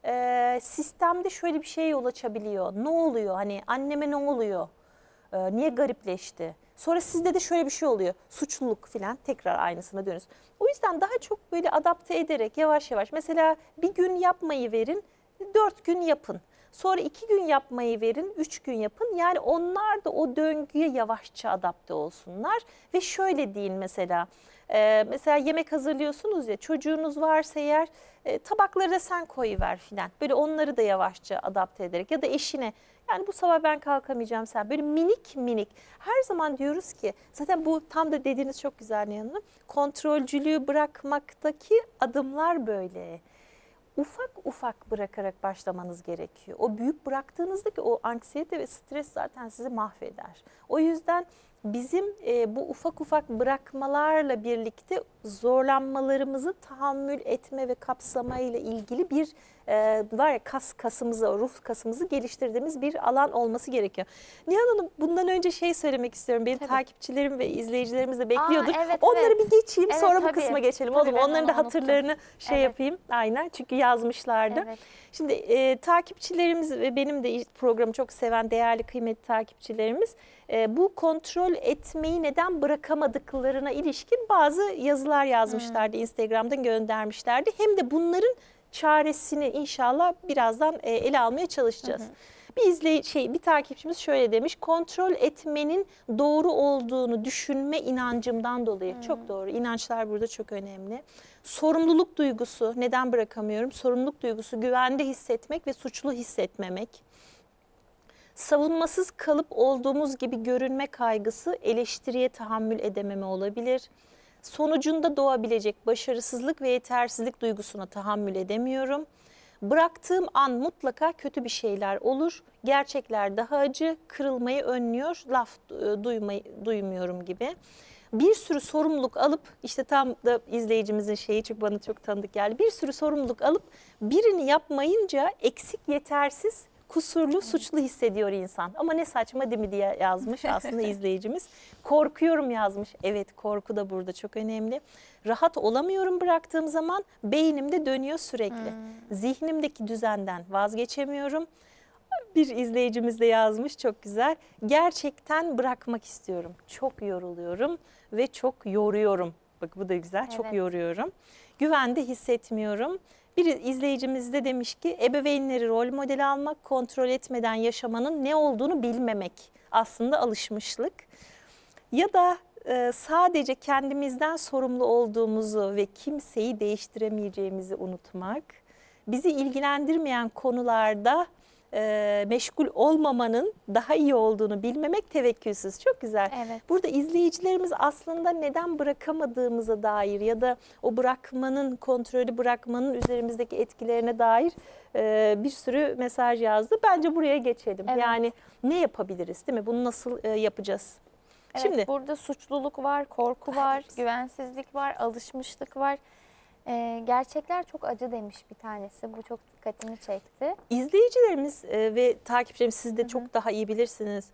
sistemde şöyle bir şeye yol açabiliyor. Ne oluyor hani anneme ne oluyor, niye garipleşti? Sonra sizde de şöyle bir şey oluyor, suçluluk falan, tekrar aynısına dönüyoruz. O yüzden daha çok böyle adapte ederek yavaş yavaş mesela bir gün yapmayı verin, 4 gün yapın. Sonra 2 gün yapmayı verin, 3 gün yapın. Yani onlar da o döngüye yavaşça adapte olsunlar. Ve şöyle deyin mesela, Mesela yemek hazırlıyorsunuz ya, çocuğunuz varsa eğer tabakları da sen koyuver filan. Böyle onları da yavaşça adapte ederek ya da eşine. Yani bu sabah ben kalkamayacağım, sen böyle minik minik. Her zaman diyoruz ki zaten bu tam da dediğiniz çok güzel Nihan Hanım. Kontrolcülüğü bırakmaktaki adımlar böyle. Ufak ufak bırakarak başlamanız gerekiyor. O büyük bıraktığınızdaki o anksiyete ve stres zaten sizi mahveder. O yüzden bizim bu ufak ufak bırakmalarla birlikte zorlanmalarımızı tahammül etme ve kapsamayla ilgili bir var ya kasımızı, ruh kasımızı geliştirdiğimiz bir alan olması gerekiyor. Nihan Hanım, bundan önce şey söylemek istiyorum. Benim takipçilerim ve izleyicilerimiz de bekliyordur. Onları bir geçeyim, sonra bu kısma geçelim. Olur mu? Onların da hatırlarını yapayım. Aynen, çünkü yazmışlardı. Evet. Şimdi takipçilerimiz ve benim de programı çok seven değerli kıymetli takipçilerimiz bu kontrol etmeyi neden bırakamadıklarına ilişkin bazı yazılar yazmışlardı. Instagram'dan göndermişlerdi. Hem de bunların çaresini inşallah birazdan ele almaya çalışacağız. Bir takipçimiz şöyle demiş: kontrol etmenin doğru olduğunu düşünme inancımdan dolayı. Çok doğru. İnançlar burada çok önemli. Sorumluluk duygusu, neden bırakamıyorum? Sorumluluk duygusu, güvende hissetmek ve suçlu hissetmemek. Savunmasız kalıp olduğumuz gibi görünme kaygısı, eleştiriye tahammül edememe olabilir. Sonucunda doğabilecek başarısızlık ve yetersizlik duygusuna tahammül edemiyorum. Bıraktığım an mutlaka kötü bir şeyler olur. Gerçekler daha acı, kırılmayı önlüyor, laf duymuyorum gibi. Bir sürü sorumluluk alıp, işte tam da izleyicimizin şeyi, çünkü bana çok tanıdık geldi. Bir sürü sorumluluk alıp birini yapmayınca eksik, yetersiz, kusurlu, suçlu hissediyor insan. Ama ne saçma değil mi diye yazmış aslında izleyicimiz. Korkuyorum yazmış. Evet, korku da burada çok önemli. Rahat olamıyorum bıraktığım zaman, beynimde dönüyor sürekli. Zihnimdeki düzenden vazgeçemiyorum. Bir izleyicimiz de yazmış, çok güzel. Gerçekten bırakmak istiyorum. Çok yoruluyorum ve çok yoruyorum. Bak bu da güzel, evet. Çok yoruyorum. Güvende hissetmiyorum. Bir izleyicimiz de demiş ki ebeveynleri rol modeli almak, kontrol etmeden yaşamanın ne olduğunu bilmemek. Aslında alışmışlık. Ya da sadece kendimizden sorumlu olduğumuzu ve kimseyi değiştiremeyeceğimizi unutmak. Bizi ilgilendirmeyen konularda meşgul olmamanın daha iyi olduğunu bilmemek, tevekkülsüz. Çok güzel. Evet. Burada izleyicilerimiz aslında neden bırakamadığımıza dair ya da o bırakmanın, kontrolü bırakmanın üzerimizdeki etkilerine dair bir sürü mesaj yazdı. Bence buraya geçelim. Evet. Yani ne yapabiliriz, değil mi? Bunu nasıl yapacağız? Evet, şimdi burada suçluluk var, korku var, güvensizlik var, alışmışlık var. Gerçekler çok acı demiş bir tanesi. Bu çok dikkatimi çekti. İzleyicilerimiz ve takipçilerimiz, siz de çok daha iyi bilirsiniz.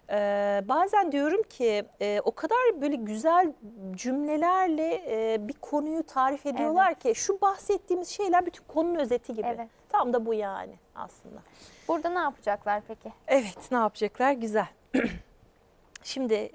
Bazen diyorum ki o kadar böyle güzel cümlelerle bir konuyu tarif ediyorlar ki şu bahsettiğimiz şeyler bütün konunun özeti gibi. Evet. Tam da bu yani aslında. Burada ne yapacaklar peki? Evet, ne yapacaklar? Güzel. Şimdi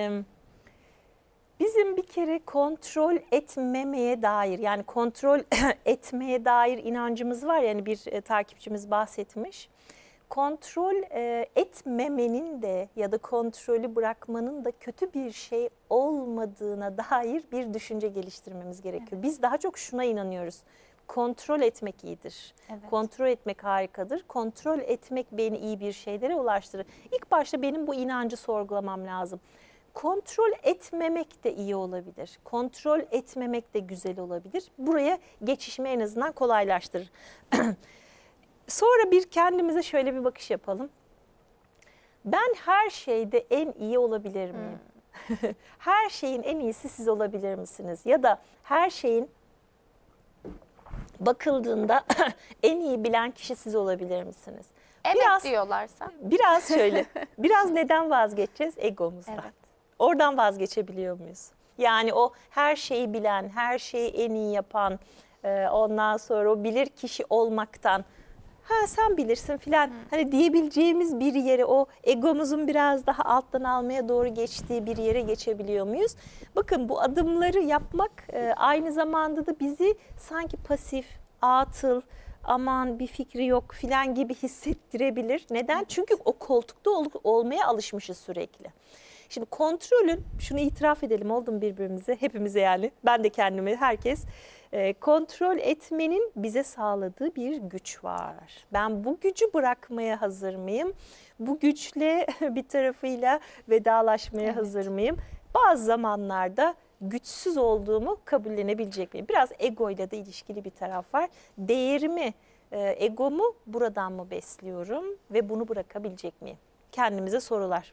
bizim bir kere kontrol etmemeye dair, yani kontrol etmeye dair inancımız var. Yani bir takipçimiz bahsetmiş. Kontrol etmemenin de ya da kontrolü bırakmanın da kötü bir şey olmadığına dair bir düşünce geliştirmemiz gerekiyor. Evet. Biz daha çok şuna inanıyoruz. Kontrol etmek iyidir. Evet. Kontrol etmek harikadır. Kontrol etmek beni iyi bir şeylere ulaştırır. İlk başta benim bu inancı sorgulamam lazım. Kontrol etmemek de iyi olabilir. Kontrol etmemek de güzel olabilir. Buraya geçişimi en azından kolaylaştırır. Sonra bir kendimize şöyle bir bakış yapalım. Ben her şeyde en iyi olabilir miyim? Her şeyin en iyisi siz olabilir misiniz? Ya da her şeyin bakıldığında en iyi bilen kişi siz olabilir misiniz? Evet diyorlarsa. Biraz şöyle, biraz neden vazgeçeceğiz? Egomuzdan. Evet. Oradan vazgeçebiliyor muyuz? Yani o her şeyi bilen, her şeyi en iyi yapan, ondan sonra o bilir kişi olmaktan, ha sen bilirsin filan hani diyebileceğimiz bir yere, o egomuzun biraz daha alttan almaya doğru geçtiği bir yere geçebiliyor muyuz? Bakın, bu adımları yapmak aynı zamanda da bizi sanki pasif, atıl, aman bir fikri yok filan gibi hissettirebilir. Neden? Çünkü o koltukta olmaya alışmışız sürekli. Şimdi kontrolün, şunu itiraf edelim oldu mu birbirimize, hepimize yani, ben de kendime, herkes, kontrol etmenin bize sağladığı bir güç var. Ben bu gücü bırakmaya hazır mıyım? Bu güçle bir tarafıyla vedalaşmaya hazır mıyım? Bazı zamanlarda güçsüz olduğumu kabullenebilecek miyim? Biraz egoyla da ilişkili bir taraf var. Değerimi, egomu buradan mı besliyorum ve bunu bırakabilecek miyim? Kendimize sorular.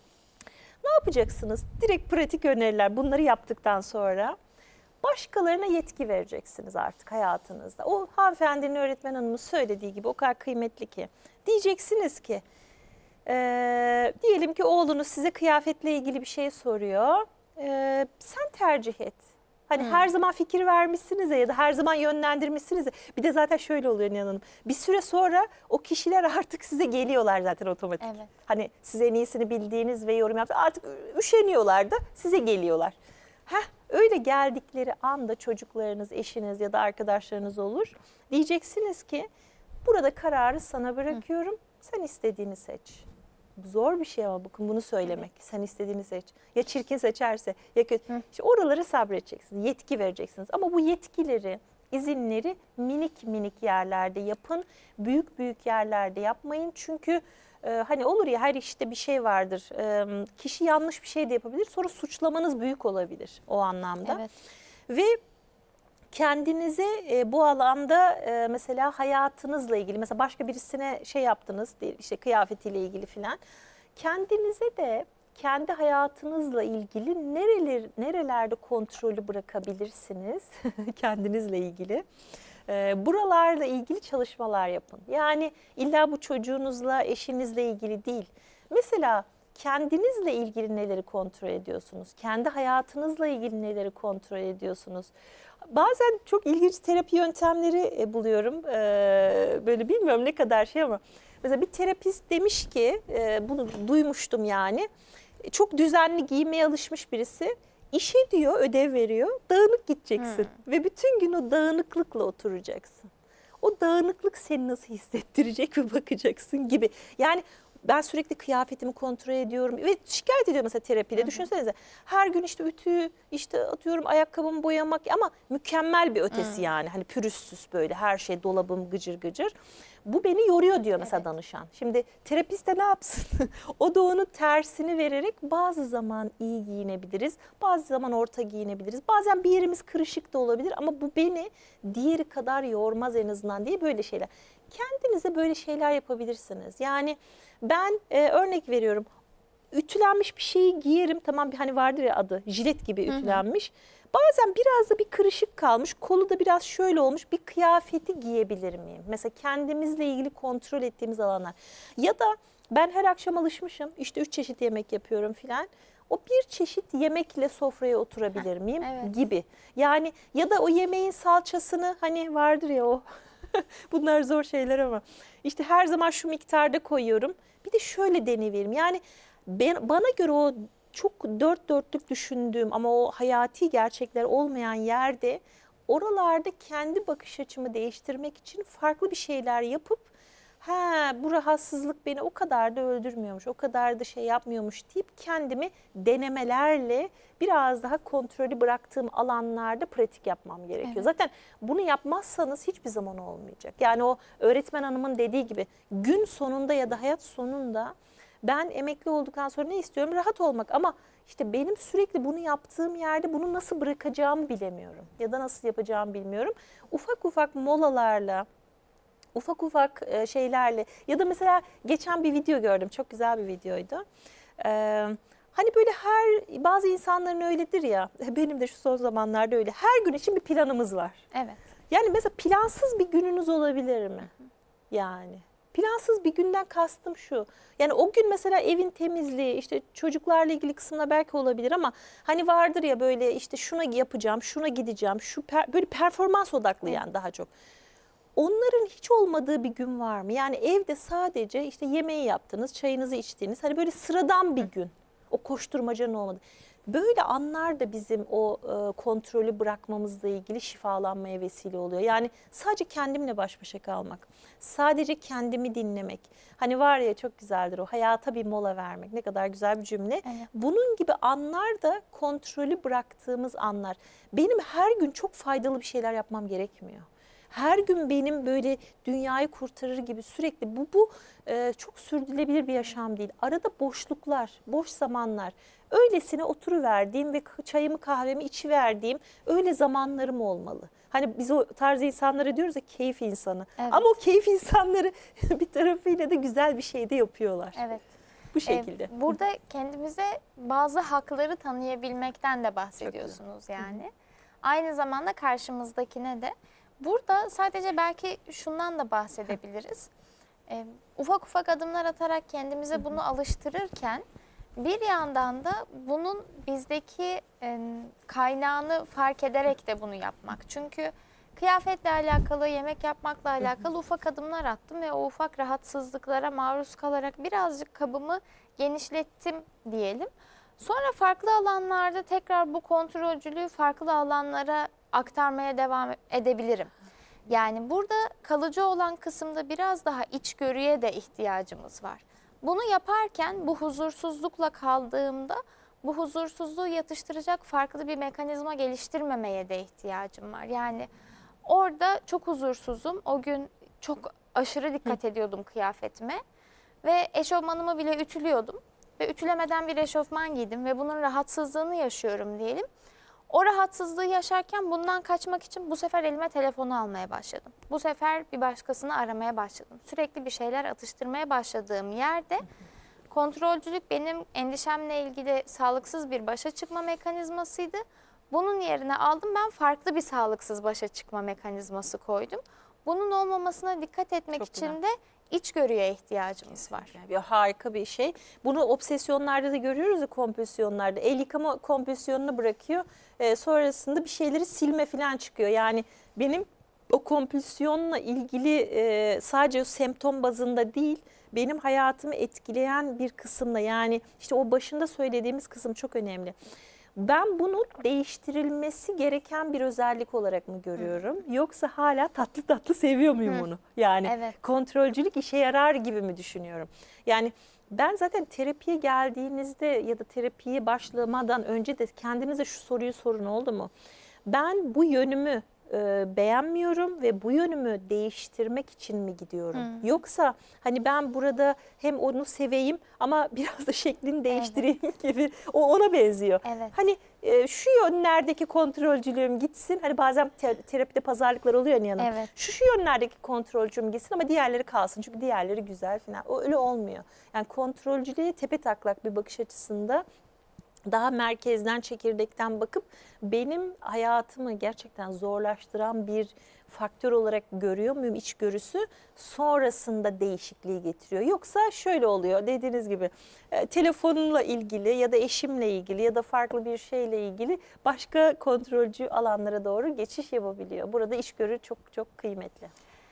Ne yapacaksınız? Direkt pratik öneriler. Bunları yaptıktan sonra başkalarına yetki vereceksiniz artık hayatınızda. O hanımefendinin, öğretmen hanımın söylediği gibi o kadar kıymetli ki. Diyeceksiniz ki, diyelim ki oğlunuz size kıyafetle ilgili bir şey soruyor. Sen tercih et. Hani her zaman fikir vermişsiniz ya da her zaman yönlendirmişsiniz ya. Bir de zaten şöyle oluyor Nihan Hanım. Bir süre sonra o kişiler artık size geliyorlar zaten otomatik. Evet. Hani size en iyisini bildiğiniz ve yorum yaptığınız, artık üşeniyorlar da size geliyorlar. Öyle geldikleri anda çocuklarınız, eşiniz ya da arkadaşlarınız olur. Diyeceksiniz ki burada kararı sana bırakıyorum. Sen istediğini seç. Zor bir şey ama bakın bunu söylemek. Evet. Sen istediğini seç. Ya çirkin seçerse ya kötü. İşte oraları sabredeceksiniz. Yetki vereceksiniz. Ama bu yetkileri, izinleri minik minik yerlerde yapın. Büyük büyük yerlerde yapmayın. Çünkü hani olur ya, her işte bir şey vardır. Kişi yanlış bir şey de yapabilir. Sonra suçlamanız büyük olabilir o anlamda. Evet. Ve kendinize bu alanda mesela hayatınızla ilgili, mesela başka birisine şey yaptınız, işte kıyafetiyle ilgili filan. Kendinize de kendi hayatınızla ilgili nerelerde kontrolü bırakabilirsiniz kendinizle ilgili. Buralarla ilgili çalışmalar yapın. Yani illa bu çocuğunuzla, eşinizle ilgili değil. Mesela kendinizle ilgili neleri kontrol ediyorsunuz? Kendi hayatınızla ilgili neleri kontrol ediyorsunuz? Bazen çok ilginç terapi yöntemleri buluyorum. Böyle bilmiyorum ne kadar şey ama. Mesela bir terapist demiş ki, bunu duymuştum yani. Çok düzenli giymeye alışmış birisi. İşe diyor, ödev veriyor, dağınık gideceksin. Ve bütün gün o dağınıklıkla oturacaksın. O dağınıklık seni nasıl hissettirecek ve bakacaksın gibi. Yani ben sürekli kıyafetimi kontrol ediyorum ve şikayet ediyorum mesela terapide. Düşünsenize, her gün işte ütü, işte atıyorum ayakkabımı boyamak, ama mükemmel bir ötesi yani. Hani pürüzsüz, böyle her şey dolabım gıcır gıcır. Bu beni yoruyor diyor mesela danışan. Şimdi terapist de ne yapsın? O da onun tersini vererek bazı zaman iyi giyinebiliriz, bazı zaman orta giyinebiliriz. Bazen bir yerimiz kırışık da olabilir ama bu beni diğeri kadar yormaz en azından diye böyle şeyler. Kendinize böyle şeyler yapabilirsiniz. Yani ben örnek veriyorum, ütülenmiş bir şeyi giyerim, tamam, bir hani vardır ya adı, jilet gibi ütülenmiş. Bazen biraz da bir kırışık kalmış, kolu da biraz şöyle olmuş bir kıyafeti giyebilir miyim? Mesela kendimizle ilgili kontrol ettiğimiz alanlar. Ya da ben her akşam alışmışım, işte 3 çeşit yemek yapıyorum filan. O bir çeşit yemekle sofraya oturabilir miyim gibi. Yani ya da o yemeğin salçasını, hani vardır ya o, bunlar zor şeyler ama işte her zaman şu miktarda koyuyorum. Bir de şöyle deneyebilirim. Yani bana göre o çok dört dörtlük düşündüğüm ama o hayati gerçekler olmayan yerde, oralarda kendi bakış açımı değiştirmek için farklı bir şeyler yapıp bu rahatsızlık beni o kadar da öldürmüyormuş, o kadar da şey yapmıyormuş deyip kendimi denemelerle biraz daha kontrolü bıraktığım alanlarda pratik yapmam gerekiyor. Evet. Zaten bunu yapmazsanız hiçbir zaman olmayacak. Yani o öğretmen hanımın dediği gibi gün sonunda ya da hayat sonunda ben emekli olduktan sonra ne istiyorum? Rahat olmak, ama işte benim sürekli bunu yaptığım yerde bunu nasıl bırakacağımı bilemiyorum ya da nasıl yapacağımı bilmiyorum. Ufak ufak molalarla, ufak ufak şeylerle ya da mesela geçen bir video gördüm, çok güzel bir videoydu. Hani böyle bazı insanların öyledir ya, benim de şu son zamanlarda öyle, her gün için bir planımız var. Evet. Yani mesela plansız bir gününüz olabilir mi? Yani plansız bir günden kastım şu. Yani o gün mesela evin temizliği, işte çocuklarla ilgili kısımda belki olabilir ama hani vardır ya böyle, işte şuna yapacağım, şuna gideceğim, böyle performans odaklı yani daha çok. Onların hiç olmadığı bir gün var mı? Yani evde sadece işte yemeği yaptınız, çayınızı içtiğiniz, hani böyle sıradan bir gün. O koşturmacanın olmadı. Böyle anlar da bizim o kontrolü bırakmamızla ilgili şifalanmaya vesile oluyor. Yani sadece kendimle baş başa kalmak, sadece kendimi dinlemek. Hani var ya, çok güzeldir o, hayata bir mola vermek. Ne kadar güzel bir cümle. Evet. Bunun gibi anlar da kontrolü bıraktığımız anlar. Benim her gün çok faydalı bir şeyler yapmam gerekmiyor. Her gün benim böyle dünyayı kurtarır gibi sürekli bu çok sürdürülebilir bir yaşam değil. Arada boşluklar, boş zamanlar, öylesine oturuverdiğim ve çayımı kahvemi içiverdiğim öyle zamanlarım olmalı. Hani biz o tarz insanlara diyoruz ya, keyif insanı. Evet. Ama o keyif insanları bir tarafıyla da güzel bir şey de yapıyorlar. Evet. Bu şekilde. Burada kendimize bazı hakları tanıyabilmekten de bahsediyorsunuz yani. Aynı zamanda karşımızdakine de. Burada sadece belki şundan da bahsedebiliriz. Ufak ufak adımlar atarak kendimize bunu alıştırırken bir yandan da bunun bizdeki kaynağını fark ederek de bunu yapmak. Çünkü kıyafetle alakalı, yemek yapmakla alakalı ufak adımlar attım ve o ufak rahatsızlıklara maruz kalarak birazcık kabımı genişlettim diyelim. Sonra farklı alanlarda tekrar bu kontrolcülüğü farklı alanlara aktarmaya devam edebilirim. Yani burada kalıcı olan kısımda biraz daha içgörüye de ihtiyacımız var. Bunu yaparken bu huzursuzlukla kaldığımda bu huzursuzluğu yatıştıracak farklı bir mekanizma geliştirmemeye de ihtiyacım var. Yani orada çok huzursuzum. O gün çok aşırı dikkat ediyordum kıyafetime ve eşofmanımı bile ütülüyordum. Ve ütülemeden bir eşofman giydim ve bunun rahatsızlığını yaşıyorum diyelim. O rahatsızlığı yaşarken bundan kaçmak için bu sefer elime telefonu almaya başladım. Bu sefer bir başkasını aramaya başladım. Sürekli bir şeyler atıştırmaya başladığım yerde kontrolcülük benim endişemle ilgili sağlıksız bir başa çıkma mekanizmasıydı. Bunun yerine aldım, ben farklı bir sağlıksız başa çıkma mekanizması koydum. Bunun olmamasına dikkat etmek Çok için güzel. de içgörüye ihtiyacımız var. Bir harika bir şey. Bunu obsesyonlarda da görüyoruz ya, kompulsiyonlarda. El yıkama kompulsiyonunu bırakıyor. Sonrasında bir şeyleri silme falan çıkıyor. Yani benim o kompulsiyonla ilgili sadece o semptom bazında değil, benim hayatımı etkileyen bir kısımla, yani işte o başında söylediğimiz kısım çok önemli. Ben bunu değiştirilmesi gereken bir özellik olarak mı görüyorum? Yoksa hala tatlı tatlı seviyor muyum onu? Yani Evet. kontrolcülük işe yarar gibi mi düşünüyorum? Yani ben zaten terapiye geldiğinizde ya da terapiye başlamadan önce de kendinize şu soruyu sorun, oldu mu? Ben bu yönümü beğenmiyorum ve bu yönümü değiştirmek için mi gidiyorum? Yoksa hani ben burada hem onu seveyim ama biraz da şeklini değiştireyim gibi, o ona benziyor. Evet. Hani şu yönlerdeki kontrolcülüğüm gitsin. Hani bazen terapide pazarlıklar oluyor ya Nihan Hanım. Evet. Şu yönlerdeki kontrolcülüğüm gitsin ama diğerleri kalsın. Çünkü diğerleri güzel falan. O öyle olmuyor. Yani kontrolcülüğe tepe taklak bir bakış açısında daha merkezden, çekirdekten bakıp benim hayatımı gerçekten zorlaştıran bir faktör olarak görüyor muyum içgörüsü, sonrasında değişikliği getiriyor. Yoksa şöyle oluyor, dediğiniz gibi telefonumla ilgili ya da eşimle ilgili ya da farklı bir şeyle ilgili başka kontrolcü alanlara doğru geçiş yapabiliyor. Burada içgörü çok çok kıymetli.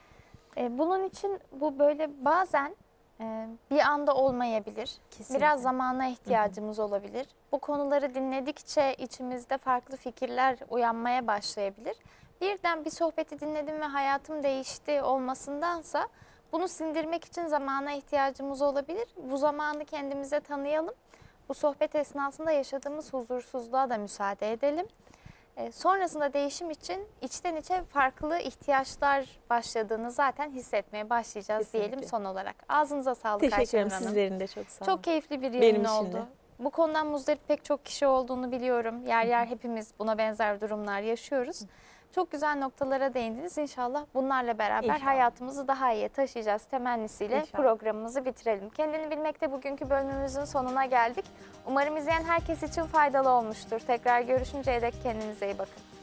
Bunun için bu böyle bazen bir anda olmayabilir. Kesinlikle. Biraz zamana ihtiyacımız olabilir. Bu konuları dinledikçe içimizde farklı fikirler uyanmaya başlayabilir. Birden bir sohbeti dinledim ve hayatım değişti olmasındansa bunu sindirmek için zamana ihtiyacımız olabilir. Bu zamanı kendimize tanıyalım. Bu sohbet esnasında yaşadığımız huzursuzluğa da müsaade edelim. Sonrasında değişim için içten içe farklı ihtiyaçlar başladığını zaten hissetmeye başlayacağız. Kesinlikle. Diyelim son olarak. Ağzınıza sağlık Teşekkür ederim, Ayşenur Hanım. sizlerin de çok sağ olun. Çok keyifli bir Benim yayın için oldu. de. Bu konudan muzdarip pek çok kişi olduğunu biliyorum. Yer yer hepimiz buna benzer durumlar yaşıyoruz. Çok güzel noktalara değindiniz. İnşallah bunlarla beraber İnşallah. hayatımızı daha iyiye taşıyacağız temennisiyle İnşallah. programımızı bitirelim. Kendini Bilmek'te bugünkü bölümümüzün sonuna geldik. Umarım izleyen herkes için faydalı olmuştur. Tekrar görüşünceye dek kendinize iyi bakın.